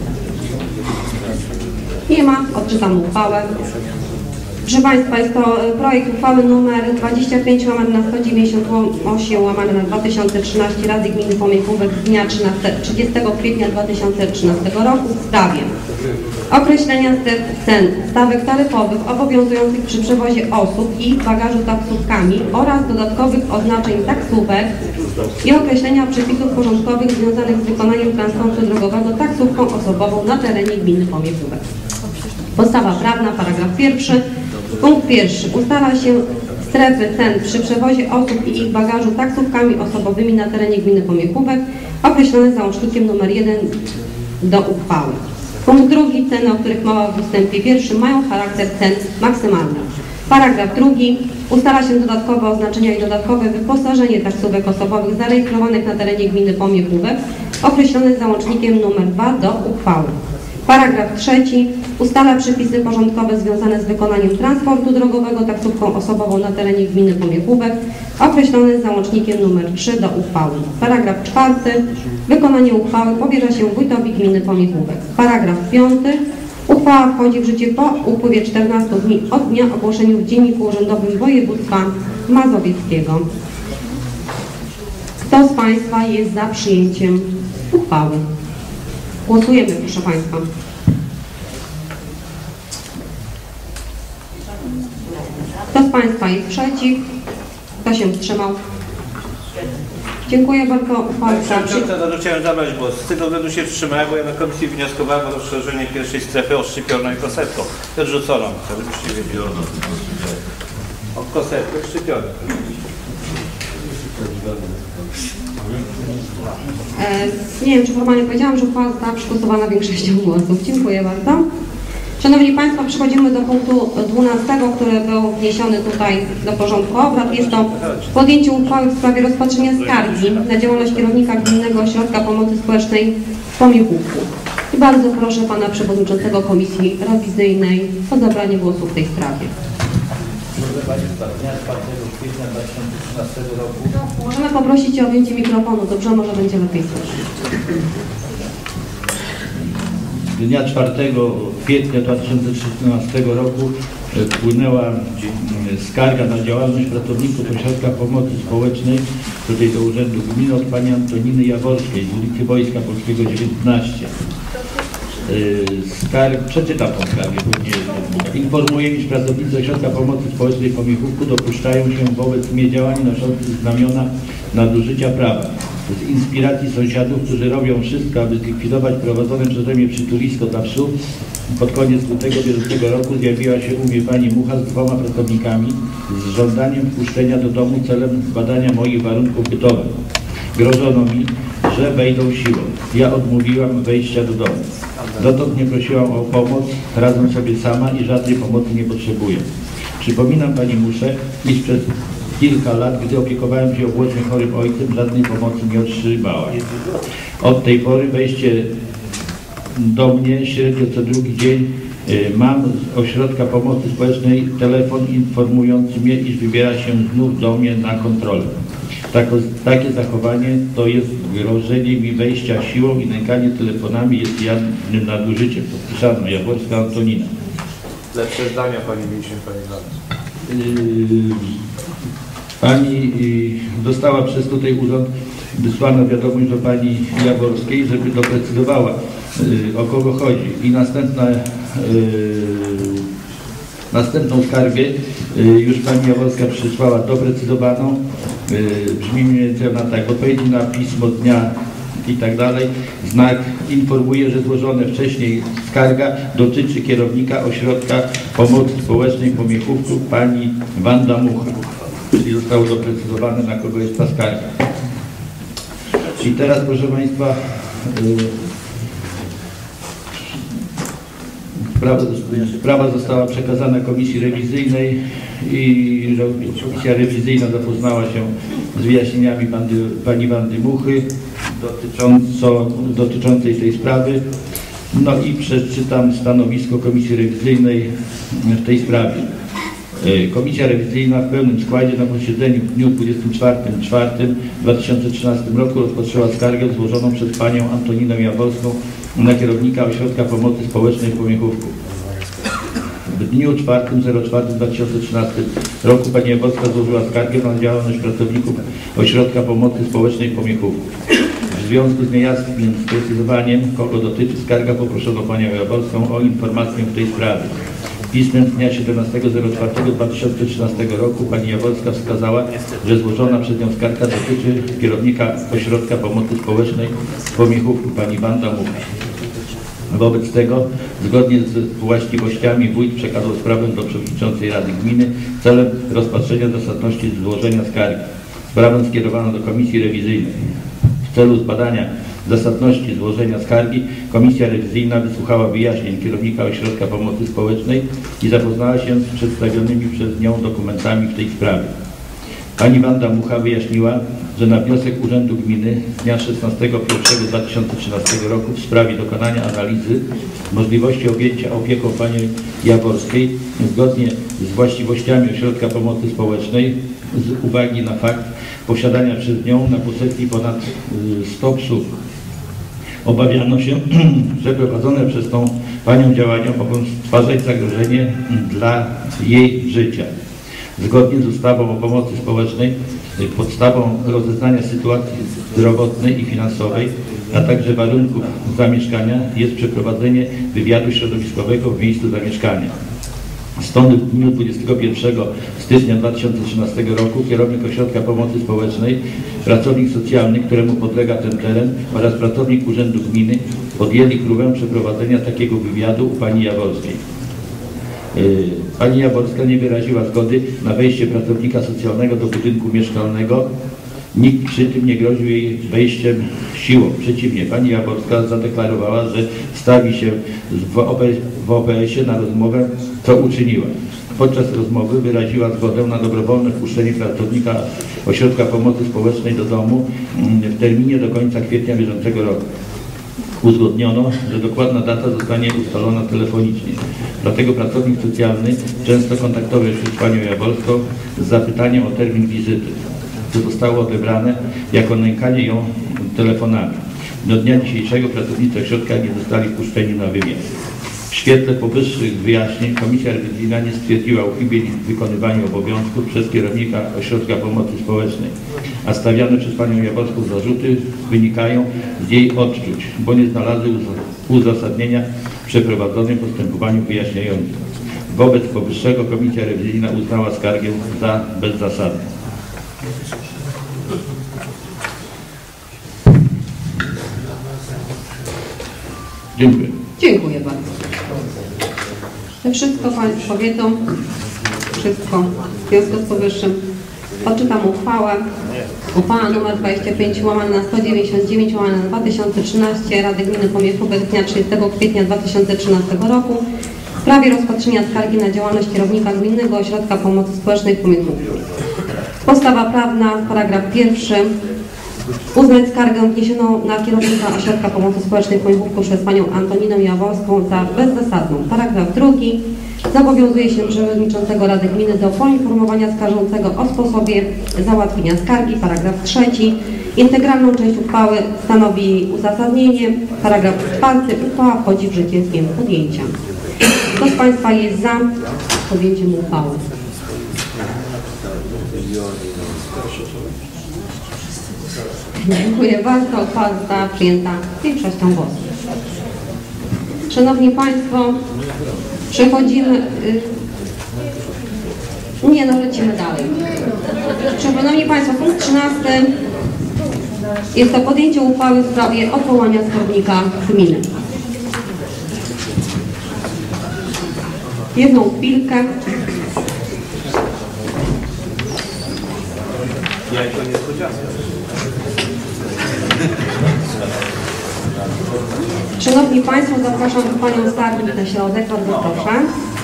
Nie ma. Odczytam uchwałę. Proszę Państwa, jest to projekt uchwały nr dwadzieścia pięć łamane na sto dziewięćdziesiąt osiem łamane na dwa tysiące trzynaście Rady Gminy Pomiechówek z dnia trzydziestego kwietnia dwa tysiące trzynastego roku w sprawie określenia cen stawek taryfowych obowiązujących przy przewozie osób i ich bagażu taksówkami oraz dodatkowych oznaczeń taksówek i określenia przepisów porządkowych związanych z wykonaniem transportu drogowego taksówką osobową na terenie gminy Pomiechówek. Podstawa prawna, paragraf pierwszy. Punkt pierwszy. Ustala się strefy cen przy przewozie osób i ich bagażu taksówkami osobowymi na terenie gminy Pomiechówek określone załącznikiem numer jeden do uchwały. Punkt drugi. Ceny, o których mowa w ustępie pierwszym, mają charakter cen maksymalnych. Paragraf drugi. Ustala się dodatkowe oznaczenia i dodatkowe wyposażenie taksówek osobowych zarejestrowanych na terenie gminy Pomiechówek określone załącznikiem numer dwa do uchwały. Paragraf trzeci. Ustala przepisy porządkowe związane z wykonaniem transportu drogowego taksówką osobową na terenie gminy Pomiechówek określone załącznikiem numer trzy do uchwały. Paragraf czwarty. Wykonanie uchwały powierza się wójtowi gminy Pomiechówek. Paragraf piąty. Uchwała wchodzi w życie po upływie czternastu dni od dnia ogłoszenia w Dzienniku Urzędowym Województwa Mazowieckiego. Kto z Państwa jest za przyjęciem uchwały? Głosujemy, proszę Państwa. Kto z Państwa jest przeciw? Kto się wstrzymał? Dziękuję bardzo. Uchwała Chciałem, przy... chciałem, chciałem zabrać głos. Z tego względu się wstrzymałem, bo ja na komisji wnioskowałem o rozszerzenie pierwszej strefy o szczypiorną i kosetką. Odrzucono, żebyście wiedzieli. O kosetkę szczypiorną. E, nie wiem, czy formalnie powiedziałam, że uchwała została przegłosowana większością głosów. Dziękuję bardzo. Szanowni Państwo, przechodzimy do punktu dwunastego, który był wniesiony tutaj do porządku obrad. Jest to podjęcie uchwały w sprawie rozpatrzenia skargi na działalność kierownika Gminnego Ośrodka Pomocy Społecznej w Pomichówku. I bardzo proszę Pana Przewodniczącego Komisji Rewizyjnej o zabranie głosu w tej sprawie. Proszę Państwa, dnia czwartego kwietnia dwa tysiące trzynastego roku. Możemy poprosić o objęcie mikrofonu, dobrze? Może będzie lepiej słyszeć. Dnia czwartego kwietnia dwa tysiące trzynastego roku wpłynęła skarga na działalność pracowników Ośrodka Pomocy Społecznej tutaj do Urzędu Gminy od pani Antoniny Jaworskiej z ulicy Wojska Polskiego dziewiętnaście. Skarg, przeczytam tą skargę później. Informuję, iż pracownicy Ośrodka Pomocy Społecznej w Pomichówku dopuszczają się wobec mnie działań noszących znamiona nadużycia prawa. Z inspiracji sąsiadów, którzy robią wszystko, aby zlikwidować prowadzone przeze mnie przytulisko dla psów, pod koniec lutego bieżącego roku zjawiła się u mnie pani Mucha z dwoma pracownikami z żądaniem wpuszczenia do domu celem zbadania moich warunków bytowych. Grożono mi, że wejdą siłą. Ja odmówiłam wejścia do domu. Dotąd nie prosiłam o pomoc, radzę sobie sama i żadnej pomocy nie potrzebuję. Przypominam pani Muszę, iż przez kilka lat, gdy opiekowałem się obłącznie chorym ojcem, żadnej pomocy nie otrzymała. Od tej pory wejście do mnie średnio co drugi dzień mam z Ośrodka Pomocy Społecznej telefon informujący mnie, iż wybiera się znów do mnie na kontrolę. Tako, takie zachowanie to jest grożenie mi wejścia siłą i nękanie telefonami jest jawnym nadużyciem. Podpisano Jaworska Antonina. Lepsze zdania pani mieliśmy, pani radny. Yy, Pani dostała przez tutaj urząd, wysłano wiadomość do pani Jaworskiej, żeby doprecyzowała, o kogo chodzi. I następna, następną skargę już pani Jaworska przysłała doprecyzowaną. Brzmi mniej więcej ona tak: w odpowiedzi na pismo dnia i tak dalej, znak informuje, że złożone wcześniej skarga dotyczy kierownika Ośrodka Pomocy Społecznej w Pomichówku pani Wanda Mucha. Czyli zostało doprecyzowane, na kogo jest ta skarga. I teraz, proszę Państwa, sprawa, sprawa została przekazana Komisji Rewizyjnej i Komisja Rewizyjna zapoznała się z wyjaśnieniami pani, pani Wandy Muchy dotycząco, dotyczącej tej sprawy. No i przeczytam stanowisko Komisji Rewizyjnej w tej sprawie. Komisja Rewizyjna w pełnym składzie na posiedzeniu w dniu dwudziestego czwartego czwartego dwa tysiące trzynastego roku rozpatrzyła skargę złożoną przez panią Antoninę Jaworską na kierownika Ośrodka Pomocy Społecznej w Pomichówku. W dniu czwartego czwartego dwa tysiące trzynastego roku pani Jaworska złożyła skargę na działalność pracowników Ośrodka Pomocy Społecznej w Pomichówku. W związku z niejasnym sprecyzowaniem, kogo dotyczy skarga, poproszono panią Jaworską o informację w tej sprawie. Pismem z dnia siedemnastego czwartego dwa tysiące trzynastego roku pani Jaworska wskazała, że złożona przez nią skarga dotyczy kierownika Ośrodka Pomocy Społecznej w Pomichówku pani Wanda Mucha. Wobec tego, zgodnie z właściwościami, wójt przekazał sprawę do przewodniczącej Rady Gminy celem rozpatrzenia zasadności złożenia skargi. Sprawę skierowano do Komisji Rewizyjnej. W celu zbadania zasadności złożenia skargi Komisja Rewizyjna wysłuchała wyjaśnień kierownika Ośrodka Pomocy Społecznej i zapoznała się z przedstawionymi przez nią dokumentami w tej sprawie. Pani Wanda Mucha wyjaśniła, że na wniosek Urzędu Gminy z dnia szesnastego pierwszego dwa tysiące trzynastego roku w sprawie dokonania analizy możliwości objęcia opieką pani Jaworskiej zgodnie z właściwościami Ośrodka Pomocy Społecznej z uwagi na fakt posiadania przez nią na posesji ponad stu psów. Obawiano się, że prowadzone przez tą panią działania mogą stwarzać zagrożenie dla jej życia. Zgodnie z ustawą o pomocy społecznej podstawą rozeznania sytuacji zdrowotnej i finansowej, a także warunków zamieszkania jest przeprowadzenie wywiadu środowiskowego w miejscu zamieszkania. Stąd w dniu dwudziestego pierwszego stycznia dwa tysiące trzynastego roku kierownik Ośrodka Pomocy Społecznej, pracownik socjalny, któremu podlega ten teren oraz pracownik Urzędu Gminy podjęli próbę przeprowadzenia takiego wywiadu u pani Jaworskiej. Pani Jaworska nie wyraziła zgody na wejście pracownika socjalnego do budynku mieszkalnego. Nikt przy tym nie groził jej wejściem siłą. Przeciwnie, pani Jaworska zadeklarowała, że stawi się w O P S ie na rozmowę, co uczyniła. Podczas rozmowy wyraziła zgodę na dobrowolne wpuszczenie pracownika Ośrodka Pomocy Społecznej do domu w terminie do końca kwietnia bieżącego roku. Uzgodniono, że dokładna data zostanie ustalona telefonicznie. Dlatego pracownik socjalny często kontaktował się z panią Jaworską z zapytaniem o termin wizyty, co zostało odebrane jako nękanie ją telefonami. Do dnia dzisiejszego pracownicy ośrodka nie zostali wpuszczeni na wywiad. W świetle powyższych wyjaśnień Komisja Rewizyjna nie stwierdziła uchybień w wykonywaniu obowiązków przez kierownika Ośrodka Pomocy Społecznej, a stawiane przez panią Jaworską zarzuty wynikają z jej odczuć, bo nie znalazły uzasadnienia w przeprowadzonym postępowaniu wyjaśniającym. Wobec powyższego Komisja Rewizyjna uznała skargę za bezzasadną. Dziękuję. Dziękuję bardzo. To wszystko Państwo wiedzą, wszystko w związku z powyższym. Odczytam uchwałę. Uchwała nr dwadzieścia pięć łamane na sto dziewięćdziesiąt dziewięć łamane na dwa tysiące trzynaście Rady Gminy Pomiechówek z dnia trzydziestego kwietnia dwa tysiące trzynastego roku w sprawie rozpatrzenia skargi na działalność kierownika Gminnego Ośrodka Pomocy Społecznej w Pomiechówku. Podstawa prawna, paragraf pierwszy. Uznać skargę wniesioną na kierownika Ośrodka Pomocy Społecznej w Pomiechówku przez panią Antoninę Jaworską za bezzasadną. Paragraf drugi. Zobowiązuje się przewodniczącego Rady Gminy do poinformowania skarżącego o sposobie załatwienia skargi. Paragraf trzeci. Integralną część uchwały stanowi jej uzasadnienie. Paragraf czwarty. Uchwała wchodzi w życie z dniem podjęcia. Kto z Państwa jest za podjęciem uchwały? Dziękuję bardzo. Uchwała została przyjęta większością głosów. Szanowni Państwo, przechodzimy... Y... Nie, no lecimy dalej. Szanowni Państwo, punkt trzynasty jest to podjęcie uchwały w sprawie odwołania skarbnika gminy. Jedną chwilkę. Jajko niespodzianka. Szanowni Państwo, zapraszam panią skarbnik na środek, bardzo proszę.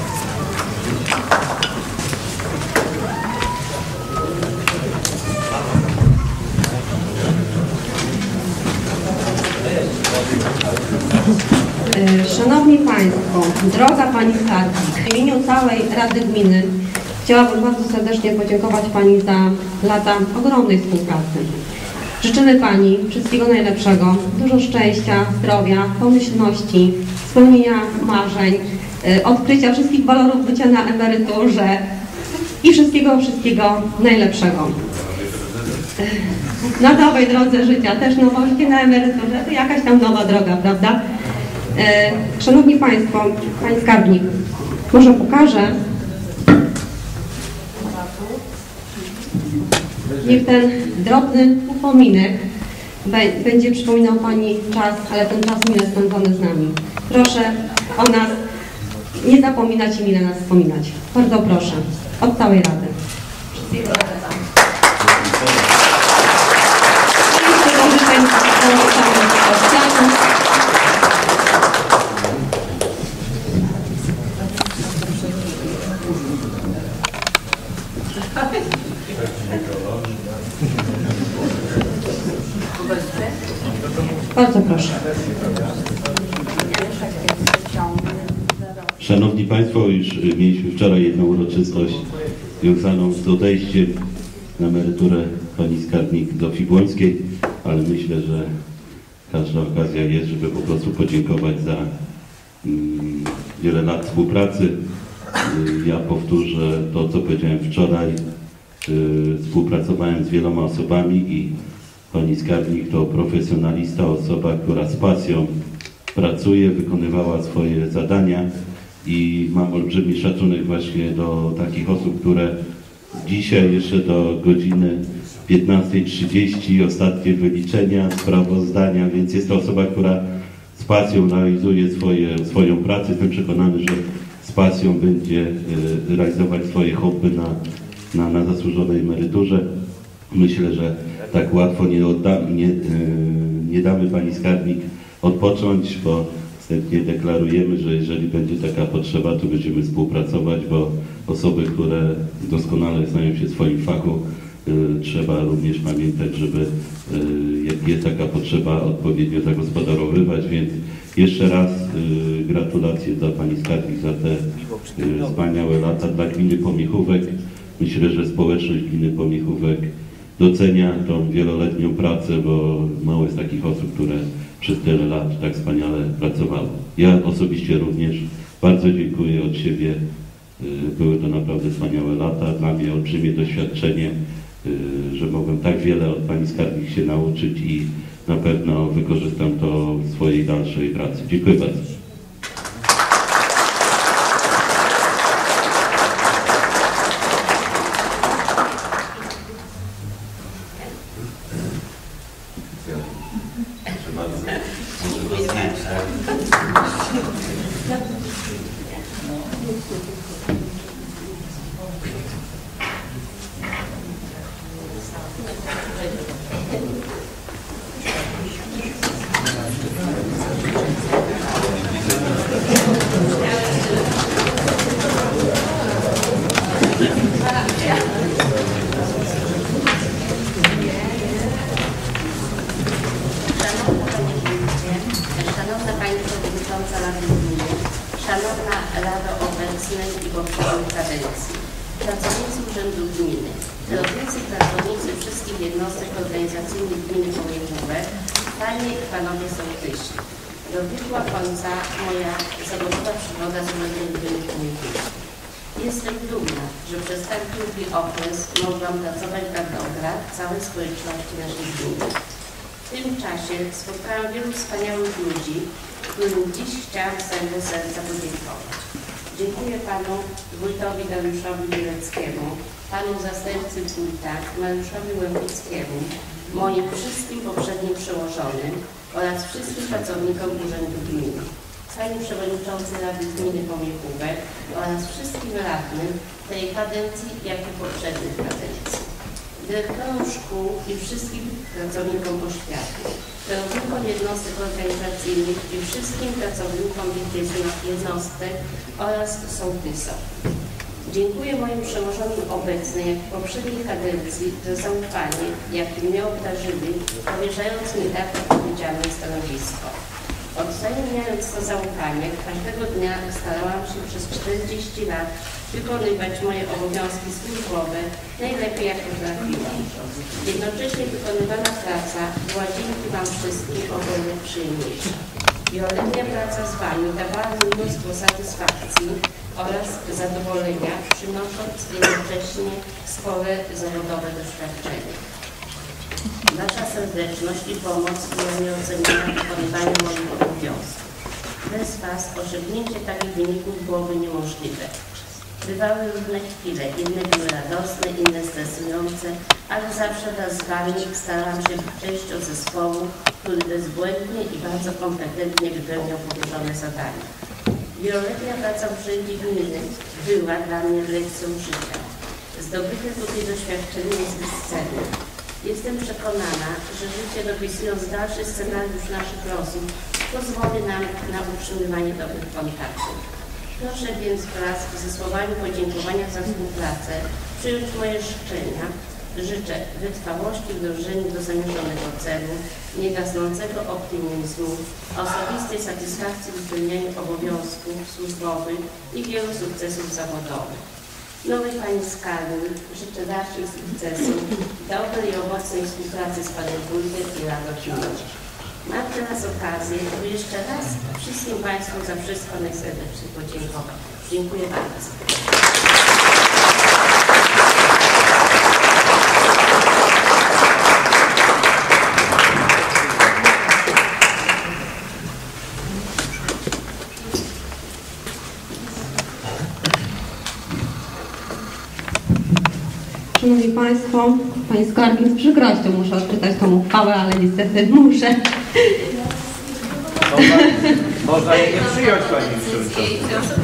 Szanowni Państwo, droga pani skarbnik, w imieniu całej Rady Gminy chciałabym bardzo serdecznie podziękować Pani za lata ogromnej współpracy. Życzymy Pani wszystkiego najlepszego, dużo szczęścia, zdrowia, pomyślności, spełnienia marzeń, odkrycia wszystkich walorów bycia na emeryturze i wszystkiego, wszystkiego najlepszego. Na nowej drodze życia, też no bo życie na emeryturze to jakaś tam nowa droga, prawda? Szanowni Państwo, Pani skarbnik, może pokażę. Niech ten drobny upominek będzie przypominał Pani czas, ale ten czas mile spędzony z nami. Proszę o nas nie zapominać i mile nas wspominać. Bardzo proszę, od całej Rady. Wszystkiego dobrego. Bardzo proszę. Szanowni Państwo, już mieliśmy wczoraj jedną uroczystość związaną z odejściem na emeryturę pani skarbnik Zofii Błońskiej, ale myślę, że każda okazja jest, żeby po prostu podziękować za mm, wiele lat współpracy. Ja powtórzę to, co powiedziałem wczoraj. Współpracowałem z wieloma osobami i pani skarbnik to profesjonalista, osoba, która z pasją pracuje, wykonywała swoje zadania i mam olbrzymi szacunek właśnie do takich osób, które dzisiaj jeszcze do godziny piętnastej trzydzieści ostatnie wyliczenia, sprawozdania, więc jest to osoba, która z pasją realizuje swoje, swoją pracę. Jestem przekonany, że z pasją będzie y, realizować swoje hobby na, na, na zasłużonej emeryturze. Myślę, że tak łatwo nie, odda, nie, y, nie damy pani skarbnik odpocząć, bo wstępnie deklarujemy, że jeżeli będzie taka potrzeba, to będziemy współpracować, bo osoby, które doskonale znają się w swoim fachu, y, trzeba również pamiętać, żeby y, jak jest taka potrzeba, odpowiednio zagospodarowywać, więc jeszcze raz y, gratulacje dla pani skarbnik za te y, wspaniałe lata dla gminy Pomichówek. Myślę, że społeczność gminy Pomichówek docenia tą wieloletnią pracę, bo mało jest takich osób, które przez tyle lat tak wspaniale pracowały. Ja osobiście również bardzo dziękuję od siebie. Były to naprawdę wspaniałe lata. Dla mnie olbrzymie doświadczenie, że mogłem tak wiele od pani skarbnik się nauczyć i na pewno wykorzystam to w swojej dalszej pracy. Dziękuję bardzo. Szanowna Pani Przewodnicząca Rady Gminy, Szanowna Rado obecnej i poprzedniej kadencji, pracownicy Urzędu Gminy, kierownicy i pracownicy wszystkich jednostek organizacyjnych Gminy Pomiechówek, Panie i Panowie Sołtysi. Dobiegła końca moja zawodowa przygoda z Urzędem Gminy Pomiechówek. Jestem dumna, że przez tak długi okres mogłam pracować dla dobra całej społeczności naszej gminy. W tym czasie spotkałam wielu wspaniałych ludzi, którym dziś chciałam z całego serca podziękować. Dziękuję Panu wójtowi Dariuszowi Bieleckiemu, Panu zastępcy wójta Mariuszowi Łębickiemu, moim wszystkim poprzednim przełożonym oraz wszystkim pracownikom Urzędu Gminy, Panie Przewodniczący Rady Gminy Pomiechówek oraz wszystkim radnym tej kadencji, jak i poprzednich kadencji, dyrektorom szkół i wszystkim pracownikom oświaty, kierownikom jednostek organizacyjnych i wszystkim pracownikom jednostek oraz sołtysom. Dziękuję moim przełożonym obecnej, jak i poprzedniej kadencji za zaufanie, jakim mnie obdarzyli, powierzając mi tak odpowiedzialne stanowisko. Odwzajemniając to zaufanie, każdego dnia starałam się przez czterdzieści lat wykonywać moje obowiązki służbowe najlepiej jak potrafiłam. Jednocześnie wykonywana praca była dzięki Wam wszystkim o wiele przyjemniejsza. Wieloletnia praca z Wami dawała mi mnóstwo satysfakcji oraz zadowolenia, przynosząc jednocześnie spore zawodowe doświadczenie. Wasza serdeczność i pomoc była nieoceniona w wykonywaniu moich obowiązków. Bez Was osiągnięcie takich wyników byłoby niemożliwe. Bywały różne chwile, inne były radosne, inne stresujące, ale zawsze wraz z Wami starałam się być częścią zespołu, który bezbłędnie i bardzo kompetentnie wypełniał powierzone zadania. Wieloletnia praca w urzędzie gminy była dla mnie lekcją życia. Zdobyte tutaj doświadczenie jest bezcenne. Jestem przekonana, że życie, dopisując dalszy scenariusz naszych losów, pozwoli nam na utrzymywanie dobrych kontaktów. Proszę więc wraz ze słowami podziękowania za współpracę przyjąć moje życzenia. Życzę wytrwałości w dążeniu do zamierzonego celu, niegasnącego optymizmu, osobistej satysfakcji w wypełnianiu obowiązków służbowych i wielu sukcesów zawodowych. Nowej Pani skarbnik życzę dalszych sukcesów, dobrej i owocnej współpracy z Panem Wójtem i Radą Gminy. Mam teraz okazję, by jeszcze raz wszystkim Państwu za wszystko najserdeczniej podziękować. Dziękuję bardzo. Szanowni Państwo, Pani Skarbnik, z przykrością muszę odczytać tą uchwałę, ale niestety muszę. Można, można jej nie przyjąć, Pani Przewodnicząca.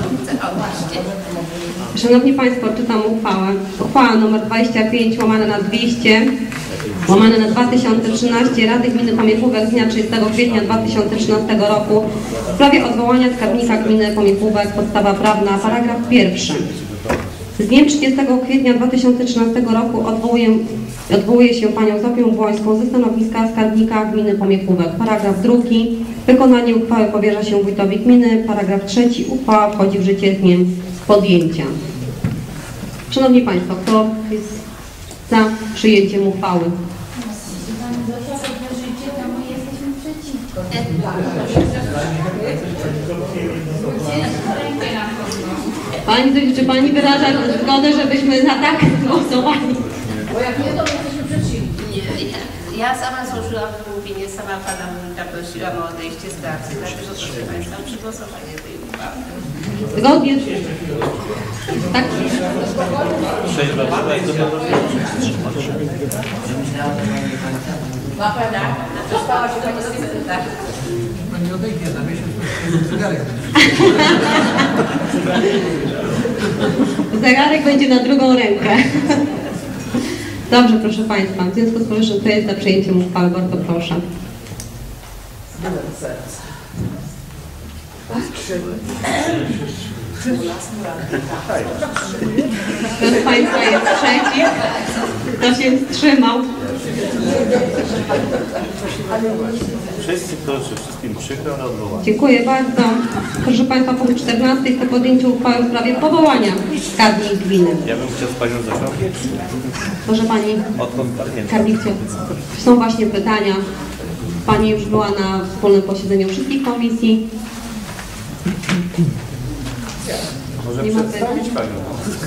Szanowni Państwo, czytam uchwałę. Uchwała nr dwadzieścia pięć łamane na dwieście łamane na dwa tysiące trzynaście Rady Gminy Pomiechówek z dnia trzydziestego kwietnia dwa tysiące trzynastego roku w sprawie odwołania skarbnika gminy Pomiechówek, podstawa prawna, paragraf pierwszy. Z dniem trzydziestego kwietnia dwa tysiące trzynastego roku odwołuję, odwołuje się Panią Zofię Błońską ze stanowiska skarbnika gminy Pomiechówek. Paragraf drugi. Wykonanie uchwały powierza się wójtowi gminy. Paragraf trzeci. Uchwała wchodzi w życie z dniem podjęcia. Szanowni Państwo, kto jest za przyjęciem uchwały? Pani, czy Pani wyraża zgodę, żebyśmy za tak głosowali? Bo jak nie, to jesteśmy przeciwni. Nie, ja, ja sama złożyłam opinię, sama Pana Wójta prosiłam o odejście z pracy, także proszę Państwa o przegłosowanie tej uchwały. Zgodnie z... Tak? Na pewno. Dostała się Pani z tym, tak? Pani odejdzie na miesiąc. Zegarek będzie na drugą rękę. Dobrze, proszę Państwa. W związku z powyższym, kto jest za przyjęciem uchwały? Bardzo proszę. Kto z Państwa jest przeciw? Kto się wstrzymał? Wszyscy proszę, wszystkim przykro na odwołanie. Dziękuję bardzo. Proszę Państwa, punkt czternasty jest to podjęcie uchwały w sprawie powołania skarbnik gminy. Ja bym chciał z Panią zakończyć. Proszę Pani Odkąd pamiętam. skarbnikcie, są właśnie pytania. Pani już była na wspólnym posiedzeniu wszystkich komisji. Może Nie ma przedstawić pytań. Panią.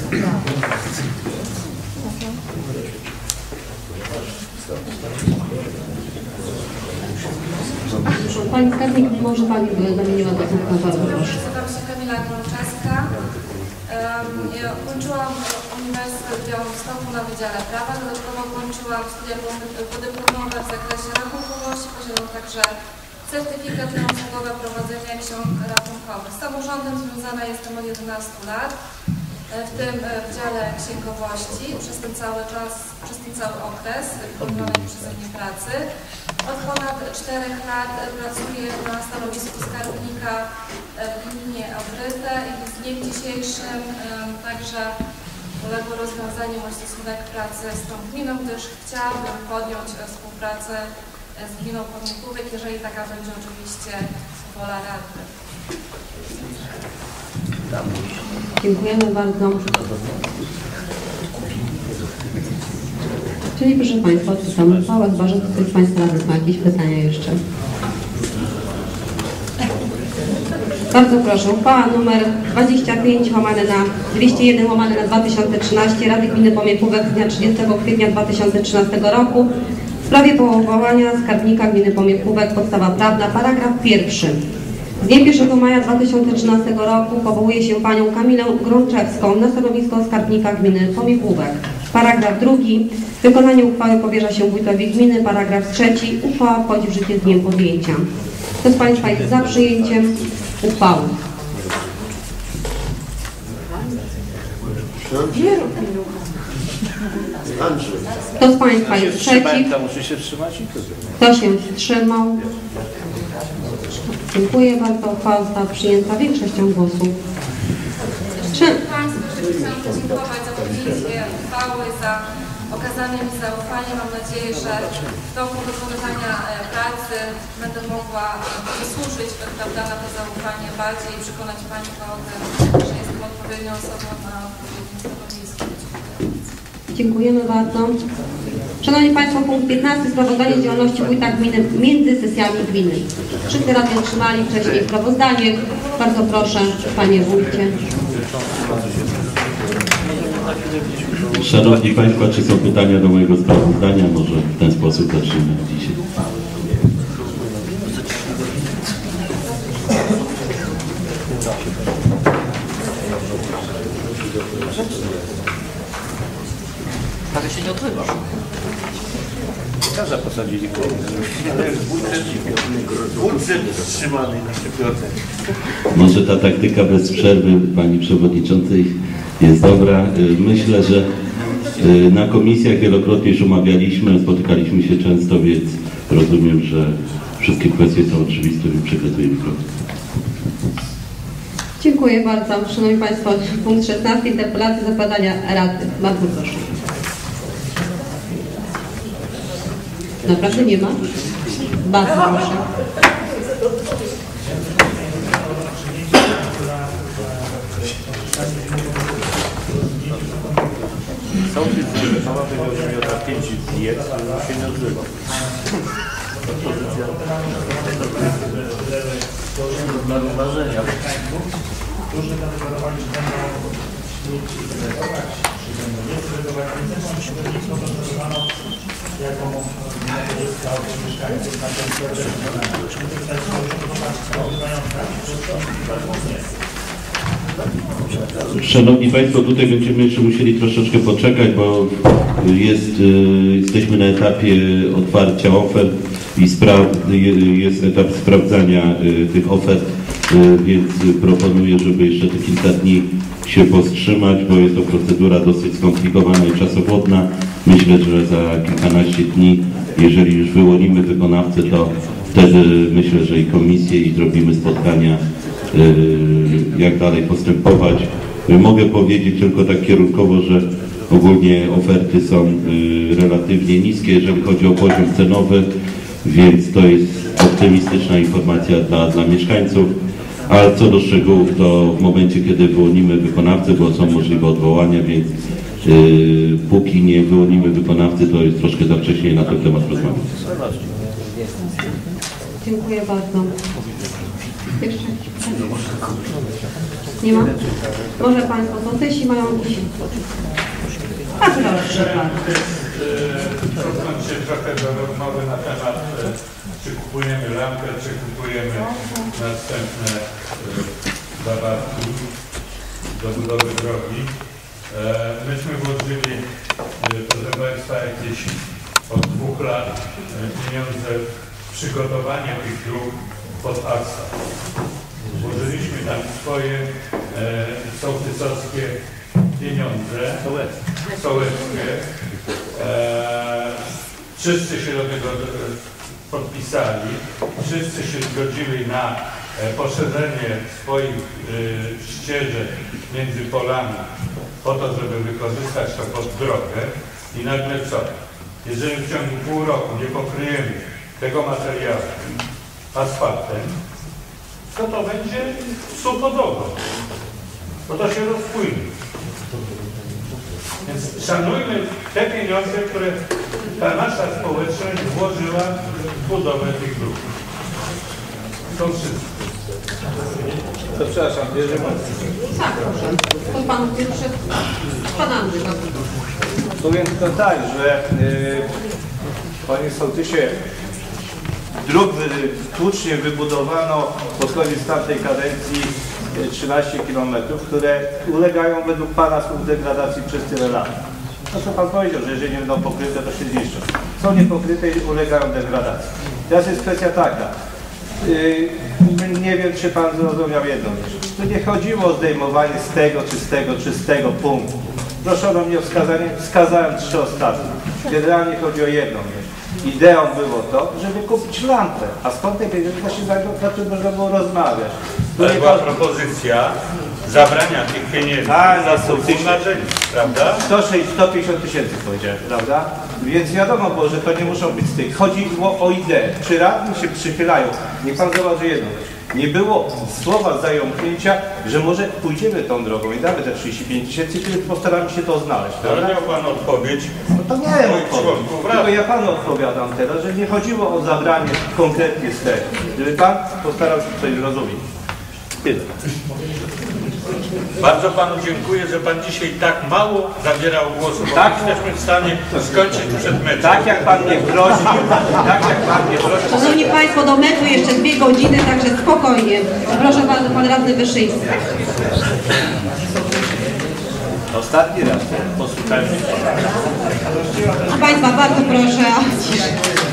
Pani skarbnik, może Pani by zamieniła do słówka, bardzo proszę. Nazywam się Kamila Grączeska. Ja ukończyłam Uniwersytet w Białymstoku na Wydziale Prawa. Dodatkowo ukończyłam studia podyplomowe w zakresie rachunkowości. Posiadam także certyfikat na usługowе prowadzenia ksiąg rachunkowych. Z samorządem związana jestem od jedenastu lat, w tym w dziale księgowości przez ten cały czas, przez ten cały okres wykonanej przeze mnie pracy. Od ponad czterech lat pracuję na stanowisku skarbnika w gminie Obryte i z dniem dzisiejszym także uległo rozwiązanie mój stosunek pracy z tą gminą, gdyż chciałabym podjąć współpracę z gminą Pomiechówek, jeżeli taka będzie oczywiście wola Rady. Dziękujemy bardzo. Czyli proszę Państwa, odczytamy uchwałę, chyba że ktoś z Państwa radnych ma jakieś pytania jeszcze. Bardzo proszę, uchwała numer dwadzieścia pięć łamane na dwieście jeden łamane na dwa tysiące trzynaście Rady Gminy Pomiechówek z dnia trzydziestego kwietnia dwa tysiące trzynastego roku w sprawie powołania skarbnika gminy Pomiechówek, podstawa prawna, paragraf pierwszy. Z dnia pierwszego maja dwa tysiące trzynastego roku powołuje się Panią Kamilę Grączewską na stanowisko skarbnika gminy Pomiechówek. Paragraf drugi. Wykonanie uchwały powierza się wójtowi gminy. Paragraf trzeci. Uchwała wchodzi w życie z dniem podjęcia. Kto z Państwa jest za przyjęciem uchwały? Kto z Państwa jest przeciw? Muszę się wstrzymać i Kto się wstrzymał? Dziękuję bardzo. Uchwała została przyjęta większością głosów. Czy... Państwu chciałam podziękować za podjęcie uchwały, za okazanie mi zaufania. Mam nadzieję, że w toku wykonywania pracy będę mogła wysłużyć prawda, na to zaufanie bardziej i przekonać Państwa o tym, że jestem odpowiednią osobą na odpowiednim stanowisku. Dziękujemy bardzo. Szanowni Państwo, punkt piętnasty. Sprawozdanie z działalności wójta gminy między sesjami gminy. Wszyscy radni otrzymali wcześniej sprawozdanie. Bardzo proszę, Panie Wójcie. Szanowni Państwo, czy są pytania do mojego sprawozdania? Może w ten sposób zaczniemy dzisiaj. ale się nie odbywa. Każda posadzili koło. Ale budżet, budżet wstrzymany na trzy procent. Może ta taktyka bez przerwy Pani Przewodniczącej jest dobra. Myślę, że na komisjach wielokrotnie już omawialiśmy, spotykaliśmy się często, więc rozumiem, że wszystkie kwestie są oczywiste i przekazuję mikrofon. Dziękuję bardzo. Szanowni Państwo, punkt szesnasty. Interpelacja zapadania Rady. Bardzo proszę. Naprawdę nie ma? Bardzo proszę. Są tytuły, sama powiedział, że miał na pięć diet, ale się nie odzywał. Propozycja dla rozważenia. Różne zadeklarowali, że będą śmieci zrealizować, czy będą nie zrealizować, więc nic podano jako korzysta od mieszkańców na terytorium. Szanowni Państwo, tutaj będziemy jeszcze musieli troszeczkę poczekać, bo jest, jesteśmy na etapie otwarcia ofert i spra jest etap sprawdzania tych ofert, więc proponuję, żeby jeszcze te kilka dni się powstrzymać, bo jest to procedura dosyć skomplikowana i czasowodna. Myślę, że za kilkanaście dni, jeżeli już wyłonimy wykonawcę, to wtedy myślę, że i komisję, i zrobimy spotkania, jak dalej postępować. Mogę powiedzieć tylko tak kierunkowo, że ogólnie oferty są relatywnie niskie, jeżeli chodzi o poziom cenowy, więc to jest optymistyczna informacja dla, dla mieszkańców. A co do szczegółów, to w momencie, kiedy wyłonimy wykonawcę, bo są możliwe odwołania, więc yy, póki nie wyłonimy wykonawcy, to jest troszkę za wcześnie na ten temat rozmawiać. Dziękuję bardzo. Jeszcze? Nie ma? Może Państwo sołtysi mają jakieś... A proszę bardzo. Cofnąć się trochę do rozmowy na temat, czy kupujemy lampę, czy kupujemy następne zawarki do budowy drogi. Myśmy włożyli, proszę Państwa, jakieś od dwóch lat pieniądze w przygotowanie tych dróg pod asfalt. Włożyliśmy tam swoje sołtysowskie pieniądze, sołeckie. Wszyscy się do tego podpisali, wszyscy się zgodzili na poszerzenie swoich ścieżek między polami po to, żeby wykorzystać to pod drogę i nagle co? Jeżeli w ciągu pół roku nie pokryjemy tego materiału asfaltem, to to będzie suchodowo, bo to się rozpłynie. Więc szanujmy te pieniądze, które ta nasza społeczność włożyła w budowę tych dróg. To wszystko. To przepraszam, bierzemy. Tak, proszę. To Pan pierwszy. Pan Andrzej. Powiem tylko tak, że yy, Panie Sołtysie, dróg tłucznie wybudowano pod koniec tamtej kadencji trzynaście kilometrów, które ulegają według Pana słów degradacji przez tyle lat. No co Pan powiedział, że jeżeli nie będą pokryte, to się zniszczą. Są niepokryte i ulegają degradacji. Teraz jest kwestia taka. Yy, nie wiem, czy Pan zrozumiał jedną rzecz. Tu nie chodziło o zdejmowanie z tego, czy z tego, czy z tego punktu. Proszono mnie o wskazanie, wskazałem trzy ostatnie. Generalnie chodzi o jedną rzecz. Ideą było to, żeby kupić lampę, a skąd te pieniądze właśnie na czym można było rozmawiać. To była propozycja zabrania tych pieniędzy za współmarzenie, prawda? sto pięćdziesiąt tysięcy powiedziałem, prawda? Więc wiadomo było, że to nie muszą być z tych. Chodziło o ideę. Czy radni się przychylają? Niech Pan zobaczy jedną rzecz. Nie było słowa zająknięcia, że może pójdziemy tą drogą i damy te trzydzieści pięć tysięcy, kiedy postaramy się to znaleźć. Ale miał Pan odpowiedź. No to nie wiem odpowiedź. Tylko ja Panu odpowiadam teraz, że nie chodziło o zabranie konkretnie z tego. Żeby Pan postarał się coś zrozumieć. Tyle. Bardzo Panu dziękuję, że Pan dzisiaj tak mało zabierał głosu, bo tak, jesteśmy w stanie skończyć przed meczem. Tak jak Pan mnie prosi, tak jak Pan mnie prosi. Szanowni Państwo, do meczu jeszcze dwie godziny, także spokojnie. Proszę bardzo, Pan Radny Wyszyński. Ostatni raz, posłuchajmy. Proszę Państwa, bardzo proszę o ciszę.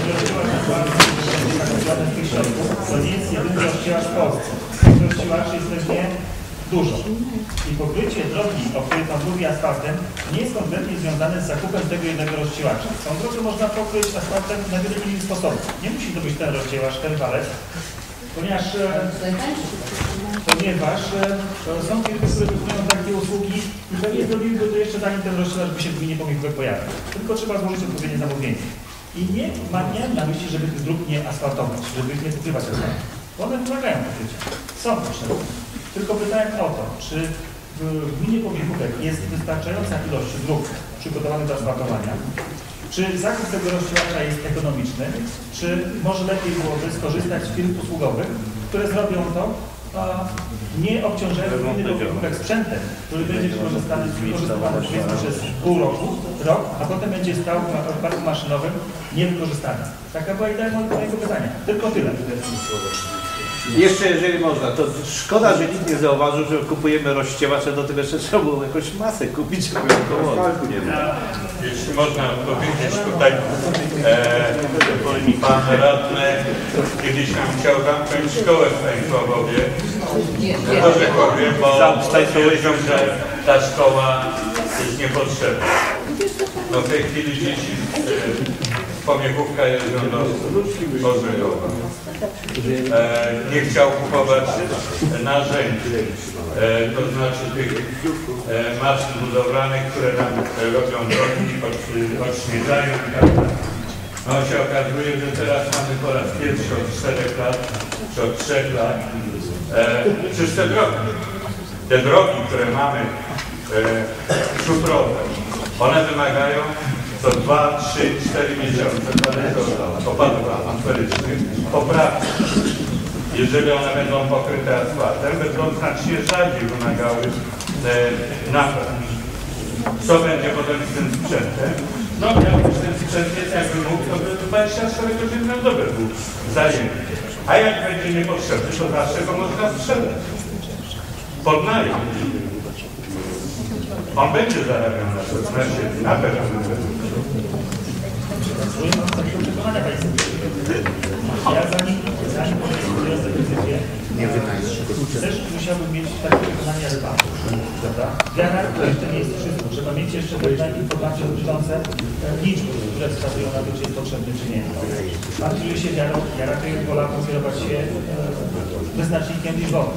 To nie jest jedyny rozdziałacz w Polsce. Rozdziałaczy jest pewnie dużo. I pokrycie drogi, o której Pan mówi asfaltem, nie jest kompletnie związane z zakupem tego jednego rozdziałacza. Tą drogę można pokryć asfaltem na wiele innych sposobów. Nie musi to być ten rozdziałacz, ten walec, ponieważ, ponieważ są firmy, które wykonują takie usługi i pewnie zrobiłyby to jeszcze zanim ten rozdziałacz by się w gminie pomyślał pojawił. Tylko trzeba złożyć odpowiednie zamówienie. I nie ma nie na myśli, żeby tych dróg nie asfaltować, żeby ich nie pokrywać asfaltem. One wymagają pokrycia. Są potrzebne. Tylko pytałem o to, czy w gminie Powiechówek jest wystarczająca ilość dróg przygotowanych do asfaltowania, czy zakup tego rozdziałacza jest ekonomiczny, czy może lepiej byłoby skorzystać z firm usługowych, które zrobią to, a nie obciążają gminy Powiechówek sprzętem, który będzie wykorzystany, wykorzystywany powiedzmy przez pół roku, rok, a potem będzie stał w parku maszynowym niewykorzystany. Taka była idea mojego pytania. Tylko tyle. Jeszcze jeżeli można, to szkoda, że nikt nie zauważył, że kupujemy rozściewacze, do tego jeszcze trzeba było jakąś masę kupić, żeby to nie było. Jeśli można powiedzieć tutaj, e, pan radny kiedyś nam chciał zamknąć szkołę w Stanisławowie. To, że powiem, bo stwierdził, że ta szkoła jest niepotrzebna. No w tej chwili dzieci e, Powiechówka jeżdżą do Bożejowa. E, nie chciał kupować narzędzi, e, to znaczy tych e, maszyn budowlanych, które nam e, robią drogi, od, odśnieżają i tak dalej. No się okazuje, że teraz mamy po raz pierwszy od czterech lat, czy od trzech lat, e, czyste drogi. Te drogi, które mamy e, szufrowe, one wymagają co dwa, trzy, cztery miesiące, zależy od opadów atmosferycznych, poprawy. Jeżeli one będą pokryte asfaltem, będą znacznie rzadziej wymagały e, napraw. Co będzie potem z tym sprzętem? No, jak ten sprzęt jest jakby mógł, to by dwadzieścia cztery godziny na dobę był zajęty. A jak będzie niepotrzebny, to zawsze go można sprzedać. Pod najem. On będzie zarabiał na to, znaczy na pewno. Ja zanim, zanim podejmuję decyzję, też musiałbym mieć takie wykonania rybaków, prawda? Wiara to jeszcze nie jest wszystko. Trzeba mieć jeszcze pewne informacje dotyczące liczb, które wskazują na to, czy jest potrzebny, czy nie. Pan kieruje się wiarą, ja raczej wolałbym kierować się wyznacznikiem liczbowym.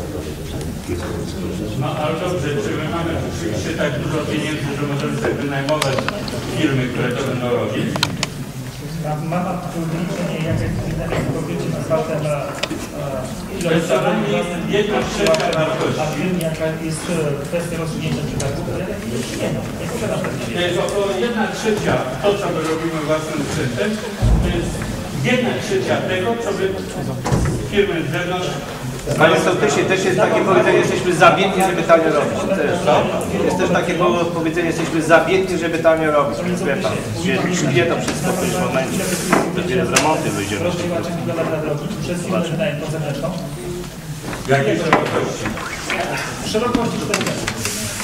No ale dobrze, czy my mamy oczywiście tak dużo pieniędzy, że możemy sobie wynajmować firmy, które to będą robić? Mama wyliczenie, jak jest pokrycie asfaltem na ilość jedna trzecia wartości. A wiem, jaka jest kwestia rozsunięcia przetargu, to ja takiej nie mam. Nie posiadam takiej. To jest około jedna trzecia to, co my robimy własnym sprzętem, to jest jedna trzecia tego, co by firmy z zewnątrz. Panie sołtysie, też jest takie powiedzenie, jesteśmy za biedni, żeby tam nie robić. Też, no? Jest też takie powiedzenie, jesteśmy za biedni, żeby tam nie robić. Wie pan, wie to wszystko w tym momencie. Dopiero z remonty wyjdziemy. Przez chwilę wydaję tą zewnętrzną. Jakie szerokości? Szerokości cztery metry.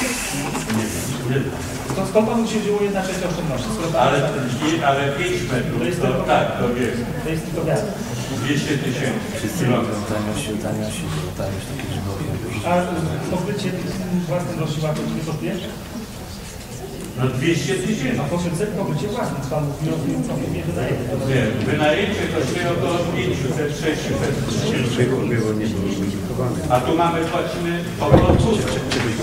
To skąd panu się wzięło jedna trzecia oszczędności? Ale, ale pięć metrów, to jest to, tylko, tak, to jest. To jest tylko wiara. dwieście tysięcy. Wszyscy mówią taniości, taniości, taniość takich żywowych. A pokrycie własnym rozsiłaczem nie kosztuje? No dwieście tysięcy. A pokrycie, pokrycie własnym, pan nie wydaje. Nie, wynajęcie kosztuje około pięćset sześćset tysięcy. A tu mamy, płacimy około dwustu.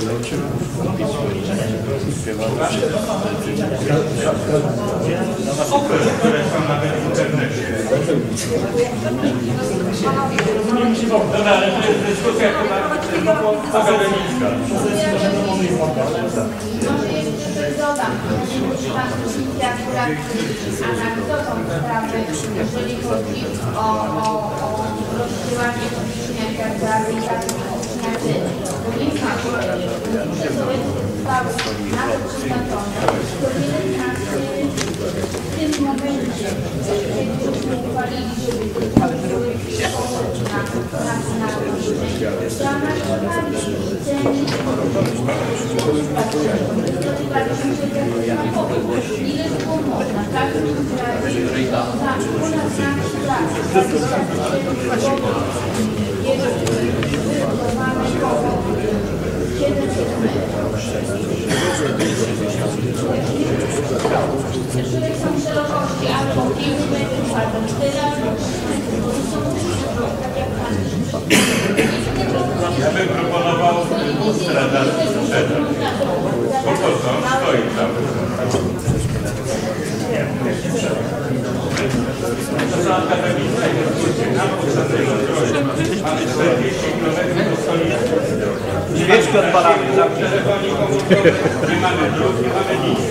Super, które są nawet w internecie. Dobra, ale to jest dyskusja chyba akademicka. Dodam, jeżeli pan komisja akurat analizował sprawę, jeżeli chodzi o, o, o rozsyłanie publiczne i tak dalej, jak publiczniacy, to nie ma, muszę sobie zostały nawet przeznaczone, to pielęgnacji w tym momencie, kiedy już uchwalili, żeby były na Są szerokości albo pięć metrów, albo cztery, albo Ja bym proponował strażacy sprzedać. Bo to co? Stoi cały czas. To są akademicy, na potrzebnej zdrowiu. Mamy czterdzieści kilometrów do stolicy. Świeczkę odpalamy. Telefonii komórkowej, nie mamy dróg, nie mamy nic.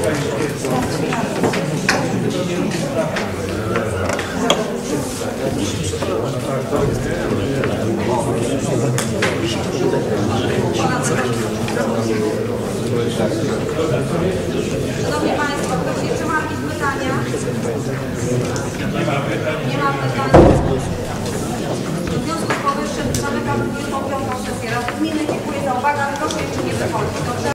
Szanowni Państwo, ktoś jeszcze ma jakieś pytania? Nie ma pytań. W związku z powyższym zamykam dwudziestą piątą sesję Rady Gminy. Dziękuję za uwagę, ale proszę jeszcze nie wychodzić. Dobrze?